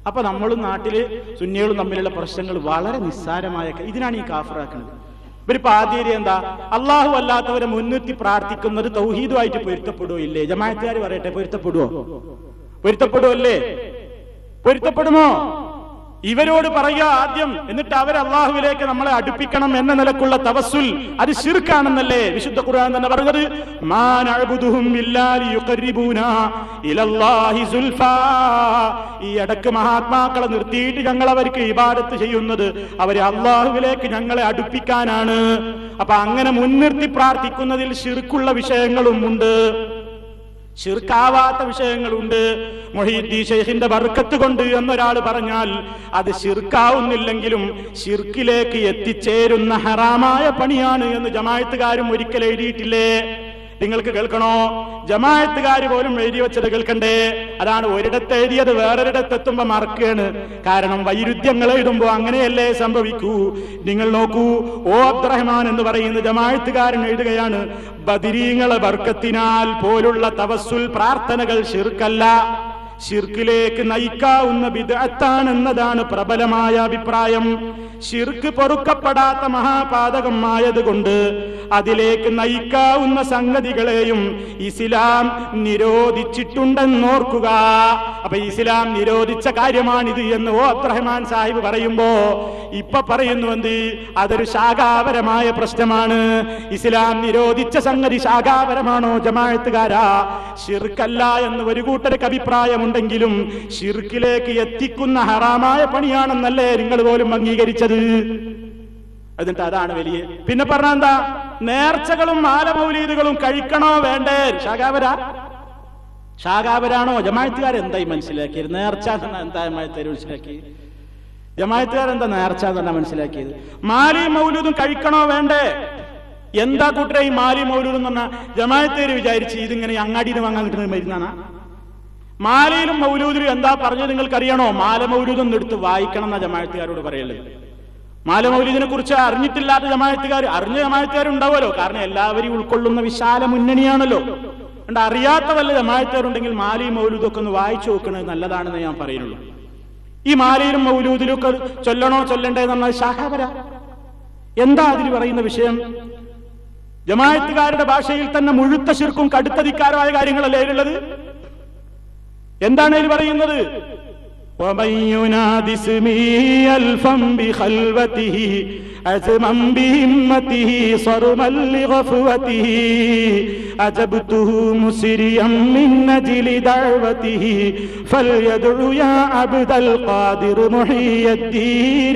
അപ്പൊ നമ്മളും നാട്ടില് സുന്നികളും തമ്മിലുള്ള പ്രശ്നങ്ങൾ വളരെ നിസ്സാരമായ, ഇതിനാണ് ഈ കാഫിറാക്കുന്നത്. ഇവരിപ്പോ ആദ്യം എന്താ, അള്ളാഹു അല്ലാത്തവരെ മുൻനിർത്തി പ്രാർത്ഥിക്കുന്നത് തൗഹീദുമായിട്ട് പൊരുത്തപ്പെടുവോ ഇല്ലേ? ജമാഅത്തുകാർ പറയട്ടെ, പൊരുത്തപ്പെടുവോ? പൊരുത്തപ്പെടുവല്ലേ? പൊരുത്തപ്പെടുമോ? ഇവരോട് പറയുക ആദ്യം, എന്നിട്ട് അവർ അള്ളാഹുവിലേക്ക് നമ്മളെ അടുപ്പിക്കണം എന്ന നിലക്കുള്ള തവസ്സുൽ, അത് ശിർക്കാണെന്നല്ലേ വിശുദ്ധ ഖുർആൻ തന്നെ പറഞ്ഞത്? മാ നഅ്ബുദുഹും ഇല്ലാ ലിയുഖർരിബൂനാ ഇലല്ലാഹി സുൽഫാ. ഈ ഇടക്ക് മഹാത്മാക്കളെ നിർത്തിയിട്ട് ഞങ്ങൾ അവർക്ക് ഇബാദത്ത് ചെയ്യുന്നത് അവരെ അള്ളാഹുവിലേക്ക് ഞങ്ങളെ അടുപ്പിക്കാനാണ്. അപ്പൊ അങ്ങനെ മുൻനിർത്തി പ്രാർത്ഥിക്കുന്നതിൽ ശിർക്കുള്ള വിഷയങ്ങളും ഉണ്ട്, ശിർക്കാവാത്ത വിഷയങ്ങളുണ്ട്. മുഹീദ്ദീൻ ശൈഖിന്റെ ബർക്കത്ത് കൊണ്ട് എന്നൊരാൾ പറഞ്ഞാൽ അത് ശിർക്കാവുന്നില്ലെങ്കിലും ശിർക്കിലേക്ക് എത്തിച്ചേരുന്ന ഹറാമായ പണിയാണ് എന്ന് ജമാഅത്തുകാരും ഒരിക്കൽ എഴുതിയിട്ടില്ലേ? നിങ്ങൾക്ക് കേൾക്കണോ? ജമാഅത്തുകാർ പോലും എഴുതി വെച്ചത് കേൾക്കണ്ടേ? അതാണ് ഒരിടത്ത് എഴുതിയത് വേറൊരിടത്ത് എത്തുമ്പോ മറക്കുകയാണ്. കാരണം വൈരുദ്ധ്യങ്ങൾ എഴുതുമ്പോ അങ്ങനെയല്ലേ സംഭവിക്കൂ. നിങ്ങൾ നോക്കൂ, ഓ അബ്ദുറഹ്മാൻ എന്ന് പറയുന്ന ജമാഅത്തുകാരൻ എഴുതുകയാണ്, ബദരീങ്ങളെ ബർക്കത്തിനാൽ പോലുള്ള തവസ്സുൽ പ്രാർത്ഥനകൾ ശിർക്കല്ല, ശിർക്കിലേക്ക് നയിക്കാവുന്ന ബിദ്അത്താണെന്നതാണ് പ്രബലമായ അഭിപ്രായം. ശിർക്ക് പൊറുക്കപ്പെടാത്ത മഹാപാതകം ആയതുകൊണ്ട് അതിലേക്ക് നയിക്കാവുന്ന സംഗതികളെയും ഇസ്ലാം നിരോധിച്ചിട്ടുണ്ടെന്നോർക്കുക. അപ്പൊ ഇസ്ലാം നിരോധിച്ച കാര്യമാണിത് എന്ന് ഓ അബ്ദുറഹ്മാൻ സാഹിബ് പറയുമ്പോ ഇപ്പൊ പറയുന്നു എന്ത്? അതൊരു ശാഖാപരമായ പ്രശ്നമാണ്. ഇസ്ലാം നിരോധിച്ച സംഗതി ശാഖാപരമാണോ ജമാഅത്തുകാരാ? ശിർക്കല്ല എന്ന് ഒരു കൂട്ടർക്ക് അഭിപ്രായമുണ്ടെങ്കിലും ശിർക്കിലേക്ക് എത്തിക്കുന്ന ഹറാമായ പണിയാണെന്നല്ലേ നിങ്ങൾ പോലും അംഗീകരിച്ചത്? എന്നിട്ട് അതാണ് വലിയ. പിന്നെ പറഞ്ഞ എന്താ? നേർച്ചകളും മാലമൗലീദുകളും കഴിക്കണോ വേണ്ടേ? ശാഖാപര ശാഖാപരാണോ? ജമാഅത്തുകാർ എന്തായി മനസ്സിലാക്കിയത്? നേർച്ച എന്താ ജമാഅത്തുകാർ മനസ്സിലാക്കി? ജമാഅത്തുകാർ എന്താ നേർച്ച എന്നാ മനസ്സിലാക്കിയത്? മാലി മൗലൂദും കഴിക്കണോ വേണ്ടേ? എന്താ കൂട്ടരെ ഈ മാലി മൗലൂദ് എന്ന് പറഞ്ഞാൽ ജമാഅത്തുകാർ വിചാരിച്ച് ഇതിങ്ങനെ അങ്ങാടിയിൽ നിന്ന് വാങ്ങാൻ കിട്ടുന്ന മരുന്നാണ്. മാലയിലും മൗലൂദിലും എന്താ പറഞ്ഞത് നിങ്ങൾക്കറിയണോ? മാല മൗലൂദും എടുത്ത് വായിക്കണം എന്നാ ജമാഅത്തുകാരോട് പറയുള്ളത്. മാല മൗലൂദിനെ കുറിച്ച് അറിഞ്ഞിട്ടില്ലാത്ത ജമാഅത്തുകാർ, അറിഞ്ഞ ജമാഅത്തുകാരുണ്ടാവുമല്ലോ, കാരണം എല്ലാവരെയും ഉൾക്കൊള്ളുന്ന വിശാല മുന്നണിയാണല്ലോ. അതുകൊണ്ട് അറിയാത്ത വല്ല ജമാഅത്തുകാരുണ്ടെങ്കിൽ മാലി മൗലൂദൊക്കെ ഒന്ന് വായിച്ചു നോക്കുന്നത് നല്ലതാണെന്ന് ഞാൻ പറയുന്നുള്ളൂ. ഈ മാലയിലും മൗലൂദിലും ഒക്കെ ചൊല്ലണോ ചൊല്ലണ്ടേന്ന് പറഞ്ഞാൽ ശാഖാപര. എന്താ അതിന് പറയുന്ന വിഷയം? ജമാഅത്തുകാരുടെ ഭാഷയിൽ തന്നെ മുഴുത്ത ശിർക്കും കടുത്ത ധിക്കാരമായ കാര്യങ്ങളല്ലേ അതിലുള്ളത്? എന്താണ് ഇതിൽ പറയുന്നത്? ومن ينادي اسمي ألفا بخلوته عزما بهمته صرما لغفوته أجبته مسريا من أجل دعوته فليدع يا عبد القادر محي الدين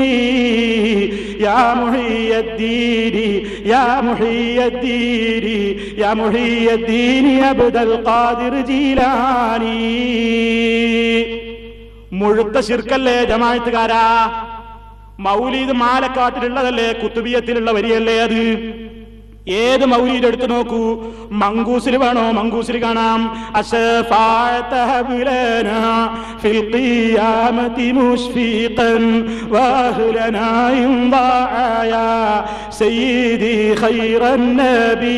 يا محي الدين يا محي الدين يا محي الدين عبد القادر جيلاني. മുഴുത്ത ശിർക്കല്ലേ ജമാഅത്തുകാരാ? മൗലീദ് മാലക്കാട്ടിലുള്ളതല്ലേ, കുത്തുബിയത്തിലുള്ള വരിയല്ലേ അത്? ഏത് മൗലീദ് എടുത്തു നോക്കൂ, മങ്കൂസിൽ വേണോ? മങ്കൂസിൽ കാണാം ഫിൽ ഖിയാമത്തി മുശ്ഫീഖൻ വഅഹ്ലനാ ഇൻദാഅ സയ്യിദി ഖൈറൻ നബി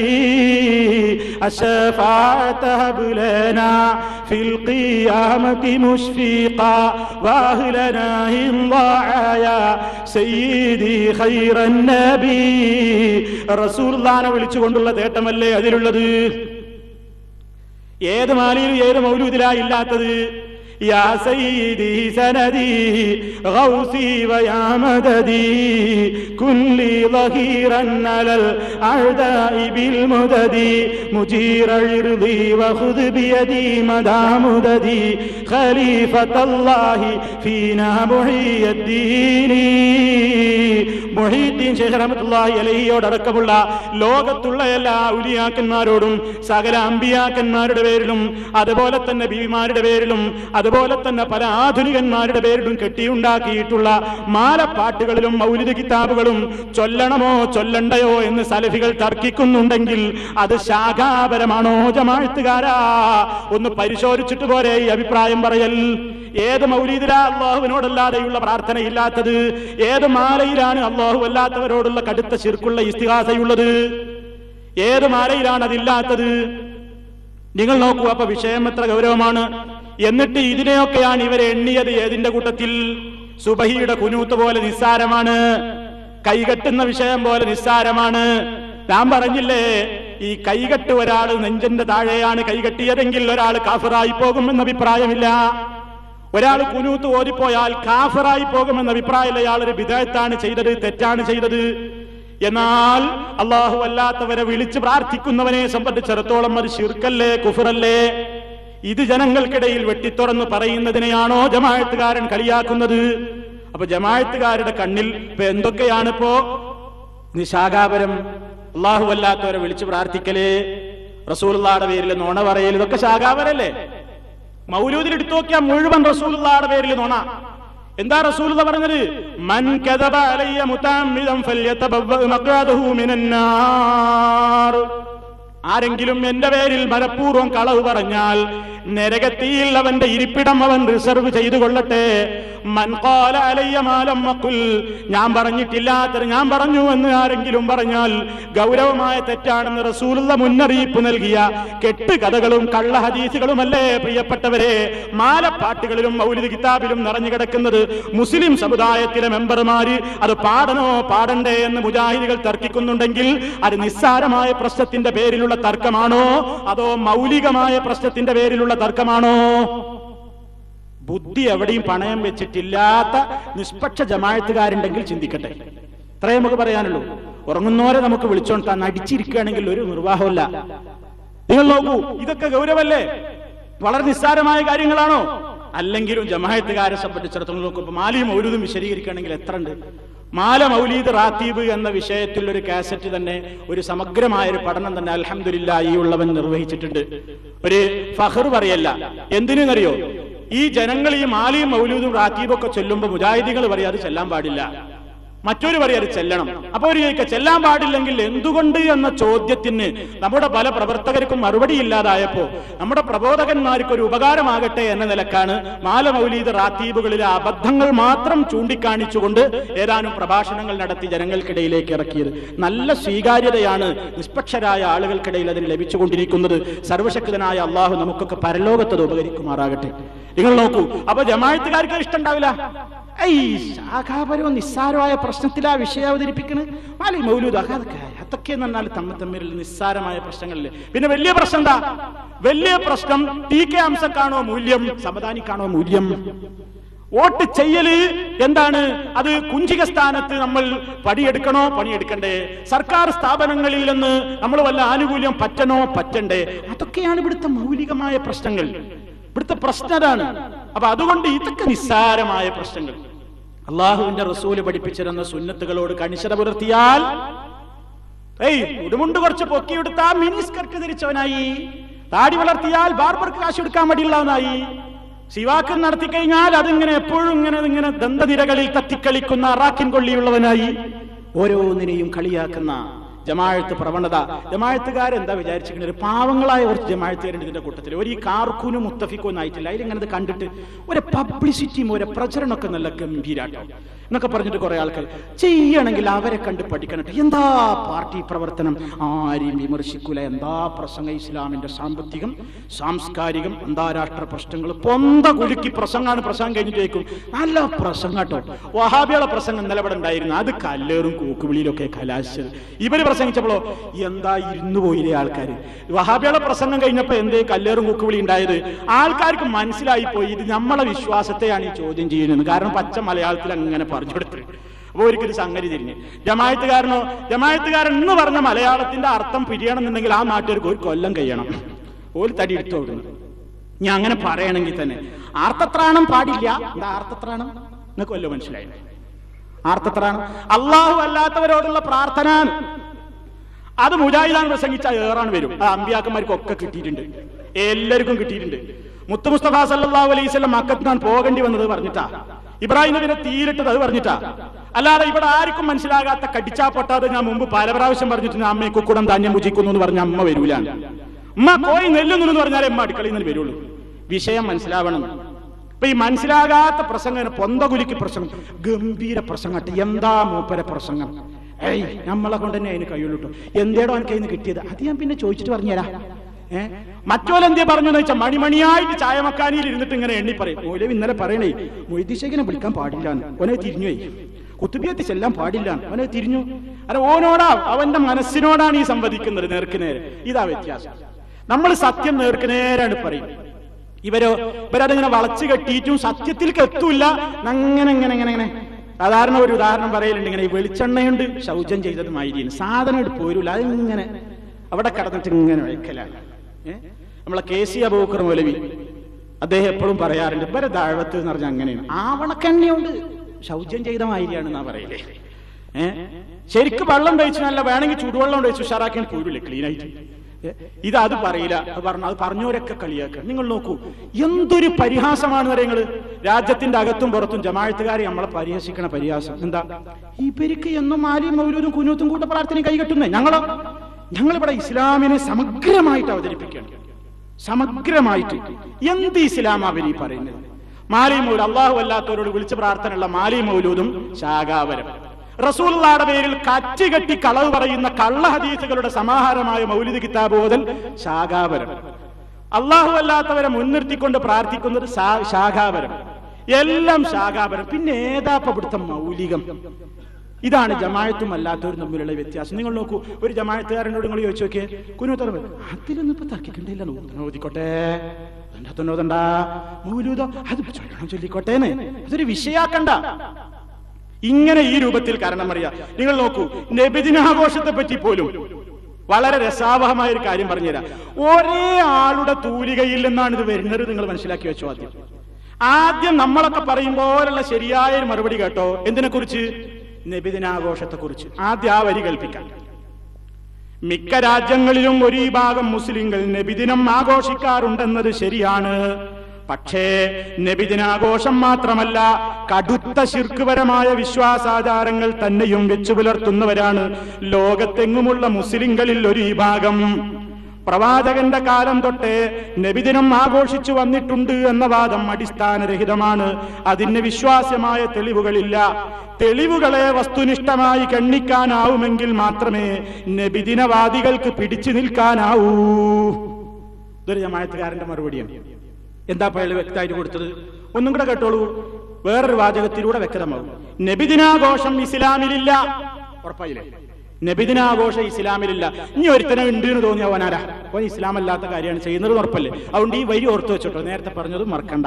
അശഫാഅത ഹബ്ലനാ ഫിൽ ഖിയാമത്തി മുശ്ഫീഖ വഅഹ്ലനാ ഇൻദാഅ സയ്യിദി ഖൈറൻ നബി. റസൂലുള്ളാഹി വിളിച്ചുകൊണ്ടുള്ള തേട്ടമല്ലേ അതിലുള്ളത്? ഏത് മാലിയിലും ഏത് മൗലൂദിലാ ഇല്ലാത്തത്? യാ സയ്യിദി സനദി ഗൗസി വയാ മദദി കുല്ലി ളഹീറൻ അലൽ അഅദാഇ ബിൽ മുദദി മുജീറ ഇർദി വഖുദ് ബിയദി മദാ മുദദി ഖലീഫത്തല്ലാഹി ഫീനാ മുഹിയദ്ദീൻ. മുഹീദ്ദീൻ ശൈഖ് റഹ്മത്തുള്ളാഹി അലൈഹിയോടടക്കമുള്ള ലോകത്തുള്ള എല്ലാ ഔലിയാക്കന്മാരോടും സകല അമ്പിയാക്കന്മാരുടെ പേരിലും അതുപോലെ തന്നെ ബീവിമാരുടെ പേരിലും അതുപോലെ തന്നെ പല ആധുനികന്മാരുടെ പേരിലും കെട്ടിയുണ്ടാക്കിയിട്ടുള്ള മാലപ്പാട്ടുകളിലും മൗലിദ് കിതാബുകളും ചൊല്ലണമോ ചൊല്ലണ്ടയോ എന്ന് സലഫികൾ തർക്കിക്കുന്നുണ്ടെങ്കിൽ അത് ശാഖാപരമാണോ ജമാഅത്തുകാരാ? ഒന്ന് പരിശോധിച്ചിട്ട് പോരെ ഈ അഭിപ്രായം പറയൽ? ഏത് മൗലീദിലാ അള്ളാഹുവിനോടല്ലാതെയുള്ള പ്രാർത്ഥനയില്ലാത്തത്? ഏത് മാലയിലാണ് അള്ളാഹു അല്ലാത്തവരോടുള്ള കടുത്ത ശിർക്കുള്ള ഇസ്തിഗാസയുള്ളത്? ഏത് മാലയിലാണ് അതില്ലാത്തത്? നിങ്ങൾ നോക്കൂ, അപ്പൊ വിഷയം എത്ര ഗൗരവമാണ്. എന്നിട്ട് ഇതിനെയൊക്കെയാണ് ഇവരെ എണ്ണിയത് ഏതിന്റെ കൂട്ടത്തിൽ? സുബഹിയുടെ കുനൂത്ത് പോലെ നിസ്സാരമാണ്, കൈകെട്ടുന്ന വിഷയം പോലെ നിസ്സാരമാണ്. ഞാൻ പറഞ്ഞില്ലേ, ഈ കൈകെട്ട് ഒരാൾ നെഞ്ചിന്റെ താഴെയാണ് കൈകെട്ടിയതെങ്കിൽ ഒരാൾ കാഫിറായി പോകുമെന്ന അഭിപ്രായമില്ല. ഒരാൾ കുനൂത്ത് ഓതിപ്പോയാൽ കാഫിറായി പോകുമെന്ന അഭിപ്രായമില്ല. ഇയാളൊരു ബിദഅത്താണ് ചെയ്തത്, തെറ്റാണ് ചെയ്തത്. എന്നാൽ അല്ലാഹു അല്ലാത്തവരെ വിളിച്ച് പ്രാർത്ഥിക്കുന്നവനെ സംബന്ധിച്ചിടത്തോളം അത് ശിർക്കല്ലേ, കുഫറല്ലേ? ഇത് ജനങ്ങൾക്കിടയിൽ വെട്ടിത്തുറന്ന് പറയുന്നതിനെയാണോ ജമാഅത്തുകാരൻ കളിയാക്കുന്നത്? അപ്പൊ ജമാഅത്തുകാരുടെ കണ്ണിൽ ഇപ്പൊ എന്തൊക്കെയാണ് ഇപ്പോ നിശാകാപരം? അല്ലാഹു അല്ലാത്തവരെ വിളിച്ച് പ്രാർത്ഥിക്കല്, റസൂലുള്ളാഹിയുടെ പേരിൽ നുണ പറയൽ, ഇതൊക്കെ ശാകാപരല്ലേ? മൗലൂദിൽ എടുത്തു നോക്കിയാൽ മുഴുവൻ റസൂലുള്ളാഹിയുടെ പേരിൽ നുണ. എന്താ റസൂലുള്ള പറഞ്ഞത്? മൻ കദബ അലയ്യ മുതഅമ്മിദൻ ഫല്യതബവ്വ മഖ്അദഹു മിനന്നാർ. ആരെങ്കിലും എന്റെ പേരിൽ മനഃപൂർവ്വം കളവ് പറഞ്ഞാൽ നരകത്തിയിൽ അവന്റെ ഇരിപ്പിടം അവൻ റിസർവ് ചെയ്തു കൊള്ളട്ടെ. മൻ ഖാല അലയ്യ മാ ലം അഖുൽ, ഞാൻ പറഞ്ഞിട്ടില്ലാത്തത് ഞാൻ പറഞ്ഞു എന്ന് ആരെങ്കിലും പറഞ്ഞാൽ ഗൗരവമായ തെറ്റാണെന്ന് റസൂലുള്ള മുന്നറിയിപ്പ് നൽകിയ കെട്ട് കഥകളും കള്ള ഹദീസുകളുമല്ലേ പ്രിയപ്പെട്ടവരെ മാലപ്പാട്ടുകളിലും മൗലിദ് കിതാബിലും നിറഞ്ഞു കിടക്കുന്നത്? മുസ്ലിം സമുദായത്തിലെ മെമ്പർമാര് അത് പാടണോ പാടണ്ടേ എന്ന് മുജാഹിദുകൾ തർക്കിക്കുന്നുണ്ടെങ്കിൽ അത് നിസ്സാരമായ പ്രശ്നത്തിന്റെ പേരിലുള്ള തർക്കമാണോ അതോ മൗലികമായ പ്രശ്നത്തിന്റെ പേരിലുള്ള തർക്കമാണോ? ബുദ്ധി എവിടെയും പണയം വെച്ചിട്ടില്ലാത്ത നിഷ്പക്ഷ ജമാഅത്തുകാരുണ്ടെങ്കിൽ ചിന്തിക്കട്ടെ. ഇത്രേ നമുക്ക് പറയാനുള്ളൂ. ഉറങ്ങുന്നവരെ നമുക്ക് വിളിച്ചോണ്ടാ നടിച്ചിരിക്കുകയാണെങ്കിൽ ഒരു നിർവാഹമില്ല. നിങ്ങൾ നോക്കൂ, ഇതൊക്കെ ഗൗരവല്ലേ? വളരെ നിസ്സാരമായ കാര്യങ്ങളാണോ? അല്ലെങ്കിലും ജമാഅത്തുകാരെ സംബന്ധിച്ചിടത്തോളം നോക്കുമ്പോൾ മാലി മൗലൂദും വിശദീകരിക്കുകയാണെങ്കിൽ എത്ര ഉണ്ട്? മാല മൗലീദ് റാത്തീബ് എന്ന വിഷയത്തിൽ ഒരു കാസറ്റ് തന്നെ, ഒരു സമഗ്രമായ ഒരു പഠനം തന്നെ അൽഹംദുലില്ലാഹ് ഈ ഉള്ളവൻ നിർവഹിച്ചിട്ടുണ്ട്. ഒരു ഫഖർ പറയല്ല. എന്തിനെന്നറിയോ? ഈ ജനങ്ങൾ ഈ മാലിയും മൗലൂദും റാത്തീബും ഒക്കെ ചൊല്ലുമ്പോൾ മുജാഹിദീകൾ പറയാതെ ചെല്ലാൻ പാടില്ല, മറ്റൊരു പറയാതെ ചെല്ലണം. അപ്പൊ ഒരു ചോദിക്കുക, ചെല്ലാൻ പാടില്ലെങ്കിൽ എന്തുകൊണ്ട് എന്ന ചോദ്യത്തിന് നമ്മുടെ പല പ്രവർത്തകർക്കും മറുപടി ഇല്ലാതായപ്പോ നമ്മുടെ പ്രബോധകന്മാർക്ക് ഒരു ഉപകാരമാകട്ടെ എന്ന നിലക്കാണ് മാല മൗലീദ് റാത്തീബുകളിലെ അബദ്ധങ്ങൾ മാത്രം ചൂണ്ടിക്കാണിച്ചുകൊണ്ട് ഏതാനും പ്രഭാഷണങ്ങൾ നടത്തി ജനങ്ങൾക്കിടയിലേക്ക് ഇറക്കിയത്. നല്ല സ്വീകാര്യതയാണ് നിഷ്പക്ഷരായ ആളുകൾക്കിടയിൽ അതിന് ലഭിച്ചുകൊണ്ടിരിക്കുന്നത്. സർവശക്തനായ അള്ളാഹു നമുക്കൊക്കെ പരലോകത്തത് ഉപകരിക്കുമാറാകട്ടെ. നിങ്ങൾ നോക്കൂ, അപ്പൊ ജമാഅത്തുകാർക്ക് ഇഷ്ടം ഉണ്ടാവില്ല. ശാഖാപരവും നിസ്സാരമായ പ്രശ്നത്തിലാ വിഷയം അവതരിപ്പിക്കുന്നത്. മാലി മൗലൂദ് അതൊക്കെ അതൊക്കെ എന്ന് പറഞ്ഞാൽ തമ്മിൽ തമ്മിൽ നിസ്സാരമായ പ്രശ്നങ്ങളില്. പിന്നെ വലിയ പ്രശ്നം എന്താ? വലിയ പ്രശ്നം ടി കെ അംസക്കാണോ മൂല്യം, സമദാനിക്കാണോ മൂല്യം? വോട്ട് ചെയ്യല് എന്താണ്? അത് കുഞ്ചിക സ്ഥാനത്ത് നമ്മൾ പണിയെടുക്കണോ പണിയെടുക്കണ്ടേ? സർക്കാർ സ്ഥാപനങ്ങളിൽ നിന്ന് നമ്മൾ വല്ല ആനുകൂല്യം പറ്റണോ പറ്റണ്ടേ? അതൊക്കെയാണ് ഇവിടുത്തെ മൗലികമായ പ്രശ്നങ്ങൾ. ഇവിടുത്തെ പ്രശ്നം അതാണ്. അപ്പൊ അതുകൊണ്ട് ഇതൊക്കെ നിസ്സാരമായ പ്രശ്നങ്ങൾ. അള്ളാഹുവിന്റെ റസൂല് പഠിപ്പിച്ചിരുന്ന സുന്നത്തുകളോട് കണിശത പുലർത്തിയാൽ, ഏയ് ഉടുമുണ്ട് കുറച്ച് പൊക്കിയെടുത്താ മിനി സ്കർട്ട് ധരിച്ചവനായി, താടി വളർത്തിയാൽ ബാർബർക്ക് കാശ് എടുക്കാൻ മടിയുള്ളവനായി, സിവാക്ക് നടത്തിക്കഴിഞ്ഞാൽ അതിങ്ങനെ എപ്പോഴും ഇങ്ങനെ ഇങ്ങനെ ദന്തനിരകളിൽ തത്തിക്കളിക്കുന്ന അറാക്കിൻ കൊള്ളിയുള്ളവനായി, ഓരോന്നിനെയും കളിയാക്കുന്ന ജമാഅത്ത് പ്രവണത. ജമാഅത്തുകാരെന്താ വിചാരിച്ചിരിക്കുന്നത്? പാവങ്ങളായ കുറച്ച് ജമാഅത്തുകാരുണ്ട് ഇതിന്റെ കൂട്ടത്തിൽ. ഒരു ഈ കാർക്കൂനും മുത്തഫിക്കും ആയിട്ടില്ല. അതിലിങ്ങനെ കണ്ടിട്ട് ഒരു പബ്ലിസിറ്റിയും ഒരു പ്രചരണമൊക്കെ നല്ല ഗംഭീരാട്ടോ എന്നൊക്കെ പറഞ്ഞിട്ട് കുറെ ആൾക്കാർ ചെയ്യണമെങ്കിൽ അവരെ കണ്ട് പഠിക്കണം. എന്താ പാർട്ടി പ്രവർത്തനം, ആരെയും വിമർശിക്കൂല, എന്താ പ്രസംഗം, ഇസ്ലാമിന്റെ സാമ്പത്തികം സാംസ്കാരികം അന്താരാഷ്ട്ര പ്രശ്നങ്ങൾ പൊന്ത കുലുക്കി പ്രസംഗമാണ്. പ്രസംഗം കഴിഞ്ഞിട്ട് ചോദിക്കും നല്ല പ്രസംഗാട്ടോ. വഹാബിയുടെ പ്രസംഗം നിലവിടെ ഉണ്ടായിരുന്നു, അത് കല്ലേറും കൂക്കുവിളിയിലൊക്കെ കലാശിച്ചത്. ഇവര് പ്രസംഗിച്ചപ്പോഴോ എന്താ ഇരുന്നു പോയില്ലേ ആൾക്കാർ. വഹാബിയുടെ പ്രസംഗം കഴിഞ്ഞപ്പോ എന്തേ കല്ലേറും കൂക്കുവിളി ഉണ്ടായത്? ആൾക്കാർക്ക് മനസ്സിലായി പോയി ഇത് നമ്മളെ വിശ്വാസത്തെയാണ് ഈ ചോദ്യം ചെയ്യുന്നത്. കാരണം പച്ച മലയാളത്തിൽ അങ്ങനെ പറഞ്ഞു കൊടുത്ത് അപ്പൊ ഒരിക്കലും സംഗതി തിരിഞ്ഞ്. ജമാഅത്തുകാരനോ, ജമാഅത്തുകാരൻ എന്ന് പറഞ്ഞ മലയാളത്തിന്റെ അർത്ഥം പിരിയണം എന്നുണ്ടെങ്കിൽ ആ നാട്ടുകാർക്ക് ഒരു കൊല്ലം കഴിയണം. ഒരു തടി എടുത്തു കൊടുക്കുന്നു. ഞാൻ അങ്ങനെ പറയണമെങ്കിൽ തന്നെ ആർത്തത്രാണം പാടില്ല. എന്താ ആർത്തത്രാണം? നിങ്ങൾക്ക് വല്ല മനസ്സിലായി? ആർത്തത്രാണം അള്ളാഹു അല്ലാത്തവരോടുള്ള പ്രാർത്ഥന. അത് മുജാഹിദാൻ പ്രസംഗിച്ചാൽ ഏറാൻ വരും. അത് അമ്പിയാക്കന്മാർക്കൊക്കെ കിട്ടിയിട്ടുണ്ട്, എല്ലാവർക്കും കിട്ടിയിട്ടുണ്ട്. മുത്തു മുസ്തഫ സല്ലല്ലാഹു അലൈഹി വസല്ലം മക്കത്ത് ഞാൻ പോകേണ്ടി വന്നത് പറഞ്ഞിട്ടാ, ഇബ്രാഹിം നബിനെ തീരിട്ടത് അത് പറഞ്ഞിട്ടാ. അല്ലാതെ ഇവിടെ ആർക്കും മനസ്സിലാകാത്ത കടിച്ചാ പൊട്ടാതെ ഞാൻ മുമ്പ് പല പ്രാവശ്യം പറഞ്ഞിട്ട് ഞാൻ അമ്മയെ കുക്കുടം ധാന്യം ഭുജിക്കുന്നു എന്ന് പറഞ്ഞ അമ്മ വരൂല. ഉമ്മ കോയി നെല്ലുന്നു എന്ന് പറഞ്ഞാലേ അമ്മ അടുക്കളയിൽ നിന്ന് വരുള്ളൂ. വിഷയം മനസ്സിലാവണം. ഇപ്പൊ ഈ മനസ്സിലാകാത്ത പ്രസംഗം പൊന്തകുലിക്ക് പ്രസംഗം ഗംഭീര പ്രസംഗം. എന്താ മൂപ്പര പ്രസംഗം? ഏയ് നമ്മളെ കൊണ്ട് തന്നെ അതിന് കഴിയുള്ളൂ. എന്തേടോ എനിക്ക് അതിന് കിട്ടിയത്? അത് ഞാൻ പിന്നെ ചോദിച്ചിട്ട് പറഞ്ഞുതരാ. ഏഹ് മറ്റോലെന്തേ പറഞ്ഞു എന്ന് വെച്ചാൽ മണിമണിയായിട്ട് ചായമക്കാനിയിൽ ഇരുന്നിട്ട് ഇങ്ങനെ എണ്ണി പറയും. മൗലവി ഇന്നലെ പറയണേ മൊയ്തീശേഖനെ വിളിക്കാൻ പാടില്ലാന്ന്, ഓനെ തിരിഞ്ഞുപോയി. കുത്തുബിയത്ത് ചെല്ലാൻ പാടില്ലാന്ന്, ഓനെ തിരിഞ്ഞു. അല്ല, ഓനോടാ, അവന്റെ മനസ്സിനോടാണ് ഈ സംവദിക്കുന്നത് നേർക്ക് നേരെ. ഇതാ വ്യത്യാസം. നമ്മൾ സത്യം നേർക്ക് നേരാണ് പറയും. ഇവരോ ഇവരതിങ്ങനെ വളച്ചു കെട്ടിയിട്ടും സത്യത്തിലേക്ക് എത്തൂല്ല. അങ്ങനെ ഇങ്ങനെ ഇങ്ങനെ ഇങ്ങനെ സാധാരണ ഒരു ഉദാഹരണം പറയലുണ്ട്. ഇങ്ങനെ ഈ വെളിച്ചെണ്ണയുണ്ട് ശൗചം ചെയ്തത് മാതിരിയാണ്, സാധനം എടുത്ത് പോരൂല, അതിങ്ങനെ അവിടെ കടന്നിട്ട് ഇങ്ങനെ വയ്ക്കലാണ്. ഏഹ് നമ്മളെ കെ സി അബൂബക്കർ മൗലവി അദ്ദേഹം എപ്പോഴും പറയാറുണ്ട്, ഇവരെ ദഅവത്ത് എന്ന് പറഞ്ഞാൽ അങ്ങനെയാണ്, ആവണക്കെണ്ണയുണ്ട് ശൗചം ചെയ്ത മാതിരിയാണെന്നാ പറയില്ലേ. ഏഹ് ശരിക്കും വെള്ളം കഴിച്ചു, നല്ല വേണമെങ്കിൽ ചൂടുവെള്ളം കഴിച്ചു ഉഷാറാക്കിയാൽ പോരൂല്ലേ ക്ലീൻ ആയിട്ട്. ഇത് അത് പറയില്ല, അത് പറഞ്ഞു, അത് പറഞ്ഞവരൊക്കെ കളിയാക്കുക. നിങ്ങൾ നോക്കൂ, എന്തൊരു പരിഹാസമാണ് നിങ്ങൾ. രാജ്യത്തിന്റെ അകത്തും പുറത്തും ജമാഅത്തുകാരെ നമ്മളെ പരിഹസിക്കണ പരിഹാസം എന്താ? ഇവർക്ക് എന്നും മാലിയും മൗലൂദും കുനൂത്തും കൂട്ടപ്രാർത്ഥനയും കൈകെട്ടുന്നേ. ഞങ്ങളോ ഞങ്ങളിവിടെ ഇസ്ലാമിനെ സമഗ്രമായിട്ട് അവതരിപ്പിക്കണം. സമഗ്രമായിട്ട് എന്ത് ഇസ്ലാം അവരീ പറയുന്നത്? മാലി മൗലൂദ്, അള്ളാഹു അല്ലാത്തവരോട് വിളിച്ച് പ്രാർത്ഥനയുള്ള മാലി മൗലൂദും ശാഖാവരം, റസൂലുള്ളാഹിയുടെ പേരിൽ കറ്റുകെട്ടി കളവ് പറയുന്ന കള്ള ഹദീസുകളുടെ സമാഹാരമായ മൗലിദ് കിതാബ് ഓതൽ ശാഖാവരം, അള്ളാഹു അല്ലാത്തവരെ മുൻനിർത്തിക്കൊണ്ട് പ്രാർത്ഥിക്കുന്നത് ശാഖാവരം, എല്ലാം ശാഖാവരം. പിന്നെ ഏതാപ്പ ഇവിടുത്തെ മൗലികം? ഇതാണ് ജമാഅത്തും അല്ലാത്തവരും തമ്മിലുള്ള വ്യത്യാസം. നിങ്ങൾ നോക്കൂ, ഒരു ജമാഅത്തുകാരനോട് നിങ്ങൾ ചോദിച്ചു നോക്കിയേ, കുനൂത്തറ അതിലൊന്നും ഇപ്പൊ തർക്കിക്കണ്ടില്ല, ഓതിക്കോട്ടെ, ഓതണ്ട, മൗലൂദോ അത് ചൊല്ലണം ചൊല്ലിക്കോട്ടേന്ന്, അതൊരു വിഷയാക്കണ്ട. ഇങ്ങനെ ഈ രൂപത്തിൽ കാരണം അറിയാം. നിങ്ങൾ നോക്കൂ, നബിദിനാഘോഷത്തെ പറ്റി പോലും വളരെ രസാവഹമായ ഒരു കാര്യം പറഞ്ഞുതരാം. ഒരേ ആളുടെ തൂലികയിൽ നിന്നാണ് ഇത് വരുന്നത്, നിങ്ങൾ മനസ്സിലാക്കി വെച്ചോ. ആദ്യം ആദ്യം നമ്മളൊക്കെ പറയും പോലുള്ള ശരിയായ ഒരു മറുപടി കേട്ടോ. എന്തിനെ കുറിച്ച്? നബിദിനാഘോഷത്തെ കുറിച്ച്. ആദ്യം ആ വരി കൽപ്പിക്കാം. മിക്ക രാജ്യങ്ങളിലും ഒരു വിഭാഗം മുസ്ലിങ്ങൾ നബിദിനം ആഘോഷിക്കാറുണ്ടെന്നത് ശരിയാണ്. പക്ഷേ നബിദിനാഘോഷം മാത്രമല്ല, കടുത്ത ശിർക്ക്പരമായ വിശ്വാസാചാരങ്ങൾ തന്നെയും വെച്ചു പുലർത്തുന്നവരാണ് ലോകത്തെങ്ങുമുള്ള മുസ്ലിങ്ങളിൽ ഒരു വിഭാഗം. പ്രവാചകന്റെ കാലം തൊട്ടേ നബിദിനം ആഘോഷിച്ചു വന്നിട്ടുണ്ട് എന്ന വാദം അടിസ്ഥാനരഹിതമാണ്. അതിന് വിശ്വാസ്യമായ തെളിവുകളില്ല. തെളിവുകളെ വസ്തുനിഷ്ഠമായി ഗണ്ണിക്കാനാവുമെങ്കിൽ മാത്രമേ നബിദിനവാദികൾക്ക് പിടിച്ചു നിൽക്കാനാവൂ. ഇതൊരു ജമാഅത്തുകാരന്റെ മറുപടിയാണ്. എന്താ പയ്യൽ വ്യക്തമായിട്ട് കൊടുത്തത്? ഒന്നും കൂടെ കേട്ടോളൂ, വേറൊരു വാചകത്തിലൂടെ വ്യക്തമാവും. നബിദിനാഘോഷം ഇസ്ലാമിലില്ല. ഉറപ്പായില്ലേ? നബിദിനാഘോഷം ഇസ്ലാമിലില്ല. ഇനി ഒരുത്തനെ ഉണ്ട് എന്ന് തോന്നിയ അവനാരാ? അവൻ ഇസ്ലാം അല്ലാത്ത കാര്യമാണ് ചെയ്യുന്നത്, ഉറപ്പല്ലേ? അതുകൊണ്ട് ഈ വരി ഓർത്തു വെച്ചോട്ടോ, നേരത്തെ പറഞ്ഞതും മറക്കണ്ട.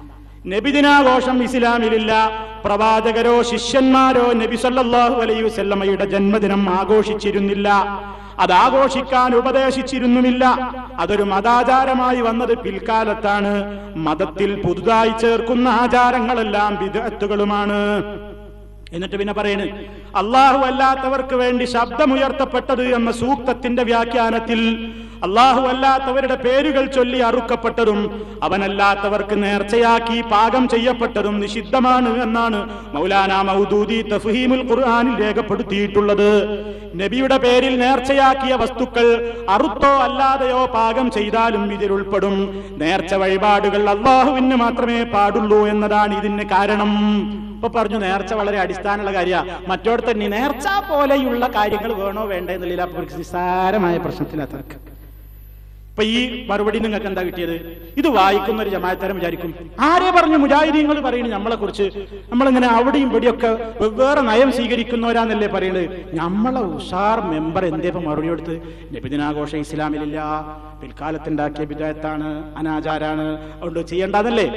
നബിദിനാഘോഷം ഇസ്ലാമിലില്ല. പ്രവാചകരോ ശിഷ്യന്മാരോ നബി സല്ലല്ലാഹു അലൈഹി വസല്ലമയുടെ ജന്മദിനം ആഘോഷിച്ചിരുന്നില്ല. അതാഘോഷിക്കാൻ ഉപദേശിച്ചിരുന്നുമില്ല. അതൊരു മതാചാരമായി വന്നത് പിൽക്കാലത്താണ്. മതത്തിൽ പുതുതായി ചേർക്കുന്ന ആചാരങ്ങളെല്ലാം ബിദ്അത്തുകളുമാണ്. എന്നിട്ട് പിന്നെ പറയുന്നത്, അള്ളാഹു അല്ലാത്തവർക്ക് വേണ്ടി ശബ്ദമുയർത്തപ്പെട്ടത് എന്ന സൂക്തത്തിന്റെ വ്യാഖ്യാനത്തിൽ അള്ളാഹു അല്ലാത്തവരുടെ പേരുകൾ ചൊല്ലി അറുക്കപ്പെട്ടതും അവനല്ലാത്തവർക്ക് നേർച്ചയാക്കി പാകം ചെയ്യപ്പെട്ടതും നിഷിദ്ധമാണ് എന്നാണ് മൗലാന മൗദൂദി തഫ്ഹീമുൽ ഖുർആനിൽ രേഖപ്പെടുത്തിയിട്ടുള്ളത്. നബിയുടെ പേരിൽ നേർച്ചയാക്കിയ വസ്തുക്കൾ അറുത്തോ അല്ലാതെയോ പാകം ചെയ്താലും ഇതിൽ ഉൾപ്പെടും. നേർച്ച വഴിപാടുകൾ അള്ളാഹുവിന് മാത്രമേ പാടുള്ളൂ എന്നതാണ് ഇതിന് കാരണം. ഇപ്പൊ പറഞ്ഞു നേർച്ച വളരെ അടിസ്ഥാനമുള്ള കാര്യമാണ്. മറ്റോടെ തന്നെ നേർച്ച പോലെയുള്ള കാര്യങ്ങൾ വേണോ വേണ്ട എന്നുള്ള നിസ്സാരമായ പ്രശ്നത്തിലാ തർക്കം. ഇപ്പൊ ഈ മറുപടി നിങ്ങൾക്ക് എന്താ കിട്ടിയത്? ഇത് വായിക്കുന്ന ഒരു ജമാഅത്തുകാരൻ വിചാരിക്കും, ആരെ പറഞ്ഞു മുജാഹിദീങ്ങൾ പറയുന്നത് നമ്മളെ കുറിച്ച്? നമ്മളിങ്ങനെ അവിടെയും ഇവിടെയൊക്കെ വെവ്വേറെ നയം സ്വീകരിക്കുന്നവരാന്നല്ലേ പറയുന്നത്. നമ്മളെ ഉഷാർ മെമ്പർ എന്തേ ഇപ്പൊ മറുപടി കൊടുത്ത്? നബിദിനാഘോഷം ഇസ്ലാമിലില്ല, പിൽക്കാലത്തുണ്ടാക്കിയ ബിദ്അത്താണ്, അനാചാരാണ്, അതുകൊണ്ട് ചെയ്യേണ്ടതല്ലേ.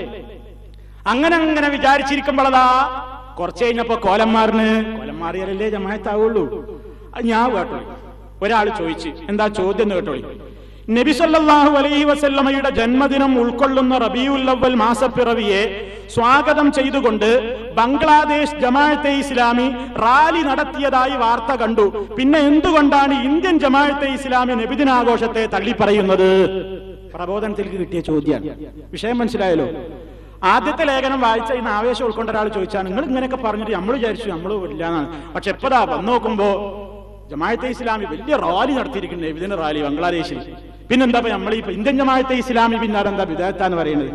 അങ്ങനെ അങ്ങനെ വിചാരിച്ചിരിക്കുമ്പോഴതാ കുറച്ച് കഴിഞ്ഞപ്പോ കോലം മാറിന് കോലം മാറിയാലല്ലേ ജമാഅത്താവുള്ളൂ. ഞാൻ കേട്ടോ, ഒരാൾ ചോദിച്ച്, എന്താ ചോദ്യം എന്ന് കേട്ടോളി. നബി സല്ലല്ലാഹു അലൈഹി വസല്ലമയുടെ ജന്മദിനം ഉൾക്കൊള്ളുന്ന റബീഉൽ അവ്വൽ മാസപ്പിറവിയെ സ്വാഗതം ചെയ്തുകൊണ്ട് ബംഗ്ലാദേശ് ജമാഅത്തെ ഇസ്ലാമി റാലി നടത്തിയതായി വാർത്ത കണ്ടു. പിന്നെ എന്തുകൊണ്ടാണ് ഇന്ത്യൻ ജമാഅത്തെ ഇസ്ലാമി നബിദിനാഘോഷത്തെ തള്ളിപ്പറയുന്നത്? പ്രബോധനത്തിലേക്ക് കിട്ടിയ ചോദ്യമാണ്. വിഷയം മനസ്സിലായല്ലോ? ആദ്യത്തെ ലേഖനം വായിച്ച ഇന്ന് ആവേശം ഉൾക്കൊണ്ട ഒരാൾ ചോദിച്ചാണ്, നിങ്ങൾ ഇങ്ങനെയൊക്കെ പറഞ്ഞിട്ട് നമ്മൾ വിചാരിച്ചു നമ്മൾ ഇല്ലാന്നാണ്. പക്ഷെ എപ്പോഴാ വന്നു നോക്കുമ്പോ ജമാഅത്തെ ഇസ്ലാമി വലിയ റാലി നടത്തിയിരിക്കുന്നത്, നബിദിന റാലി ബംഗ്ലാദേശിൽ. പിന്നെന്താ നമ്മൾ ഈ ഇന്ത്യൻ ജമാഅത്തെ ഇസ്ലാമി പിന്നെ അതെന്താ ബിദ്അത്താന്ന് പറയുന്നത്?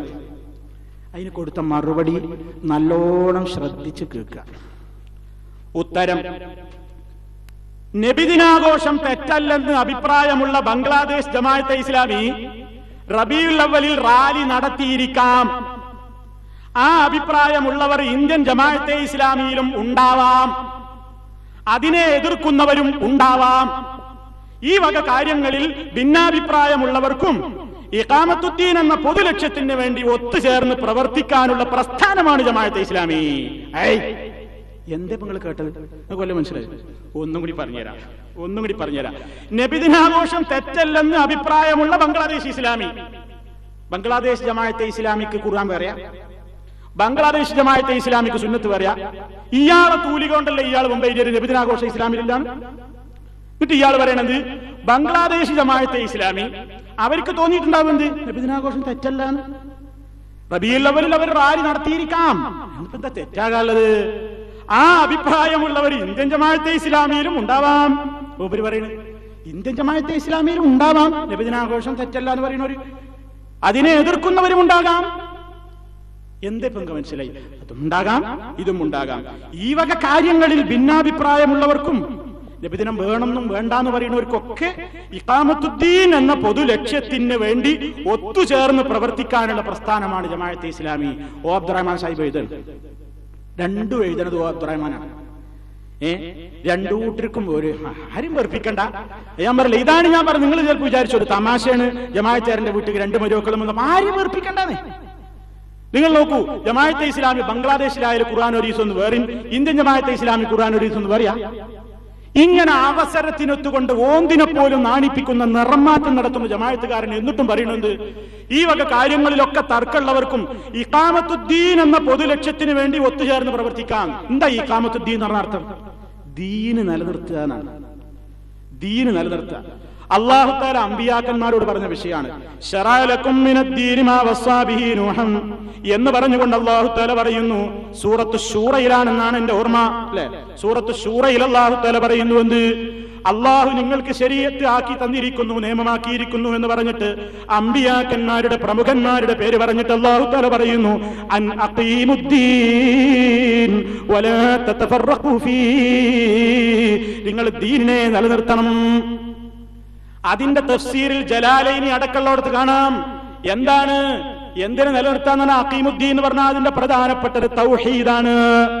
അതിന് കൊടുത്ത മറുപടി നല്ലോണം ശ്രദ്ധിച്ച് കേൾക്കുക. ഉത്തരം, നബിദിനാഘോഷം തെറ്റല്ലെന്ന് അഭിപ്രായമുള്ള ബംഗ്ലാദേശ് ജമാഅത്തെ ഇസ്ലാമി റബീഉൽ അവ്വലിൽ റാലി നടത്തിയിരിക്കാം. ആ അഭിപ്രായമുള്ളവർ ഇന്ത്യൻ ജമാഅത്തെ ഇസ്ലാമിയിലും ഉണ്ടാവാം, അതിനെ എതിർക്കുന്നവരും ഉണ്ടാവാം. ഈ വക കാര്യങ്ങളിൽ ഭിന്നാഭിപ്രായമുള്ളവർക്കും ഇഖാമത്തുദ്ദീൻ എന്ന പൊതുലക്ഷ്യത്തിന് വേണ്ടി ഒത്തുചേർന്ന് പ്രവർത്തിക്കാനുള്ള പ്രസ്ഥാനമാണ് ജമാഅത്തെ ഇസ്ലാമി. എന്തേ നിങ്ങൾ കേട്ടത്? കൊല്ലം മനസ്സിലായി? ഒന്നും കൂടി പറഞ്ഞുതരാം ഒന്നും കൂടി പറഞ്ഞുതരാം നബിദിനാഘോഷം തെറ്റല്ലെന്ന് അഭിപ്രായമുള്ള ബംഗ്ലാദേശ് ഇസ്ലാമി, ബംഗ്ലാദേശ് ജമാഅത്തെ ഇസ്ലാമിക്ക് ഖുർആൻ പറയാ, ബംഗ്ലാദേശ് ജമാഅത്തെ ഇസ്ലാമിക്ക് സുന്നത്ത് പറയാ. ഇയാളെ തൂലി കൊണ്ടല്ലേ ഇയാൾ മുമ്പ് നബിദിനാഘോഷം ഇസ്ലാമിലില്ലാണ്. എന്നിട്ട് ഇയാൾ പറയണത് ബംഗ്ലാദേശ് ജമാഅത്തെ ഇസ്ലാമി അവർക്ക് തോന്നിയിട്ടുണ്ടാവുന്നത് നബിദിനാഘോഷം തെറ്റല്ലാണ്. റബീഉൽ അവ്വലിൽ അവർ റാലി നടത്തിയിരിക്കാം, എന്താ തെറ്റാകാനുള്ളത്? ആ അഭിപ്രായമുള്ളവർ ഇന്ത്യൻ ജമാഅത്തെ ഇസ്ലാമിയിലും ഉണ്ടാവാം. ഉപരി പറയുന്നത് ഇന്ത്യൻ ജമാഅത്തെ ഇസ്ലാമിയിലും ഉണ്ടാവാം, നബിദിനാഘോഷം തെറ്റല്ല എന്ന് പറയുന്നവര്, അതിനെ എതിർക്കുന്നവരും ഉണ്ടാകാം. എന്തേ പങ്ക് മനസ്സിലായി? അതുണ്ടാകാം, ഇതും ഉണ്ടാകാം. ഈ വക കാര്യങ്ങളിൽ ഭിന്നാഭിപ്രായമുള്ളവർക്കും നബിദിനം വേണമെന്നും വേണ്ടാന്ന് പറയുന്നവർക്കൊക്കെ ഇഖാമത്തുദ്ദീൻ എന്ന പൊതു ലക്ഷ്യത്തിന് വേണ്ടി ഒത്തുചേർന്ന് പ്രവർത്തിക്കാനുള്ള പ്രസ്ഥാനമാണ് ജമാഅത്തെ ഇസ്ലാമി. ഓ അബ്ദുറഹ്മാൻ സാഹിബ് എഴുതൽ രണ്ടും എഴുതണത് ഓ അബ്ദുറഹ്മാനാണ്. ഏ രണ്ടു കൂട്ടർക്കും ഒരു ആരും വെറുപ്പിക്കണ്ട. ഞാൻ പറയില്ല, ഇതാണ് ഞാൻ പറഞ്ഞത്. നിങ്ങൾ ചിലപ്പോൾ വിചാരിച്ചൊരു തമാശയാണ് ജമാഅത്തുകാരന്റെ വീട്ടിൽ രണ്ട് മരുമക്കളും ആരും വെറുപ്പിക്കണ്ടെന്നേ. നിങ്ങൾ നോക്കൂ, ജമാഅത്തെ ഇസ്ലാമി ബംഗ്ലാദേശിലായാലും ഖുർആൻ ഒരീസൊന്ന് വേറെയും, ഇന്ത്യൻ ജമാഅത്തെ ഇസ്ലാമി ഖുർആൻ ഒരീസൊന്ന് പറയാ. ഇങ്ങനെ അവസരത്തിനൊത്തുകൊണ്ട് ഓന്തിനെ പോലും നാണിപ്പിക്കുന്ന നിറമാറ്റം നടത്തുന്ന ജമാഅത്തുകാരൻ എന്നിട്ടും പറയുന്നത് ഈ വക കാര്യങ്ങളിലൊക്കെ തർക്കമുള്ളവർക്കും ഇഖാമത്തുദ്ദീൻ എന്ന പൊതുലക്ഷ്യത്തിന് വേണ്ടി ഒത്തുചേർന്ന് പ്രവർത്തിക്കാം. എന്താ ഇഖാമത്തുദ്ദീൻ എന്ന് പറഞ്ഞ അർത്ഥം? ദീന് നിലനിർത്തുക എന്നാണ്. ദീന് നിലനിർത്തുക. അല്ലാഹു തആല അമ്പിയാക്കന്മാരോട് പറഞ്ഞ വിഷയമാണ്. ശറഅ ലക്കും മിനദ്ദീനി മാ വസ്സാ ബിഹി നൂഹൻ എന്ന് പറഞ്ഞുകൊണ്ട് അല്ലാഹു തആല പറയുന്നു. സൂറത്തു ശൂറയിലാണെന്നാണ് എന്റെ ഓർമ്മ, അല്ലെ? സൂറത്തു ശൂറയിൽ അല്ലാഹു തആല പറയുന്നു എന്ത്? അള്ളാഹു നിങ്ങൾക്ക് ശരീഅത്ത് ആക്കി തന്നിരിക്കുന്നു, നിയമമാക്കിയിരിക്കുന്നു എന്ന് പറഞ്ഞിട്ട് അമ്പിയാക്കന്മാരുടെ പ്രമുഖന്മാരുടെ പേര് പറഞ്ഞിട്ട് അല്ലാഹു തആല പറയുന്നു അൻ അഖീമുദ്ദീൻ വലാ തതഫറഖു ഫീ, നിങ്ങൾ ദീനിനെ നിലനിർത്തണം. അതിന്റെ തഫ്സീറിൽ ജലാലൈനി അടക്കമുള്ളടത്ത് കാണാം. എന്താണ് എന്തിനെ നിലനിർത്താൻ അഖീമുദ്ദീൻ എന്ന് പറഞ്ഞാൽ അതിന്റെ പ്രധാനപ്പെട്ടത് തൗഹീദാണ്.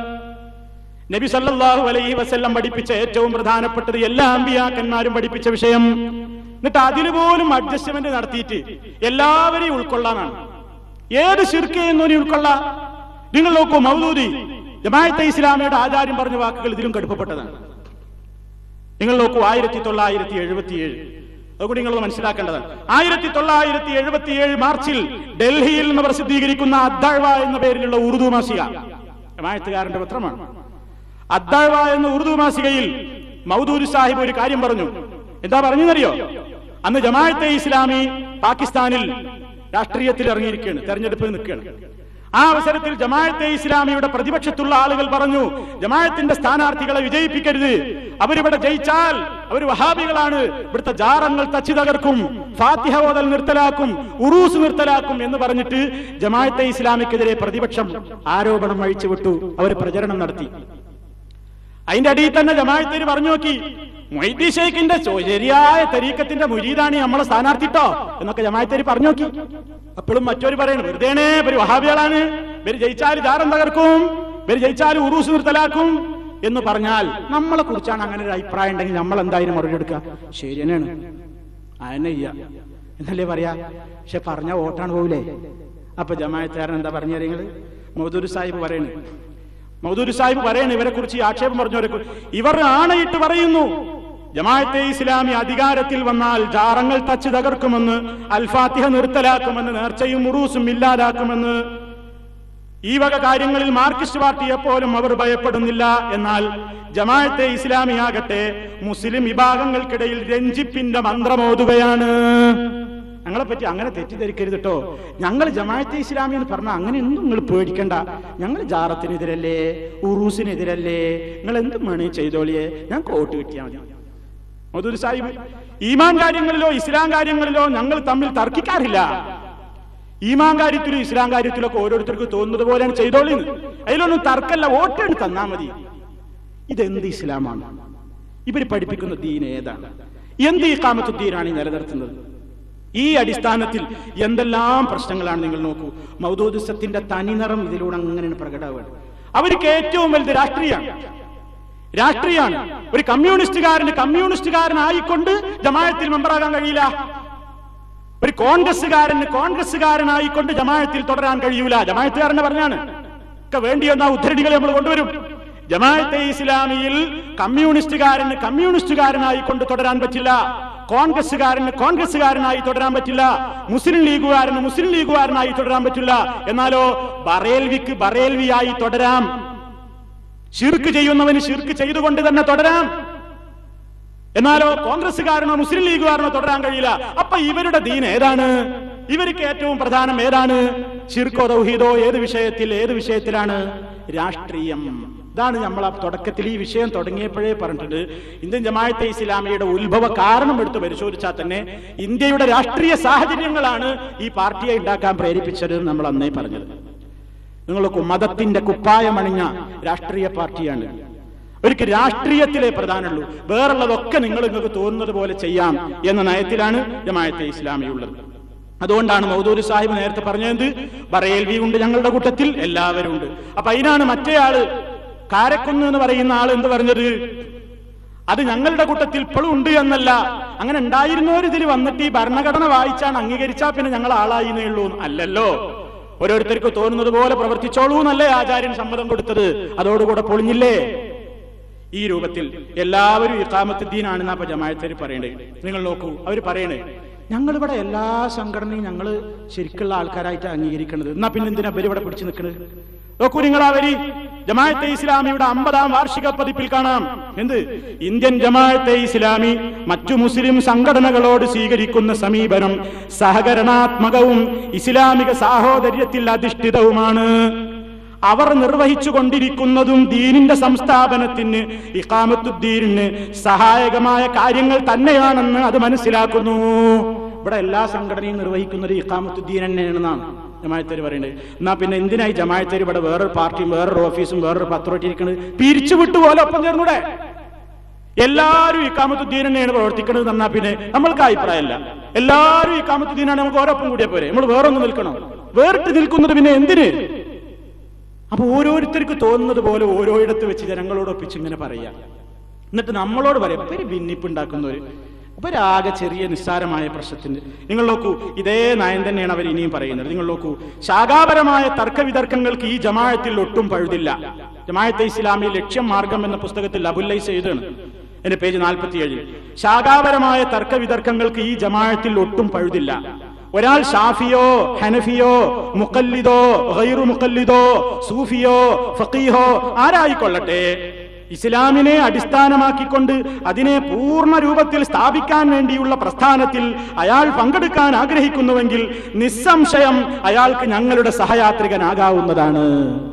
നബി സല്ലല്ലാഹു അലൈഹി വസല്ലം പഠിപ്പിച്ച ഏറ്റവും പ്രധാനപ്പെട്ടത് എല്ലാ അമ്പിയാക്കന്മാരും പഠിപ്പിച്ച വിഷയം. എന്നിട്ട് അതിന് പോലും അഡ്ജസ്റ്റ്മെന്റ് നടത്തിയിട്ട് എല്ലാവരെയും ഉൾക്കൊള്ളാനാണ്. ഏത് ശിർക്ക് ചെയ്യുന്നവരെയും ഉൾക്കൊള്ളാം. നിങ്ങൾ നോക്കൂ, മൗദൂദി ജമാഅത്തെ ഇസ്ലാമിയുടെ ആചാര്യം പറഞ്ഞ വാക്കുകൾ ഇതിലും കടുപ്പപ്പെട്ടതാണ്. നിങ്ങൾ നോക്കൂ, ആയിരത്തി തൊള്ളായിരത്തി എഴുപത്തി ഏഴ് അതുകൂടി നിങ്ങൾ മനസ്സിലാക്കേണ്ടതാണ്. ആയിരത്തി തൊള്ളായിരത്തി എഴുപത്തി ഏഴ് മാർച്ചിൽ ഡൽഹിയിൽ നിന്ന് പ്രസിദ്ധീകരിക്കുന്ന അദ്ദഅ്വ എന്ന പേരിലുള്ള ഉറുദു മാസിക, ജമാഅത്തുകാരന്റെ പത്രമാണ്. അദ്ദഅ്വ എന്ന ഉറുദു മാസികയിൽ മൗദൂദി സാഹിബ് ഒരു കാര്യം പറഞ്ഞു. എന്താ പറഞ്ഞെന്നറിയോ? അന്ന് ജമാഅത്തെ ഇസ്ലാമി പാകിസ്ഥാനിൽ രാഷ്ട്രീയത്തിൽ ഇറങ്ങിയിരിക്കുകയാണ്, തെരഞ്ഞെടുപ്പിൽ നിൽക്കുകയാണ്. ആ അവസരത്തിൽ ജമാഅത്തെ ഇസ്ലാമിയുടെ പ്രതിപക്ഷത്തുള്ള ആളുകൾ പറഞ്ഞു, ജമാഅത്തിന്റെ സ്ഥാനാർത്ഥികളെ വിജയിപ്പിക്കരുത്, അവരിവിടെ ജയിച്ചാൽ അവർ വഹാബികളാണ്, ഇവിടുത്തെ ജാറങ്ങൾ തച്ചു തകർക്കും, ഫാത്തിഹ ഓതൽ നിർത്തലാക്കും, ഉറൂസ് നിർത്തലാക്കും എന്ന് പറഞ്ഞിട്ട് ജമാഅത്തെ ഇസ്ലാമിക്കെതിരെ പ്രതിപക്ഷം ആരോപണം അഴിച്ചുവിട്ടു. അവർ പ്രചരണം നടത്തി. അതിന്റെ അടിയിൽ തന്നെ ജമാഅത്തേര് പറഞ്ഞു നോക്കി, മൊയ്‌ദി ശൈഖിന്റെ ശരിയായ തരീക്കത്തിന്റെ മുരീദാണ് നമ്മളെ സ്ഥാനാർത്ഥിട്ടോ എന്നൊക്കെ ജമാഅത്തേര് പറഞ്ഞു നോക്കി. അപ്പോഴും മറ്റൊരു പറയുന്നു, വെറുതേനെ ഇവര് വഹാബികളാണ്, ഇവര് ജയിച്ചാൽ ജാറം തകർക്കും, ഇവര് ജയിച്ചാൽ ഉറൂസ് നിർത്തലാക്കും എന്ന് പറഞ്ഞാൽ നമ്മളെ കുറിച്ചാണ് അങ്ങനെ ഒരു അഭിപ്രായം ഉണ്ടെങ്കിൽ നമ്മൾ എന്തായാലും മറുപടി എടുക്കുക. ശരി തന്നെയാണ്, അതന്നെ ചെയ്യാ എന്നല്ലേ പറയാ. പക്ഷെ പറഞ്ഞ വോട്ടാണ് പോവില്ലേ? അപ്പൊ ജമാഅത്തുകാരൻ എന്താ പറഞ്ഞു നിങ്ങള്? മൗദൂദി സാഹിബ് പറയുന്നു മൗദൂദി സാഹിബ് പറയണ ഇവരെ കുറിച്ച് ഈ ആക്ഷേപം പറഞ്ഞവരെ ഇവർ ആണയിട്ട് പറയുന്നു, ജമാഅത്തെ ഇസ്ലാമി അധികാരത്തിൽ വന്നാൽ ജാറങ്ങൾ തച്ച് തകർക്കുമെന്ന്, അൽ ഫാത്തിഹ നിർത്തലാക്കുമെന്ന്, നേർച്ചയും ഉറൂസും ഇല്ലാതാക്കുമെന്ന്. ഈ വക കാര്യങ്ങളിൽ മാർക്സിസ്റ്റ് പാർട്ടിയെ പോലും അവർ ഭയപ്പെടുന്നില്ല. എന്നാൽ ജമാഅത്തെ ഇസ്ലാമിയാകട്ടെ മുസ്ലിം വിഭാഗങ്ങൾക്കിടയിൽ രഞ്ജിപ്പിന്റെ മന്ത്രമോതുകയാണ്. ഞങ്ങളെപ്പറ്റി അങ്ങനെ തെറ്റിദ്ധരിക്കരുത് കേട്ടോ. ഞങ്ങൾ ജമാഅത്തെ ഇസ്ലാമി എന്ന് പറഞ്ഞാൽ അങ്ങനെ ഒന്നും നിങ്ങൾ പേടിക്കണ്ട. ഞങ്ങൾ ജാറത്തിനെതിരല്ലേ, ഉറൂസിനെതിരല്ലേ, നിങ്ങൾ എന്തും വേണേ ചെയ്തോളിയേ, ഞാൻ കോട്ട് കിട്ടിയാൽ മതി. മൗദൂദി സാഹിബ് ഈമാൻ കാര്യങ്ങളിലോ ഇസ്ലാം കാര്യങ്ങളിലോ ഞങ്ങൾ തമ്മിൽ തർക്കിക്കാറില്ല. ഈമാൻ കാര്യത്തിലും ഇസ്ലാം കാര്യത്തിലൊക്കെ ഓരോരുത്തർക്ക് തോന്നുന്നത് പോലെയാണ് ചെയ്തോളിന്ന്, അതിലൊന്നും തർക്കമല്ല, വോട്ടാണ് തന്നാ മതി. ഇതെന്ത് ഇസ്ലാമാണ്? ഇവർ പഠിപ്പിക്കുന്ന ദീൻ ഏതാണ്? എന്ത് ഇഖാമത്തുദ്ദീനാണ് ഈ നിലനിർത്തുന്നത്? ഈ അടിസ്ഥാനത്തിൽ എന്തെല്ലാം പ്രശ്നങ്ങളാണ് നിങ്ങൾ നോക്കൂ. മൗദൂദിസത്തിന്റെ തനിനിറം ഇതിലൂടെ അങ്ങനെ പ്രകടമാണ്. അവർക്ക് ഏറ്റവും വലുത് രാഷ്ട്രീയമാണ്. രാഷ്ട്രീയമാണ്. ഒരു കമ്മ്യൂണിസ്റ്റുകാരന് കമ്മ്യൂണിസ്റ്റുകാരനായിക്കൊണ്ട് ജമാഅത്തിൽ മെമ്പറാകാൻ കഴിയില്ല. ഒരു കോൺഗ്രസ്സുകാരന് കോൺഗ്രസ്സുകാരനായിക്കൊണ്ട് ജമാഅത്തിൽ തുടരാൻ കഴിയൂല. ജമാഅത്തുകാരനെ പറഞ്ഞാണ് ഒക്കെ വേണ്ടി വന്ന ഉദ്ധരണികൾ നമ്മൾ കൊണ്ടുവരും. ജമാഅത്തെ ഇസ്ലാമിയിൽ കമ്മ്യൂണിസ്റ്റുകാരന് കമ്മ്യൂണിസ്റ്റുകാരനായിക്കൊണ്ട് തുടരാൻ പറ്റില്ല, കോൺഗ്രസ്സുകാരന് കോൺഗ്രസ്സുകാരനായി തുടരാൻ പറ്റില്ല, മുസ്ലിം ലീഗുകാരന് മുസ്ലിം ലീഗുകാരനായി തുടരാൻ പറ്റില്ല. എന്നാലോ ബറേൽവിക്ക് ബറേൽവിയായി തുടരാം, ശിർക്ക് ചെയ്യുന്നവന് ശിർക്ക് ചെയ്തുകൊണ്ട് തന്നെ തുടരാം. എന്നാലോ കോൺഗ്രസ്സുകാരനോ മുസ്ലിം ലീഗുകാരനോ തുടരാൻ കഴിയില്ല. അപ്പൊ ഇവരുടെ ദീൻ ഏതാണ്? ഇവർക്ക് ഏറ്റവും പ്രധാനം ഏതാണ്? ശിർക്കോ തൗഹീദോ? ഏത് വിഷയത്തിൽ ഏത് വിഷയത്തിലാണ്? രാഷ്ട്രീയം. ഇതാണ് നമ്മൾ ആ തുടക്കത്തിൽ ഈ വിഷയം തുടങ്ങിയപ്പോഴേ പറഞ്ഞിട്ടുണ്ട്. ഇന്ത്യൻ ജമാഅത്തെ ഇസ്ലാമിയുടെ ഉത്ഭവ കാരണം എടുത്ത് പരിശോധിച്ചാൽ തന്നെ ഇന്ത്യയുടെ രാഷ്ട്രീയ സാഹചര്യങ്ങളാണ് ഈ പാർട്ടിയെ ഉണ്ടാക്കാൻ പ്രേരിപ്പിച്ചത് നമ്മൾ അന്നേ പറഞ്ഞത്. നിങ്ങൾക്ക് മതത്തിന്റെ കുപ്പായമണിഞ്ഞ രാഷ്ട്രീയ പാർട്ടിയാണ്. ഒരിക്കൽ രാഷ്ട്രീയത്തിലെ പ്രധാനമുള്ളൂ, വേറുള്ളതൊക്കെ നിങ്ങൾ നിങ്ങൾക്ക് തോന്നുന്നത് പോലെ ചെയ്യാം എന്ന നയത്തിലാണ് ജമാഅത്തെ ഇസ്ലാമി ഉള്ളത്. അതുകൊണ്ടാണ് മൗദൂദി സാഹിബ് നേരത്തെ പറഞ്ഞത് ബറേൽവി ഉണ്ട് ഞങ്ങളുടെ കൂട്ടത്തിൽ, എല്ലാവരും ഉണ്ട്. അപ്പൊ അതിനാണ് മറ്റേ ആള് കാരക്കുന്ന് എന്ന് പറയുന്ന ആൾ എന്ത് പറഞ്ഞത്? അത് ഞങ്ങളുടെ കൂട്ടത്തിൽ ഇപ്പോഴും ഉണ്ട് എന്നല്ല, അങ്ങനെ ഉണ്ടായിരുന്നവർ ഇതിൽ വന്നിട്ട് ഈ ഭരണഘടന വായിച്ചാണ് അംഗീകരിച്ചാ പിന്നെ ഞങ്ങൾ ആളായിന്നേ ഉള്ളൂ. അല്ലല്ലോ, ഓരോരുത്തർക്ക് തോന്നുന്നത് പോലെ പ്രവർത്തിച്ചോളൂ എന്നല്ലേ ആചാര്യൻ സമ്മതം കൊടുത്തത്. അതോടുകൂടെ പൊളിഞ്ഞില്ലേ? ഈ രൂപത്തിൽ എല്ലാവരും ഇഖാമത്തുദ്ദീനാണെന്ന് അപ്പൊ ജമാഅത്തുകാർ പറയണേ. നിങ്ങൾ നോക്കൂ, അവർ പറയണേ ഞങ്ങളിവിടെ എല്ലാ സംഘടനയും ഞങ്ങൾ ശരിക്കുള്ള ആൾക്കാരായിട്ട് അംഗീകരിക്കുന്നത്. എന്നാ പിന്നെ എന്തിനാ ഇവർ ഇവിടെ പിടിച്ചു നിൽക്കുന്നത്? നോക്കൂ നിങ്ങൾ, അവര് ജമാഅത്തെ ഇസ്ലാമിയുടെ അമ്പതാം വാർഷിക പതിപ്പിൽ കാണാം എന്ത്? ഇന്ത്യൻ ജമാഅത്തെ ഇസ്ലാമി മറ്റു മുസ്ലിം സംഘടനകളോട് സ്വീകരിക്കുന്ന സമീപനം സഹകരണാത്മകവും ഇസ്ലാമിക സാഹോദര്യത്തിൽ അധിഷ്ഠിതവുമാണ്. അവർ നിർവഹിച്ചു കൊണ്ടിരിക്കുന്നതും ദീനിന്റെ സംസ്ഥാപനത്തിന് ഇഖാമത്തുദ്ദീനിന് സഹായകമായ കാര്യങ്ങൾ തന്നെയാണെന്ന് അത് മനസ്സിലാക്കുന്നു. ഇവിടെ എല്ലാ സംഘടനയും നിർവഹിക്കുന്നത് ഇഖാമത്തുദ്ദീൻ തന്നെയാണെന്നാണ് ജമാഅത്തുകാർ പറയുന്നത്. എന്നാ പിന്നെ എന്തിനായി ജമാഅത്തുകാർ ഇവിടെ വേറൊരു പാർട്ടിയും വേറൊരു ഓഫീസും വേറൊരു പത്രമായിട്ട് ഇരിക്കുന്നത്? പിരിച്ചുവിട്ടു പോലെ ഒപ്പം ചേർന്നൂടെ? എല്ലാവരും ഇഖാമത്തുദ്ദീൻ തന്നെയാണ് പ്രവർത്തിക്കുന്നത് എന്നാ പിന്നെ നമ്മൾക്ക് അഭിപ്രായമല്ല. എല്ലാവരും ഇഖാമത്തുദ്ദീനാണ്, നമുക്ക് ഓരോപ്പം കൂടിയ പോരെ, നമ്മൾ വേറൊന്ന് നിൽക്കണം. വേറിട്ട് നിൽക്കുന്നത് പിന്നെ എന്തിന്? അപ്പൊ ഓരോരുത്തർക്ക് തോന്നുന്നത് പോലെ ഓരോയിടത്ത് വെച്ച് ജനങ്ങളോടൊപ്പിച്ച് ഇങ്ങനെ പറയാ, എന്നിട്ട് നമ്മളോട് പറയാം ഇവര് ഭിന്നിപ്പുണ്ടാക്കുന്നവര്, ഇവരാകെ ചെറിയ നിസ്സാരമായ പ്രശ്നത്തിന്. നിങ്ങൾ നോക്കൂ, ഇതേ നയം തന്നെയാണ് അവർ ഇനിയും പറയുന്നത്. നിങ്ങൾ നോക്കൂ, ശാഖാപരമായ തർക്കവിതർക്കങ്ങൾക്ക് ഈ ജമാഅത്തിൽ ഒട്ടും പഴുതില്ല. ജമാഅത്തെ ഇസ്ലാമി ലക്ഷ്യം മാർഗം എന്ന പുസ്തകത്തിൽ അബുല്ലൈസ് എഴുതാണ്, എന്റെ പേജ് നാൽപ്പത്തിയേഴ്. ശാഖാപരമായ തർക്കവിതർക്കങ്ങൾക്ക് ഈ ജമാഅത്തിൽ ഒട്ടും പഴുതില്ല. ഒരാൾ ഷാഫിയോ ഹനഫിയോ മുഖല്ലിദോ ഗൈറു മുഖല്ലിദോ സൂഫിയോ ഫഖീഹോ ആരായിക്കൊള്ളട്ടെ, ഇസ്ലാമിനെ അടിസ്ഥാനമാക്കിക്കൊണ്ട് അതിനെ പൂർണ്ണ രൂപത്തിൽ സ്ഥാപിക്കാൻ വേണ്ടിയുള്ള പ്രസ്ഥാനത്തിൽ അയാൾ പങ്കെടുക്കാൻ ആഗ്രഹിക്കുന്നുവെങ്കിൽ നിസ്സംശയം അയാൾക്ക് ഞങ്ങളുടെ സഹയാത്രികനാകാവുന്നതാണ്.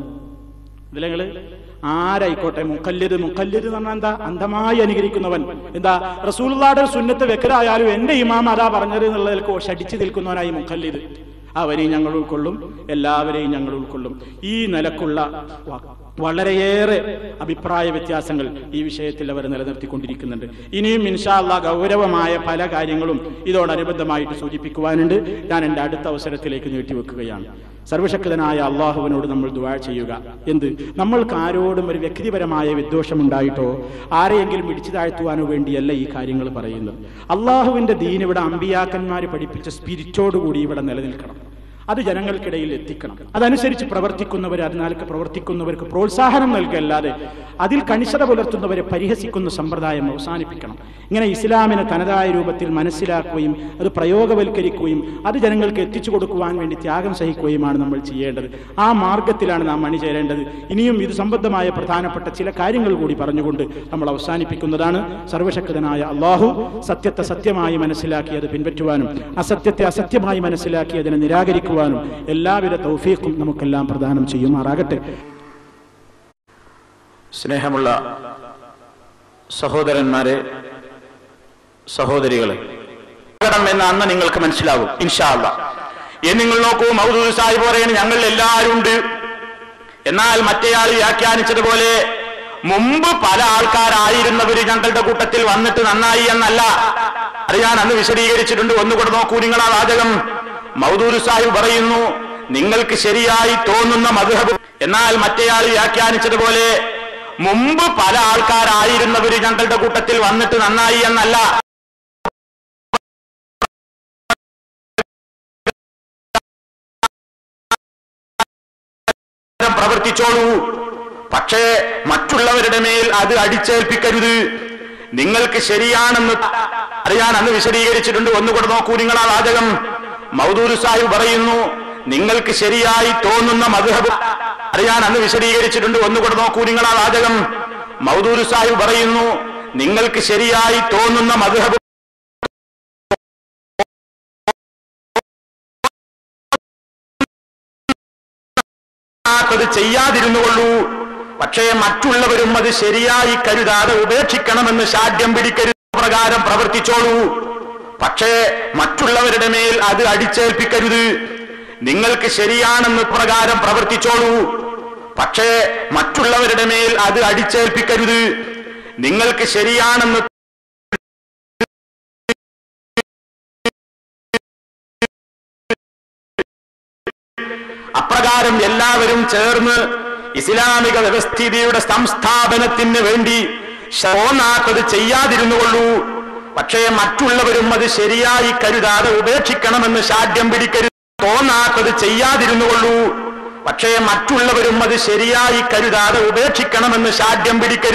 ഇതിലെ ആരായിക്കോട്ടെ, മുഖല്ലിദ് മുഖല്ലിദ് എന്ന് പറഞ്ഞാൽ എന്താ? അന്ധമായി അനുകരിക്കുന്നവൻ. എന്താ? റസൂലുള്ളാഹിയുടെ സുന്നത്ത് വെക്കലായാലും എന്റെ ഇമാം അതാ പറഞ്ഞത് എന്നുള്ളതിൽ ഷടിച്ചു നിൽക്കുന്നവനായി മുഖല്ലിദ്. അവരെയും ഞങ്ങൾ ഉൾക്കൊള്ളും, എല്ലാവരെയും ഞങ്ങൾ ഉൾക്കൊള്ളും. ഈ നിലക്കുള്ള വളരെയേറെ അഭിപ്രായ വ്യത്യാസങ്ങൾ ഈ വിഷയത്തിൽ അവർ നിലനിർത്തിക്കൊണ്ടിരിക്കുന്നുണ്ട്. ഇനിയും ഇൻഷാ അല്ലാഹ് ഗൗരവമായ പല കാര്യങ്ങളും ഇതോടനുബന്ധമായിട്ട് സൂചിപ്പിക്കുവാനുണ്ട്. ഞാൻ എൻ്റെ അടുത്ത അവസരത്തിലേക്ക് നീട്ടിവെക്കുകയാണ്. സർവശക്തനായ അള്ളാഹുവിനോട് നമ്മൾ ദുആ ചെയ്യുക. എന്ത്? നമ്മൾക്ക് ആരോടും ഒരു വ്യക്തിപരമായ വിദ്വേഷമുണ്ടായിട്ടോ ആരെയെങ്കിലും ഇടിച്ചു താഴ്ത്തുവാനോ വേണ്ടിയല്ല ഈ കാര്യങ്ങൾ പറയുന്നത്. അള്ളാഹുവിന്റെ ദീൻ ഇവിടെ അമ്പിയാക്കന്മാർ പഠിപ്പിച്ച സ്പിരിറ്റോടുകൂടി ഇവിടെ നിലനിൽക്കണം. അത് ജനങ്ങൾക്കിടയിൽ എത്തിക്കണം. അതനുസരിച്ച് പ്രവർത്തിക്കുന്നവർ, അതിനാൽക്ക് പ്രവർത്തിക്കുന്നവർക്ക് പ്രോത്സാഹനം നൽകല്ലാതെ അതിൽ കണിശത പുലർത്തുന്നവരെ പരിഹസിക്കുന്ന സമ്പ്രദായം അവസാനിപ്പിക്കണം. ഇങ്ങനെ ഇസ്ലാമിനെ തനതായ രൂപത്തിൽ മനസ്സിലാക്കുകയും അത് പ്രയോഗവൽക്കരിക്കുകയും അത് ജനങ്ങൾക്ക് എത്തിച്ചു കൊടുക്കുവാൻ വേണ്ടി ത്യാഗം സഹിക്കുകയുമാണ് നമ്മൾ ചെയ്യേണ്ടത്. ആ മാർഗത്തിലാണ് നാം അണിചേരേണ്ടത്. ഇനിയും ഇത് സംബന്ധമായ പ്രധാനപ്പെട്ട ചില കാര്യങ്ങൾ കൂടി പറഞ്ഞുകൊണ്ട് നമ്മൾ അവസാനിപ്പിക്കുന്നതാണ്. സർവശക്തനായ അള്ളാഹു സത്യത്തെ സത്യമായി മനസ്സിലാക്കി അത് പിൻപറ്റുവാനും അസത്യത്തെ അസത്യമായി മനസ്സിലാക്കി അതിനെ നിരാകരിക്കുവാനും എല്ലാവിധ തൗഫീഖും നമുക്കെല്ലാം പ്രദാനം ചെയ്യുമാറാകട്ടെ. സ്നേഹമുള്ള സഹോദരന്മാരെ, സഹോദരികളെ, എന്ന് അന്ന് നിങ്ങൾക്ക് മനസ്സിലാവും ഇൻഷാ അല്ലാഹ്. എന്ന് നിങ്ങൾ നോക്കൂ, മൗദൂദി സാഹിബ് പറയുന്നത് ഞങ്ങൾ എല്ലാവരും ഉണ്ട്. എന്നാൽ മറ്റേയാൾ വ്യാഖ്യാനിച്ചതുപോലെ മുമ്പ് പല ആൾക്കാരായിരുന്നവര് ഞങ്ങളുടെ കൂട്ടത്തിൽ വന്നിട്ട് നന്നായി എന്നല്ല. അത് ഞാൻ അന്ന് വിശദീകരിച്ചിട്ടുണ്ട്. ഒന്നുകൂടെ നോക്കൂ നിങ്ങൾ ആ വാചകം. മൗദൂദ് സാഹിബ് പറയുന്നു, നിങ്ങൾക്ക് ശരിയായി തോന്നുന്ന മദ്ഹബ്. എന്നാൽ മറ്റേയാൾ വ്യാഖ്യാനിച്ചതുപോലെ മുമ്പ് പല ആൾക്കാരായിരുന്നവര് ഞങ്ങളുടെ കൂട്ടത്തിൽ വന്നിട്ട് നന്നായി എന്നല്ല. പ്രവർത്തിച്ചോളൂ, പക്ഷേ മറ്റുള്ളവരുടെ മേൽ അത് അടിച്ചേൽപ്പിക്കരുത്. നിങ്ങൾക്ക് ശരിയാണെന്ന് അത് ഞാൻ അന്ന് വിശദീകരിച്ചിട്ടുണ്ട്. ഒന്നുകൂടെ നോക്കൂ നിങ്ങൾ ആ വാചകം. മൗദൂദ് സാഹിബ് പറയുന്നു, നിങ്ങൾക്ക് ശരിയായി തോന്നുന്ന മദ്ഹബ്. അത് ഞാൻ അന്ന് വിശദീകരിച്ചിട്ടുണ്ട്. ഒന്നുകൂടെ നോക്കൂ നിങ്ങൾ ആ വാചകം. മൗദൂദ് സാഹിബ് പറയുന്നു, നിങ്ങൾക്ക് ശരിയായി തോന്നുന്ന മദ്ഹബ് അത് ചെയ്യാതിരുന്നുകൊള്ളൂ, പക്ഷേ മറ്റുള്ളവരും അത് ശരിയായി കരുതാതെ ഉപേക്ഷിക്കണമെന്ന് ശാഠ്യം പിടിക്കരുത്. പ്രകാരം പ്രവർത്തിച്ചോളൂ, പക്ഷേ മറ്റുള്ളവരുടെ മേൽ അത് അടിച്ചേൽപ്പിക്കരുത്. നിങ്ങൾക്ക് ശരിയാണെന്ന് പ്രകാരം പ്രവർത്തിച്ചോളൂ, പക്ഷേ മറ്റുള്ളവരുടെ മേൽ അത് അടിച്ചേൽപ്പിക്കരുത്. നിങ്ങൾക്ക് ശരിയാണെന്ന് അപ്രകാരം എല്ലാവരും ചേർന്ന് ഇസ്ലാമിക വ്യവസ്ഥിതിയുടെ സംസ്ഥാപനത്തിന് വേണ്ടി തോന്നാത്തത് ചെയ്യാതിരുന്നുകൊള്ളൂ, പക്ഷേ മറ്റുള്ളവരും അത് ശരിയായി കരുതാതെ ഉപേക്ഷിക്കണമെന്ന് ശാഠ്യം പിടിക്കരുത്. തോന്നാത്തത് ചെയ്യാതിരുന്നുകൊള്ളൂ, പക്ഷേ മറ്റുള്ളവരും അത് ശരിയായി കരുതാതെ ഉപേക്ഷിക്കണമെന്ന് ശാഠ്യം പിടിക്കരുത്.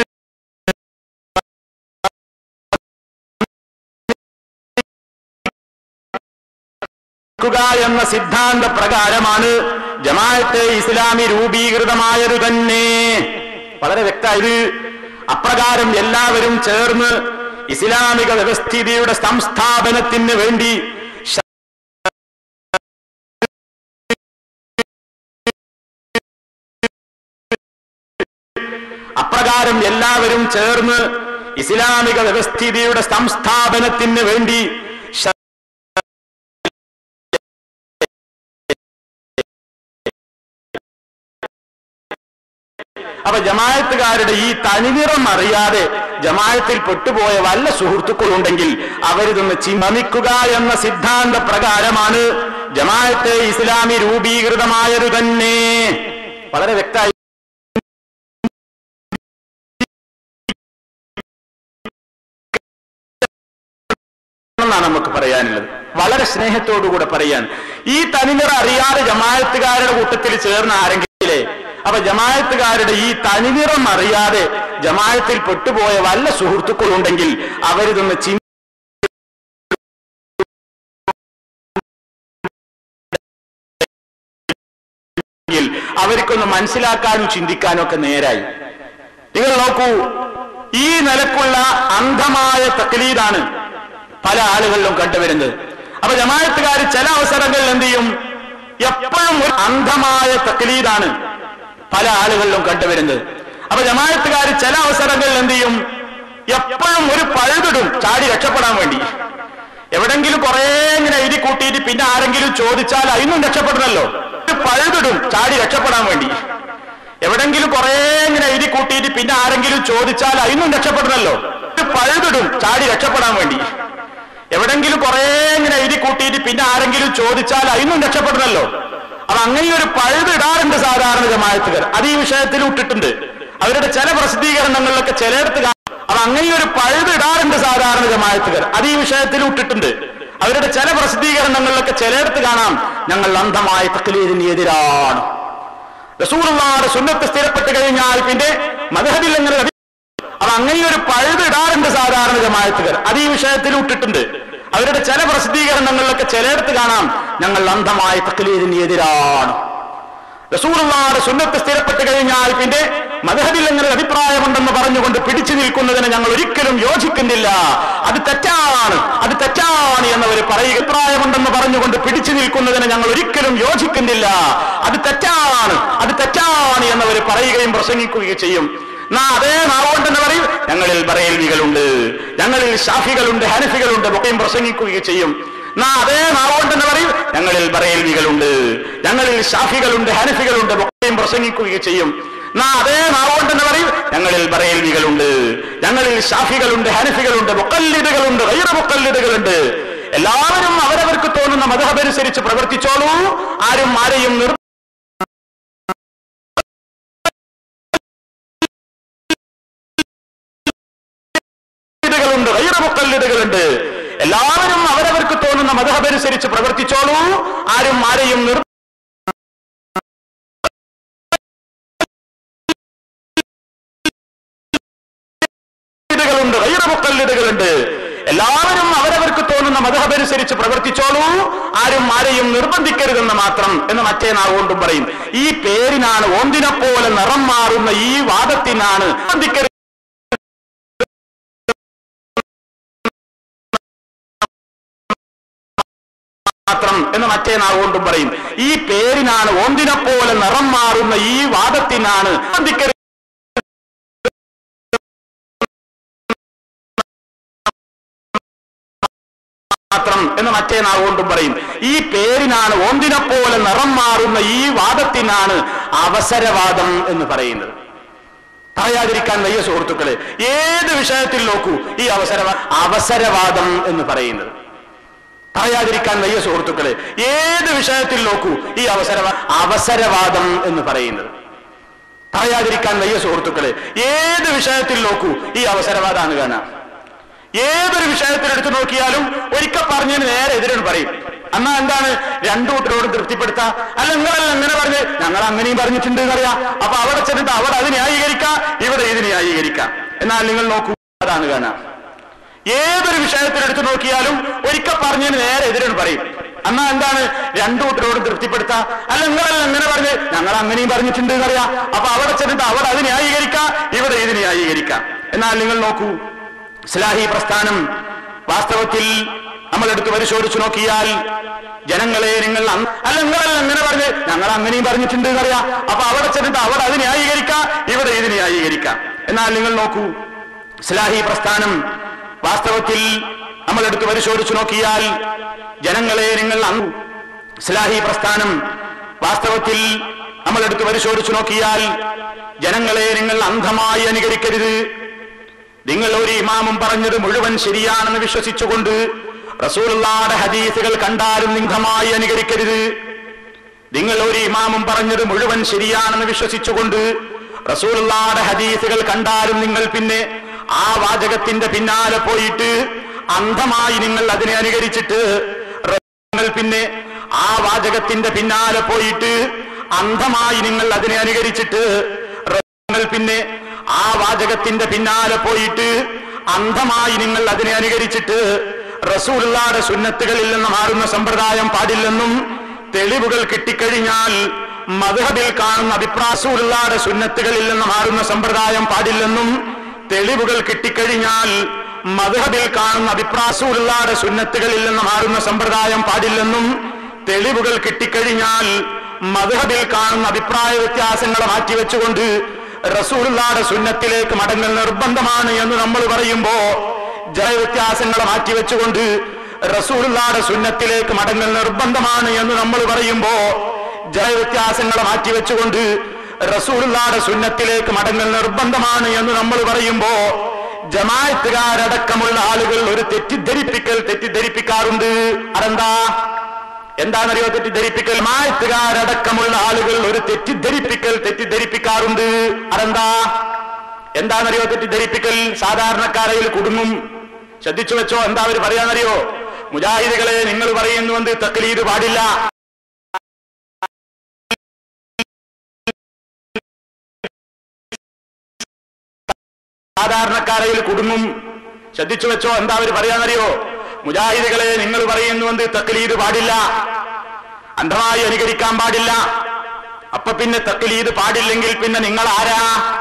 എന്ന സിദ്ധാന്ത പ്രകാരമാണ് ജമാഅത്തെ ഇസ്ലാമി രൂപീകൃതമായത് തന്നെ. വളരെ വ്യക്തമായത്. അപ്രകാരം എല്ലാവരും ചേർന്ന് ഇസ്ലാമിക വ്യവസ്ഥിതിയുടെ സംസ്ഥാപനത്തിന് വേണ്ടി അപ്രകാരം എല്ലാവരും ചേർന്ന് ഇസ്ലാമിക വ്യവസ്ഥിതിയുടെ സംസ്ഥാപനത്തിന് വേണ്ടി അപ്പൊ ജമാഅത്തുകാരുടെ ഈ തനിനിറം അറിയാതെ ജമാഅത്തിൽ പെട്ടുപോയ വല്ല സുഹൃത്തുക്കളുണ്ടെങ്കിൽ അവരിതൊന്ന് ചിന്തിക്കുക എന്ന സിദ്ധാന്ത പ്രകാരമാണ് ജമാഅത്തെ ഇസ്ലാമി രൂപീകൃതമായത് തന്നെ. വളരെ വ്യക്തമായി എന്നാണ് നമുക്ക് പറയാനുള്ളത്. വളരെ സ്നേഹത്തോടുകൂടെ പറയാൻ, ഈ തനിനിറ അറിയാതെ ജമാഅത്തുകാരുടെ കൂട്ടത്തിൽ ചേർന്ന ആരെങ്കിലേ അപ്പൊ ജമാഅത്തുകാരുടെ ഈ തനിനിറം അറിയാതെ ജമാഅത്തിൽ പെട്ടുപോയ വല്ല സുഹൃത്തുക്കളുണ്ടെങ്കിൽ അവരിതൊന്ന് ചിന്തി അവർക്കൊന്ന് മനസ്സിലാക്കാനും ചിന്തിക്കാനും ഒക്കെ നേരായി. നിങ്ങൾ നോക്കൂ, ഈ നിലക്കുള്ള അന്ധമായ തഖ്ലീദാണ് പല ആളുകളിലും കണ്ടുവരുന്നത്. അപ്പൊ ജമാഅത്തുകാർ ചില അവസരങ്ങളിൽ എന്ത് ചെയ്യും? എപ്പോഴും ഒരു അന്ധമായ തഖ്ലീദാണ് പല ആളുകളിലും കണ്ടുവരുന്നത്. അപ്പൊ ജമാഅത്തുകാർ ചില അവസരങ്ങളിൽ എന്ത് ചെയ്യും? എപ്പോഴും ഒരു പഴുതിടും ചാടി രക്ഷപ്പെടാൻ വേണ്ടി. എവിടെങ്കിലും കുറെ ഇങ്ങനെ എഴുതി കൂട്ടിയിട്ട് പിന്നെ ആരെങ്കിലും ചോദിച്ചാൽ അതിനും രക്ഷപ്പെടണല്ലോ. ഒരു പഴുതിടും ചാടി രക്ഷപ്പെടാൻ വേണ്ടി. എവിടെങ്കിലും കുറെ ഇങ്ങനെ എഴുതി കൂട്ടിയിട്ട് പിന്നെ ആരെങ്കിലും ചോദിച്ചാൽ അതിനും രക്ഷപ്പെടണല്ലോ. ഒരു പഴുതിടും ചാടി രക്ഷപ്പെടാൻ വേണ്ടി. എവിടെങ്കിലും കുറെ ഇങ്ങനെ എഴുതി കൂട്ടിയിട്ട് പിന്നെ ആരെങ്കിലും ചോദിച്ചാൽ അതിനും രക്ഷപ്പെടണല്ലോ. അപ്പൊ അങ്ങനെ ഒരു പഴുതിടാറുണ്ട് സാധാരണ ജമാഅത്തുകാർ. അത് ഈ വിഷയത്തിൽ ഇട്ടിട്ടുണ്ട്. അവരുടെ ചില പ്രസിദ്ധീകരണങ്ങളിലൊക്കെ ചിലയിടത്ത് അപ്പൊ അങ്ങനെ ഒരു പഴുതിടാറുണ്ട് സാധാരണ ജമാഅത്തുകാർ. അത് ഈ വിഷയത്തിൽ ഇട്ടിട്ടുണ്ട്. അവരുടെ ചില പ്രസിദ്ധീകരണങ്ങളിലൊക്കെ ചിലയിടത്ത് കാണാം, ഞങ്ങൾ അന്ധമായ തഖ്ലീദിന് എതിരാണ്. റസൂലുള്ളാഹിയുടെ സുന്നത്ത് സ്ഥിരപ്പെട്ട് കഴിഞ്ഞാൽ പിന്നെ മദ്ഹബിൽ എങ്ങനെ അപ്പൊ അങ്ങനെ ഒരു പഴുതിടാറുണ്ട് സാധാരണ ജമാഅത്തുകാർ. അത് ഈ വിഷയത്തിൽ ഇട്ടിട്ടുണ്ട്. അവരുടെ ചില പ്രസിദ്ധീകരണങ്ങളിലൊക്കെ ചിലയിടത്ത് കാണാം, ഞങ്ങൾ അന്ധമായ തഖ്ലീദിന് എതിരാണ്. റസൂലുള്ളാഹിയുടെ സുന്നത്ത് സ്ഥിരപ്പെട്ട് കഴിഞ്ഞാൽ പിന്നെ മദ്ഹബിൽ എങ്ങനെ അഭിപ്രായമുണ്ടെന്ന് പറഞ്ഞുകൊണ്ട് പിടിച്ചു നിൽക്കുന്നതിന് ഞങ്ങൾ ഒരിക്കലും യോജിക്കുന്നില്ല. അത് തെറ്റാണ്, അത് തെറ്റാണ് എന്നവർ പറയുക. അഭിപ്രായമുണ്ടെന്ന് പറഞ്ഞുകൊണ്ട് പിടിച്ചു നിൽക്കുന്നതിന് ഞങ്ങൾ ഒരിക്കലും യോജിക്കുന്നില്ല. അത് തെറ്റാണ്, അത് തെറ്റാണ് എന്നവർ പറയുകയും പ്രസംഗിക്കുകയും ചെയ്യും. നാ അതേ നാവുകൊണ്ടെന്ന് പറയും, ഞങ്ങളിൽ ബറേൽവികളുണ്ട്, ഞങ്ങളിൽ ഷാഫികളുണ്ട്, ഹനഫികളുണ്ട് ഒക്കെയും പ്രസംഗിക്കുകയും ചെയ്യും. നാ അതേ നാവുകൊണ്ടെന്ന് പറയും, ഞങ്ങളിൽ ബറേൽവികളുണ്ട്, ഞങ്ങളിൽ ഷാഫികളുണ്ട്, ഹനഫികളുണ്ട് ഒക്കെയും പ്രസംഗിക്കുകയും ചെയ്യും. നാ അതേ നാവുകൊണ്ട് തന്നെ പറയും, ഞങ്ങളിൽ ബറേൽവികളുണ്ട്, ഞങ്ങളിൽ ഷാഫികളുണ്ട്, ഹനഫികളുണ്ട്, മുഖല്ലിദുകളുണ്ട്, ഗൈറ മുഖല്ലിദുകളുണ്ട്. എല്ലാവരും അവരവർക്ക് തോന്നുന്ന മദ്ഹബ് അനുസരിച്ച് പ്രവർത്തിച്ചോളൂ, ആരും ആരെയും നിർ ുണ്ട് എല്ലാവരും അവരവർക്ക് തോന്നുന്ന മദ്ഹബ് അനുസരിച്ച് പ്രവർത്തിച്ചോളൂ, ആരും ആരെയും നിർ ുണ്ട് എല്ലാവരും അവരവർക്ക് തോന്നുന്ന മദ്ഹബ് അനുസരിച്ച് പ്രവർത്തിച്ചോളൂ, ആരും ആരെയും നിർബന്ധിക്കരുതെന്ന് മാത്രം എന്ന് മറ്റേ നാവുകൊണ്ടും പറയും. ഈ പേരിനാണ്, ഓന്തിനെ പോലെ നിറം മാറുന്ന ഈ വാദത്തിനാണ് നിർബന്ധിക്കരുത് മാത്രം എന്ന് മറ്റേ നാവുകൊണ്ടും പറയും. ഈ പേരിനാണ്, ഓന്തിനെ പോലെ നിറം മാറുന്ന ഈ വാദത്തിനാണ് നിർബന്ധിക്കരുത് മാത്രം എന്ന് മറ്റേ നാവുകൊണ്ടും പറയും. ഈ പേരിനാണ്, ഓന്തിനെ പോലെ നിറം മാറുന്ന ഈ വാദത്തിനാണ് അവസരവാദം എന്ന് പറയുന്നത്. പറയാതിരിക്കാൻ വയ്യ സുഹൃത്തുക്കളെ, ഏത് വിഷയത്തിൽ നോക്കൂ ഈ അവസര അവസരവാദം എന്ന് പറയുന്നത്. പറയാതിരിക്കാൻ വയ്യ സുഹൃത്തുക്കളെ, ഏത് വിഷയത്തിൽ നോക്കൂ ഈ അവസര അവസരവാദം എന്ന് പറയുന്നത്. പറയാതിരിക്കാൻ വയ്യ സുഹൃത്തുക്കളെ, ഏത് വിഷയത്തിൽ നോക്കൂ ഈ അവസരവാദമാണ് കാണാം. ഏതൊരു വിഷയത്തിലെടുത്ത് നോക്കിയാലും ഒരിക്കൽ പറഞ്ഞതിന് നേരെ എതിരാണ് പറയും. എന്നാ എന്താണ്, രണ്ടു കൂട്ടരോട് തൃപ്തിപ്പെടുത്താം. അല്ല നിങ്ങളല്ല എങ്ങനെ പറഞ്ഞ്, ഞങ്ങൾ അങ്ങനെയും പറഞ്ഞിട്ടുണ്ട് എന്നറിയാം. അപ്പൊ അവിടെ ചെന്നിട്ട് അവിടെ അത് ന്യായീകരിക്കാം, ഇവിടെ ഇത് ന്യായീകരിക്കാം. എന്നാൽ നിങ്ങൾ നോക്കൂ, അതാണ് കാണാം. ഏതൊരു വിഷയത്തിലെടുത്ത് നോക്കിയാലും ഒരിക്കൽ പറഞ്ഞതിന് നേരെ എതിരാണ് പറയും. എന്നാ എന്താണ്, രണ്ടു കൂട്ടരോട് തൃപ്തിപ്പെടുത്താം. അല്ല നിങ്ങളല്ല എങ്ങനെ പറഞ്ഞ്, ഞങ്ങൾ അങ്ങനെയും പറഞ്ഞിട്ടുണ്ട് എന്നറിയാം. അപ്പൊ അവിടെ ചെന്നിട്ട് അവിടെ അത് ന്യായീകരിക്കാം, ഇവിടെ ഇത് ന്യായീകരിക്കാം. എന്നാൽ നിങ്ങൾ നോക്കൂ, ഇസ്ലാഹി പ്രസ്ഥാനം വാസ്തവത്തിൽ നമ്മൾ എടുത്ത് പരിശോധിച്ചു നോക്കിയാൽ, ജനങ്ങളെ നിങ്ങൾ അല്ല നിങ്ങളല്ല എങ്ങനെ പറഞ്ഞ്, ഞങ്ങൾ അങ്ങനെയും പറഞ്ഞിട്ടുണ്ട് എന്നറിയാം. അപ്പൊ അവിടെ ചെന്നിട്ട് അവിടെ അത് ന്യായീകരിക്കാം, ഇവിടെ ഇത് ന്യായീകരിക്കാം. എന്നാൽ നിങ്ങൾ നോക്കൂ, ഇസ്ലാഹി പ്രസ്ഥാനം വാസ്തവത്തിൽ നമ്മൾ എടുത്ത് പരിശോധിച്ചു നോക്കിയാൽ, ജനങ്ങളെ നിങ്ങൾ ഇസ്ലാഹി പ്രസ്ഥാനം വാസ്തവത്തിൽ നമ്മൾ എടുത്ത് പരിശോധിച്ചു നോക്കിയാൽ ജനങ്ങളെ നിങ്ങൾ അന്ധമായി അനുകരിക്കരുത്. നിങ്ങൾ ഒരു ഇമാമും പറഞ്ഞത് മുഴുവൻ ശരിയാണെന്ന് വിശ്വസിച്ചുകൊണ്ട് റസൂലുള്ളാഹിയുടെ ഹദീസുകൾ കണ്ടാലും നിന്ധമായി അനുകരിക്കരുത്. നിങ്ങൾ ഒരു ഇമാമും പറഞ്ഞത് മുഴുവൻ ശരിയാണെന്ന് വിശ്വസിച്ചുകൊണ്ട് റസൂലുള്ളാഹിയുടെ ഹദീസുകൾ കണ്ടാലും നിങ്ങൾ പിന്നെ ആ വാചകത്തിന്റെ പിന്നാലെ പോയിട്ട് അന്ധമായി നിങ്ങൾ അതിനെ അനുകരിച്ചിട്ട് നിങ്ങൾ പിന്നെ ആ വാചകത്തിന്റെ പിന്നാലെ പോയിട്ട് അന്ധമായി നിങ്ങൾ അതിനെ അനുകരിച്ചിട്ട് നിങ്ങൾ പിന്നെ ആ വാചകത്തിന്റെ പിന്നാലെ പോയിട്ട് അന്ധമായി നിങ്ങൾ അതിനെ അനുകരിച്ചിട്ട് റസൂലുള്ളാഹിയുടെ സുന്നത്തുകളിൽ നിന്ന് മാറുന്ന സമ്പ്രദായം പാടില്ലെന്നും തെളിവുകൾ കിട്ടിക്കഴിഞ്ഞാൽ മദ്ഹബിൽ കാണുന്ന അഭിപ്രായ റസൂലുള്ളാഹിയുടെ സുന്നത്തുകളിൽ നിന്ന് മാറുന്ന സമ്പ്രദായം പാടില്ലെന്നും തെളിവുകൾ കിട്ടിക്കഴിഞ്ഞാൽ മദ്ഹബിൽ കാണുന്ന അഭിപ്രായ റസൂലുള്ളാഹിയുടെ സുന്നത്തുകളിൽ നിന്ന് മാറുന്ന സമ്പ്രദായം പാടില്ലെന്നും തെളിവുകൾ കിട്ടിക്കഴിഞ്ഞാൽ മദ്ഹബിൽ കാണുന്ന അഭിപ്രായ വ്യത്യാസങ്ങളെ മാറ്റിവെച്ചുകൊണ്ട് റസൂലുള്ളാഹിയുടെ സുന്നത്തിലേക്ക് മടങ്ങൽ നിർബന്ധമാണ് എന്ന് നമ്മൾ പറയുമ്പോ ജയ വ്യത്യാസങ്ങളെ മാറ്റിവെച്ചുകൊണ്ട് റസൂലുള്ളാഹിയുടെ സുന്നത്തിലേക്ക് മടങ്ങൽ നിർബന്ധമാണ് എന്ന് നമ്മൾ പറയുമ്പോ ജയ വ്യത്യാസങ്ങളെ മാറ്റിവെച്ചുകൊണ്ട് റസൂലുള്ളാഹിയുടെ സുന്നത്തിലേക്ക് മടങ്ങൽ നിർബന്ധമാണ് എന്ന് നമ്മൾ പറയുമ്പോ ജമാഅത്തുകാരടക്കമുള്ള ആളുകൾ ഒരു തെറ്റിദ്ധരിപ്പിക്കൽ തെറ്റിദ്ധരിപ്പിക്കാറുണ്ട്. അതെന്താ എന്താണെന്നറിയോ തെറ്റിദ്ധരിപ്പിക്കൽ? ജമാഅത്തുകാരടക്കമുള്ള ആളുകൾ ഒരു തെറ്റിദ്ധരിപ്പിക്കൽ തെറ്റിദ്ധരിപ്പിക്കാറുണ്ട്. അതെന്താ എന്താണെന്നറിയോ തെറ്റിദ്ധരിപ്പിക്കൽ? സാധാരണക്കാരയിൽ കുടുങ്ങും. ശ്രദ്ധിച്ചു വെച്ചോ. എന്താ അവർ പറയാന്നറിയോ? മുജാഹിദുകളെ നിങ്ങൾ പറയുന്നുവെന്ന് തഖ്ലീദ് പാടില്ല. സാധാരണക്കാരയിൽ കുടുങ്ങും. ശ്രദ്ധിച്ചു വെച്ചോ. എന്താ അവർ പറയാന്നറിയോ? മുജാഹിദുകളെ നിങ്ങൾ പറയുന്നുവെന്ന് തഖ്ലീദ് പാടില്ല, അന്ധമായി അനുകരിക്കാൻ പാടില്ല. അപ്പൊ പിന്നെ തഖ്ലീദ് പാടില്ലെങ്കിൽ പിന്നെ നിങ്ങൾ ആരാ?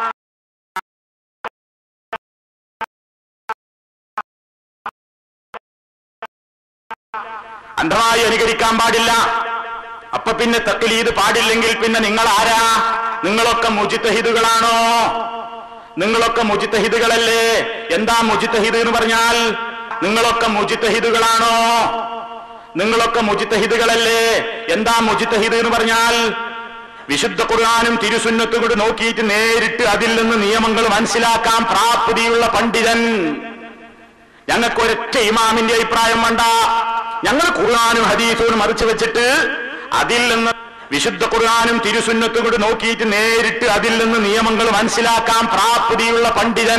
അന്ധമായി അനുകരിക്കാൻ പാടില്ല. അപ്പൊ പിന്നെ തഖ്ലീദ് പാടില്ലെങ്കിൽ പിന്നെ നിങ്ങൾ ആരാ? നിങ്ങളൊക്കെ മുജ്തഹിദുകളാണോ? നിങ്ങളൊക്കെ മുജ്തഹിദുകളല്ലേ? എന്താ മുജ്തഹിദ് എന്ന് പറഞ്ഞാൽ? നിങ്ങളൊക്കെ മുജ്തഹിദുകളാണോ? നിങ്ങളൊക്കെ മുജ്തഹിദുകളല്ലേ? എന്താ മുജ്തഹിദ് എന്ന് പറഞ്ഞാൽ? വിശുദ്ധ ഖുർആനും തിരുസുന്നത്തും കൂടി നോക്കിയിട്ട് നേരിട്ട് അതിൽ നിന്ന് നിയമങ്ങൾ മനസ്സിലാക്കാൻ പ്രാപ്തിയുള്ള പണ്ഡിതൻ. ഞങ്ങൾക്ക് ഒരൊറ്റ ഇമാമിന്റെ അഭിപ്രായം വേണ്ട. ഞങ്ങൾ ഖുർആനും ഹദീസും മറിച്ചു വെച്ചിട്ട് അതിൽ നിന്ന് വിശുദ്ധ ഖുർആനും തിരുസുന്നത്തും കൂടി നോക്കിയിട്ട് നേരിട്ട് അതിൽ നിന്ന് നിയമങ്ങൾ മനസ്സിലാക്കാൻ പ്രാപ്തിയുള്ള പണ്ഡിതൻ.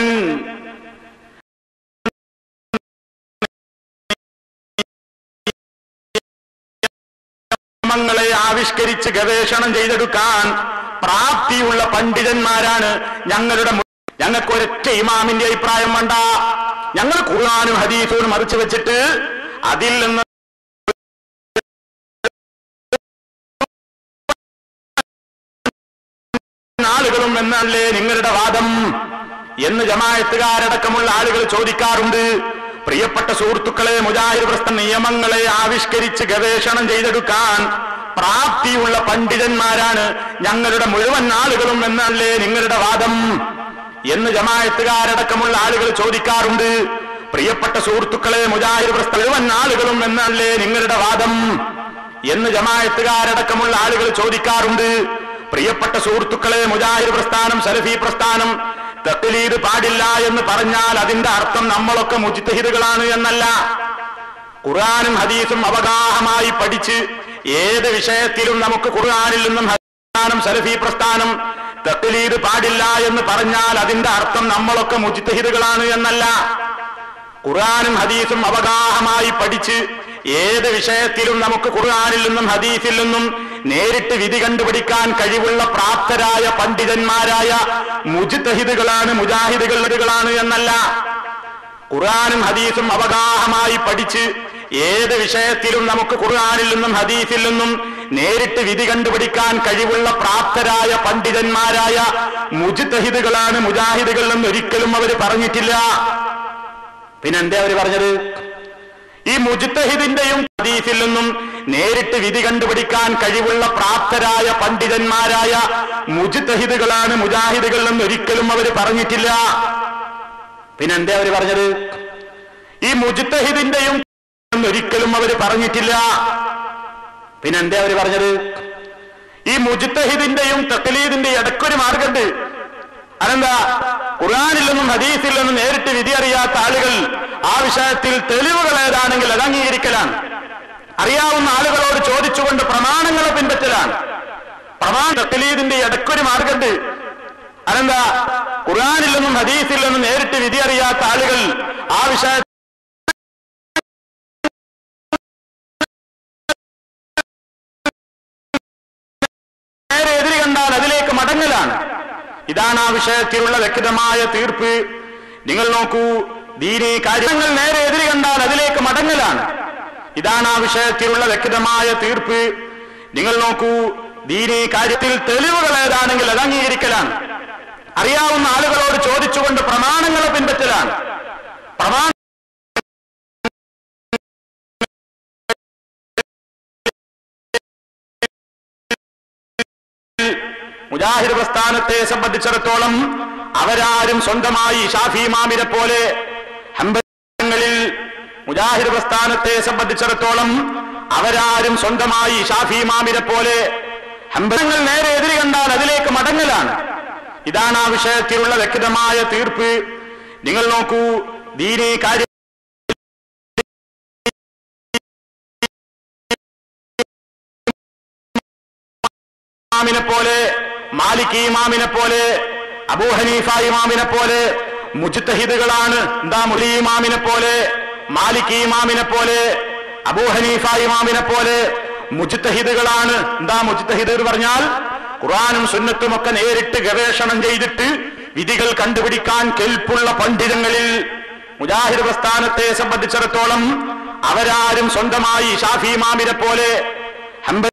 നിയമങ്ങളെ ആവിഷ്കരിച്ച് ഗവേഷണം ചെയ്തെടുക്കാൻ പ്രാപ്തിയുള്ള പണ്ഡിതന്മാരാണ് ഞങ്ങളുടെ. ഞങ്ങൾക്ക് ഒരൊറ്റ ഇമാമിന്റെ അഭിപ്രായം വേണ്ട. ഞങ്ങൾ ഖുർആനും ഹദീസും മറിച്ചു വെച്ചിട്ട് അതിൽ നിന്ന് ആളുകളും എന്നല്ലേ നിങ്ങളുടെ വാദം എന്ന് ജമാഅത്തുകാരടക്കമുള്ള ആളുകൾ ചോദിക്കാറുണ്ട്. പ്രിയപ്പെട്ട സുഹൃത്തുക്കളെ, മുജാഹിദ് പ്രസ്ഥാന നിയമങ്ങളെ ആവിഷ്കരിച്ച് ഗവേഷണം ചെയ്തെടുക്കാൻ പ്രാപ്തിയുള്ള പണ്ഡിതന്മാരാണ് ഞങ്ങളുടെ മുഴുവൻ ആളുകളും എന്നല്ലേ നിങ്ങളുടെ വാദം എന്ന് ജമാഅത്തുകാരടക്കമുള്ള ആളുകൾ ചോദിക്കാറുണ്ട്. പ്രിയപ്പെട്ട സുഹൃത്തുക്കളെ, മുജാഹിദ് പ്രസ്ഥാന മുഴുവൻ ആളുകളും എന്നല്ലേ നിങ്ങളുടെ വാദം എന്ന് ജമാഅത്തുകാരടക്കമുള്ള ആളുകൾ ചോദിക്കാറുണ്ട്. പ്രിയപ്പെട്ട സുഹൃത്തുക്കളെ, മുജാഹിദ് പ്രസ്ഥാനം സലഫി പ്രസ്ഥാനം തഖ്ലീദ് പാടില്ല എന്ന് പറഞ്ഞാൽ അതിന്റെ അർത്ഥം നമ്മളൊക്കെ മുജ്തഹിദുകളാണ് എന്നല്ല. ഖുർആനും ഹദീസും അവഗാഹമായി പഠിച്ച് ഏത് വിഷയത്തിലും നമുക്ക് ഖുർആനിൽ നിന്നും ഹദീസും സലഫി പ്രസ്ഥാനം തഖ്ലീദ് പാടില്ല എന്ന് പറഞ്ഞാൽ അതിന്റെ അർത്ഥം നമ്മളൊക്കെ മുജ്തഹിദുകളാണ് എന്നല്ല. ഖുർആനും ഹദീസും അവഗാഹമായി പഠിച്ച് ഏത് വിഷയത്തിലും നമുക്ക് ഖുർആനിൽ നിന്നും ഹദീസിൽ നിന്നും നേരിട്ട് വിധി കണ്ടുപിടിക്കാൻ കഴിവുള്ള പ്രാപ്തരായ പണ്ഡിതന്മാരായ മുജ്തഹിദുകളാണ് മുജാഹിദുകളാണ് എന്നല്ല. ഖുർആനും ഹദീസും അവഗാഹമായി പഠിച്ച് ഏത് വിഷയത്തിലും നമുക്ക് ഖുർആനിൽ നിന്നും ഹദീസിൽ നിന്നും നേരിട്ട് വിധി കണ്ടുപിടിക്കാൻ കഴിവുള്ള പ്രാപ്തരായ പണ്ഡിതന്മാരായ മുജ്തഹിദുകളാണ് മുജാഹിദുകൾ എന്ന് ഒരിക്കലും അവർ പറഞ്ഞിട്ടില്ല. പിന്നെന്താ അവർ പറഞ്ഞത്? ഈ മുജ്തഹിദിന്റെയും ഹദീസിൽ നിന്നും നേരിട്ട് വിധി കണ്ടുപിടിക്കാൻ കഴിവുള്ള പ്രാപ്തരായ പണ്ഡിതന്മാരായ മുജ്തഹിദുകളാണ് മുജാഹിദുകൾ എന്ന് ഒരിക്കലും അവർ പറഞ്ഞിട്ടില്ല. പിന്നെന്താ അവർ പറഞ്ഞത്? ഈ മുജ്തഹിദിന്റെയും ഒരിക്കലും അവർ പറഞ്ഞിട്ടില്ല. പിന്നെന്താ അവർ പറഞ്ഞത്? ഈ മുജ്തഹിദിന്റെയും തഖ്ലീദിന്റെ ഇടയ്ക്കൊരു മാർഗമുണ്ട്. അതെന്താ? ഖുർആനിൽ നിന്നും ഹദീസിൽ നിന്നും നേരിട്ട് വിധി അറിയാത്ത ആളുകൾ ആ വിഷയത്തിൽ തെളിവുകൾ ഏതാണെങ്കിൽ അത് അംഗീകരിക്കലാണ്. അറിയാവുന്ന ആളുകളോട് ചോദിച്ചുകൊണ്ട് പ്രമാണങ്ങളെ പിൻപറ്റലാണ്. പ്രമാണ തഖ്ലീദിന്റെ ഇടയ്ക്കൊരു മാർഗമുണ്ട്. അതെന്താ? ഖുർആനിൽ നിന്നും ഹദീസിൽ നിന്നും നേരിട്ട് വിധി അറിയാത്ത ആളുകൾ ആ വിഷയത്തിൽ നേരെ എതിരി കണ്ടാൽ അതിലേക്ക് മടങ്ങലാണ്. ഇതാണ് ആ വിഷയത്തിലുള്ള വ്യക്തമായ തീർപ്പ്. നിങ്ങൾ നോക്കൂ, ദീനീ കാര്യങ്ങൾ നേരെ എതിരി കണ്ടാൽ അതിലേക്ക് മടങ്ങലാണ്. ഇതാണ് ആ വിഷയത്തിലുള്ള വ്യക്തമായ തീർപ്പ്. നിങ്ങൾ നോക്കൂ, ദീനീ കാര്യത്തിൽ തെളിവുകൾ ഏതാണെങ്കിൽ അത് അംഗീകരിക്കലാണ്. അറിയാവുന്ന ആളുകളോട് ചോദിച്ചുകൊണ്ട് പ്രമാണങ്ങളെ പിൻപറ്റലാണ്. പ്രമാണ മുജാഹിദ് പ്രസ്ഥാനത്തെ സംബന്ധിച്ചിടത്തോളം അവരാരും സ്വന്തമായി ഷാഫി ഇമാമിനെ പോലെ ഹംബലികളിൽ മുജാഹിദ് പ്രസ്ഥാനത്തെ സംബന്ധിച്ചിടത്തോളം അവരാരും സ്വന്തമായി ഷാഫി ഇമാമിനെ പോലെ ഹംബലങ്ങൾ നേരെ എതിരി കണ്ടാൽ അതിലേക്ക് മടങ്ങലാണ്. ഇതാണ് ആ വിഷയത്തിലുള്ള വ്യക്തമായ തീർപ്പ്. നിങ്ങൾ നോക്കൂ, ദീനീ കാര്യം ഇമാമിനെ പോലെ, മാലിക് ഇമാമിനെ പോലെ, അബൂ ഹനീഫ ഇമാമിനെ പോലെ മുജ്തഹിദുകളാണ്. എന്താ? മുലി ഇമാമിനെ പോലെ, മാലിക് ഇമാമിനെ പോലെ, അബൂ ഹനീഫ ഇമാമിനെ പോലെ മുജ്തഹിദുകളാണ്. എന്താ മുജ്തഹിദ് എന്ന് പറഞ്ഞാൽ? ഖുർആനും സുന്നത്തും ഒക്കെ നേരിട്ട് ഗവേഷണം ചെയ്തിട്ട് വിധികൾ കണ്ടുപിടിക്കാൻ കെൽപ്പുള്ള പണ്ഡിതങ്ങളിൽ. മുജാഹിദ് പ്രസ്ഥാനത്തെ സംബന്ധിച്ചിടത്തോളം അവരാരും സ്വന്തമായി ഷാഫി ഇമാമിനെ പോലെ ഹംബലി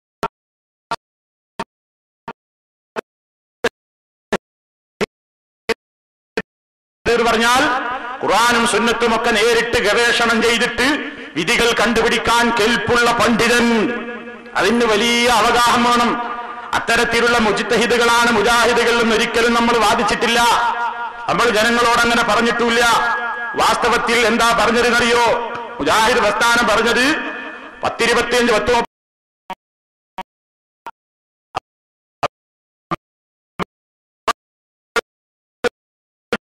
പറഞ്ഞാൽ ഖുർആനും സുന്നത്തും ഒക്കെ നേരിട്ട് ഗവേഷണം ചെയ്തിട്ട് വിധികൾ കണ്ടുപിടിക്കാൻ കെൽപ്പുള്ള പണ്ഡിതൻ. അതിന് വലിയ അവഗാഹം വേണം. അത്തരത്തിലുള്ള മുജ്തഹിദുകളാണ് മുജാഹിദുകൾ എന്ന് ഒരിക്കലും നമ്മൾ വാദിച്ചിട്ടില്ല. നമ്മൾ ജനങ്ങളോട് അങ്ങനെ പറഞ്ഞിട്ടില്ല. വാസ്തവത്തിൽ എന്താ പറഞ്ഞതെന്നറിയോ? മുജാഹിദ് പ്രസ്ഥാനം പറഞ്ഞത് പത്തിരുപത്തിയഞ്ച് പത്തോ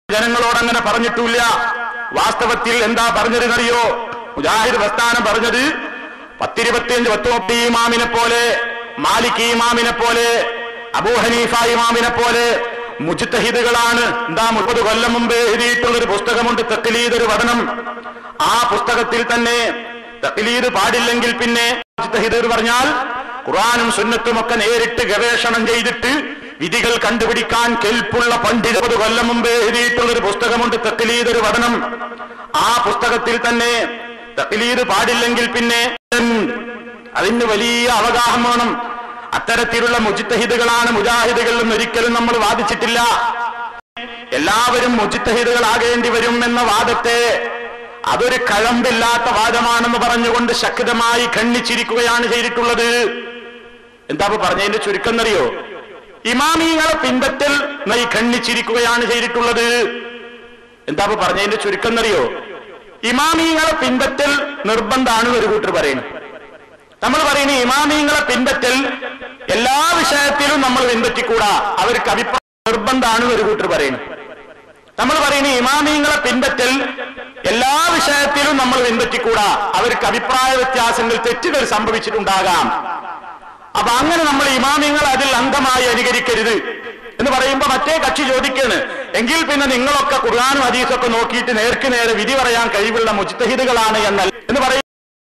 ജനങ്ങളോട് അങ്ങനെ പറഞ്ഞിട്ടില്ല. വാസ്തവത്തിൽ എന്താ പറഞ്ഞതെന്നറിയോ? മുജാഹിദ് പ്രസ്ഥാനം പറഞ്ഞത് പത്തിരുപത്തിയഞ്ച് പത്തുമുപ്പത്തി ഇമാമിനെ പോലെ, മാലിക് ഇമാമിനെ പോലെ, അബൂ ഹനീഫ ഇമാമിനെ പോലെ മുജ്തഹിദുകളാണ്. എന്താ മുപ്പത് കൊല്ലം മുമ്പേ എഴുതിയിട്ടുള്ളൊരു പുസ്തകമുണ്ട്, തഖ്ലീദ് ഒരു പഠനം. ആ പുസ്തകത്തിൽ തന്നെ തഖ്ലീദ് പാടില്ലെങ്കിൽ പിന്നെ മുജ്തഹിദ് പറഞ്ഞാൽ ഖുർആനും സുന്നത്തും ഒക്കെ നേരിട്ട് ഗവേഷണം ചെയ്തിട്ട് വിധികൾ കണ്ടുപിടിക്കാൻ കെൽപ്പുള്ള പണ്ഡിത മുപ്പത് കൊല്ലം മുമ്പേ എഴുതിയിട്ടുള്ളൊരു പുസ്തകമുണ്ട്, തഖ്ലീദ് ഒരു പഠനം. ആ പുസ്തകത്തിൽ തന്നെ തഖ്ലീദ് പാടില്ലെങ്കിൽ പിന്നെ അതിന് വലിയ അവഗാഹം വേണം. അത്തരത്തിലുള്ള മുജ്തഹിദുകളാണ് മുജാഹിദുകൾ എന്ന് ഒരിക്കലും നമ്മൾ വാദിച്ചിട്ടില്ല. എല്ലാവരും മുജ്തഹിദുകളാകേണ്ടി വരും എന്ന വാദത്തെ അതൊരു കഴമ്പില്ലാത്ത വാദമാണെന്ന് പറഞ്ഞുകൊണ്ട് ശക്തമായി ഖണ്ഡിച്ചിരിക്കുകയാണ് ചെയ്തിട്ടുള്ളത്. എന്താ പറഞ്ഞതിന്റെ ചുരുക്കം എന്നറിയോ? ഇമാമിങ്ങളെ പിൻപറ്റൽ നൈ ഖണ്ഡിച്ചിരിക്കുകയാണ് ചെയ്തിട്ടുള്ളത്. എന്താ പറഞ്ഞതിന്റെ ചുരുക്കം എന്നറിയോ? ഇമാമിങ്ങളെ പിൻപറ്റൽ നിർബന്ധമാണ് ഒരു കൂട്ടർ പറയുന്നത്. നമ്മൾ പറയുന്നത് ഇമാമിങ്ങളെ പിൻപറ്റൽ എല്ലാ വിഷയത്തിലും നമ്മൾ പിൻപറ്റിക്കൂടാ, അവർക്ക് അഭിപ്രായം നിർബന്ധമാണ് ഒരു കൂട്ടർ പറയുന്നത്. നമ്മൾ പറയുന്നത് ഇമാമിങ്ങളെ പിൻപറ്റൽ എല്ലാ വിഷയത്തിലും നമ്മൾ പിൻപറ്റിക്കൂടാ, അവർക്ക് അഭിപ്രായ വ്യത്യാസങ്ങൾ, തെറ്റുകൾ സംഭവിച്ചിട്ടുണ്ടാകാം. അപ്പൊ അങ്ങനെ നമ്മൾ ഇമാമിങ്ങൾ അതിൽ അന്ധമായി അനുകരിക്കരുത് എന്ന് പറയുമ്പോൾ മറ്റേ കക്ഷി ചോദിക്കാണ്, എങ്കിൽ പിന്നെ നിങ്ങളൊക്കെ ഖുർആനും ഹദീസൊക്കെ നോക്കിയിട്ട് നേർക്ക് നേരെ വിധി പറയാൻ കഴിവുള്ള മുജ്തഹിദുകളാണ് എന്നല്ല എന്ന് പറയും.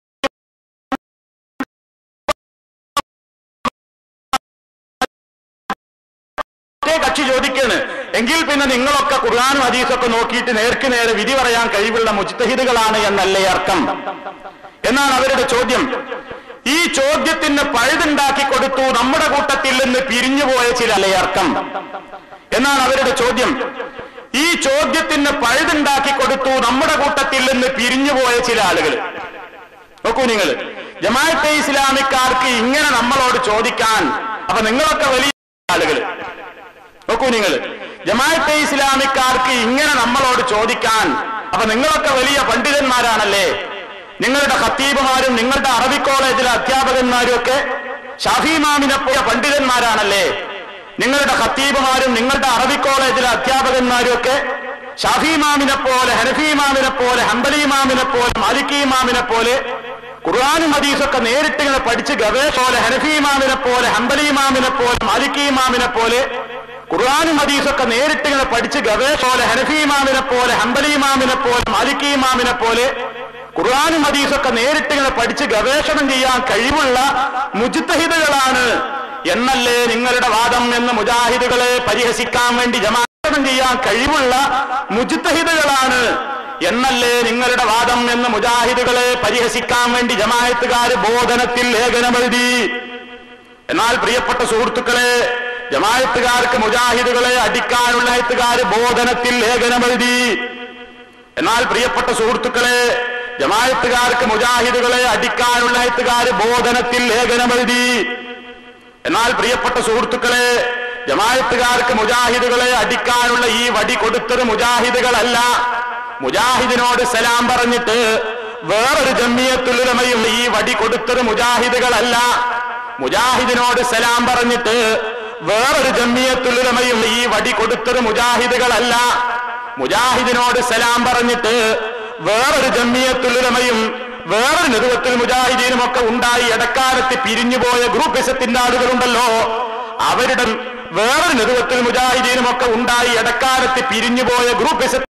മറ്റേ കക്ഷി ചോദിക്കാണ്, എങ്കിൽ പിന്നെ നിങ്ങളൊക്കെ ഖുർആനും ഹദീസൊക്കെ നോക്കിയിട്ട് നേർക്ക് നേരെ വിധി പറയാൻ കഴിവുള്ള മുജ്തഹിദുകളാണ് എന്നല്ലേ അർത്ഥം എന്നാണ് അവരുടെ ചോദ്യം. ഈ ചോദ്യത്തിന് പഴുതുണ്ടാക്കി കൊടുത്തു നമ്മുടെ കൂട്ടത്തിൽ നിന്ന് പിരിഞ്ഞുപോയ ചില അല്ലേ അർത്ഥം എന്നാണ് അവരുടെ ചോദ്യം. ഈ ചോദ്യത്തിന് പഴുതുണ്ടാക്കി കൊടുത്തു നമ്മുടെ കൂട്ടത്തിൽ നിന്ന് പിരിഞ്ഞുപോയ ചില ആളുകൾ. നോക്കൂ നിങ്ങൾ, ജമാഅത്തെ ഇസ്ലാമിക്കാർക്ക് ഇങ്ങനെ നമ്മളോട് ചോദിക്കാൻ, അപ്പൊ നിങ്ങളൊക്കെ വലിയ ആളുകൾ. നോക്കൂ നിങ്ങൾ, ജമാഅത്തെ ഇസ്ലാമിക്കാർക്ക് ഇങ്ങനെ നമ്മളോട് ചോദിക്കാൻ, അപ്പൊ നിങ്ങളൊക്കെ വലിയ പണ്ഡിതന്മാരാണല്ലേ? നിങ്ങളുടെ ഖത്തീബുമാരും നിങ്ങളുടെ അറബി കോളേജിലെ അധ്യാപകന്മാരും ഒക്കെ ഷാഫി ഇമാമിനെ പോലെ പണ്ഡിതന്മാരാണല്ലേ? നിങ്ങളുടെ ഖത്തീബുമാരും നിങ്ങളുടെ അറബി കോളേജിലെ അധ്യാപകന്മാരും ഒക്കെ ഷാഫി ഇമാമിനെ പോലെ, ഹനഫി ഇമാമിനെ പോലെ, ഹംബലി ഇമാമിനെ പോലെ, മാലിക്കി ഇമാമിനെ പോലെ ഖുർആനും ഹദീസൊക്കെ നേരിട്ട് ഇങ്ങനെ പഠിച്ച് ഗവേഷണം, ഹനഫി ഇമാമിനെ പോലെ, ഹംബലി ഇമാമിനെ പോലെ, മാലിക്കി ഇമാമിനെ പോലെ ഖുർആനും ഹദീസൊക്കെ നേരിട്ട് ഇങ്ങനെ പഠിച്ച് ഗവേഷണം, ഹനഫി ഇമാമിനെ പോലെ, ഹംബലി ഇമാമിനെ പോലെ, മാലിക്കി ഇമാമിനെ പോലെ ഖുർആനും ഹദീസൊക്കെ നേരിട്ട് ഇങ്ങനെ പഠിച്ച് ഗവേഷണം ചെയ്യാൻ കഴിവുള്ള മുജ്തഹിദുകളാണ് എന്നല്ലേ നിങ്ങളുടെ വാദം എന്ന് മുജാഹിദുകളെ പരിഹസിക്കാൻ വേണ്ടി ജമാഅത്ത് ചെയ്യാൻ കഴിവുള്ള മുജ്തഹിദുകളാണ് എന്നല്ലേ നിങ്ങളുടെ വാദം എന്ന് മുജാഹിദുകളെ പരിഹസിക്കാൻ വേണ്ടി ജമാഅത്തുകാര് ബോധനത്തിൽ ലേഖനമെഴുതി. എന്നാൽ പ്രിയപ്പെട്ട സുഹൃത്തുക്കളെ, ജമാഅത്തുകാർക്ക് മുജാഹിദുകളെ അടിക്കാനുള്ള എഴുത്തുകാര് ബോധനത്തിൽ ലേഖനമെഴുതി. എന്നാൽ പ്രിയപ്പെട്ട സുഹൃത്തുക്കളെ, ജമാഅത്തുകാർക്ക് മുജാഹിദുകളെ അടിക്കാനുള്ള എഴുത്തുകാര് ബോധനത്തിൽ ലേഖനമെഴുതി. എന്നാൽ പ്രിയപ്പെട്ട സുഹൃത്തുക്കളെ, ജമാഅത്തുകാർക്ക് മുജാഹിദുകളെ അടിക്കാനുള്ള ഈ വടി കൊടുത്തത് മുജാഹിദുകളല്ല. മുജാഹിദിനോട് സലാം പറഞ്ഞിട്ട് വേറൊരു ജമിയത്തുൽ ഉലമയും ഈ വടി കൊടുത്തത് മുജാഹിദുകളല്ല. മുജാഹിദിനോട് സലാം പറഞ്ഞിട്ട് വേറൊരു ജമിയത്തുൽ ഉലമയും ഈ വടി കൊടുത്തത് മുജാഹിദുകളല്ല. മുജാഹിദിനോട് സലാം പറഞ്ഞിട്ട് വേറൊരു ജമിയത്തുൽ ഉലമയും വേറൊരു നെതുവത്തുൽ മുജാഹിദീനും ഒക്കെ ഉണ്ടായി ഇടക്കാലത്ത് പിരിഞ്ഞുപോയ ഗ്രൂപ്പിസത്തിന്റെ ആളുകളുണ്ടല്ലോ, അവരുടെ വേറൊരു നെതുവത്തുൽ മുജാഹിദീനും ഒക്കെ ഉണ്ടായി ഇടക്കാലത്ത് പിരിഞ്ഞുപോയ ഗ്രൂപ്പിസത്തിന്റെ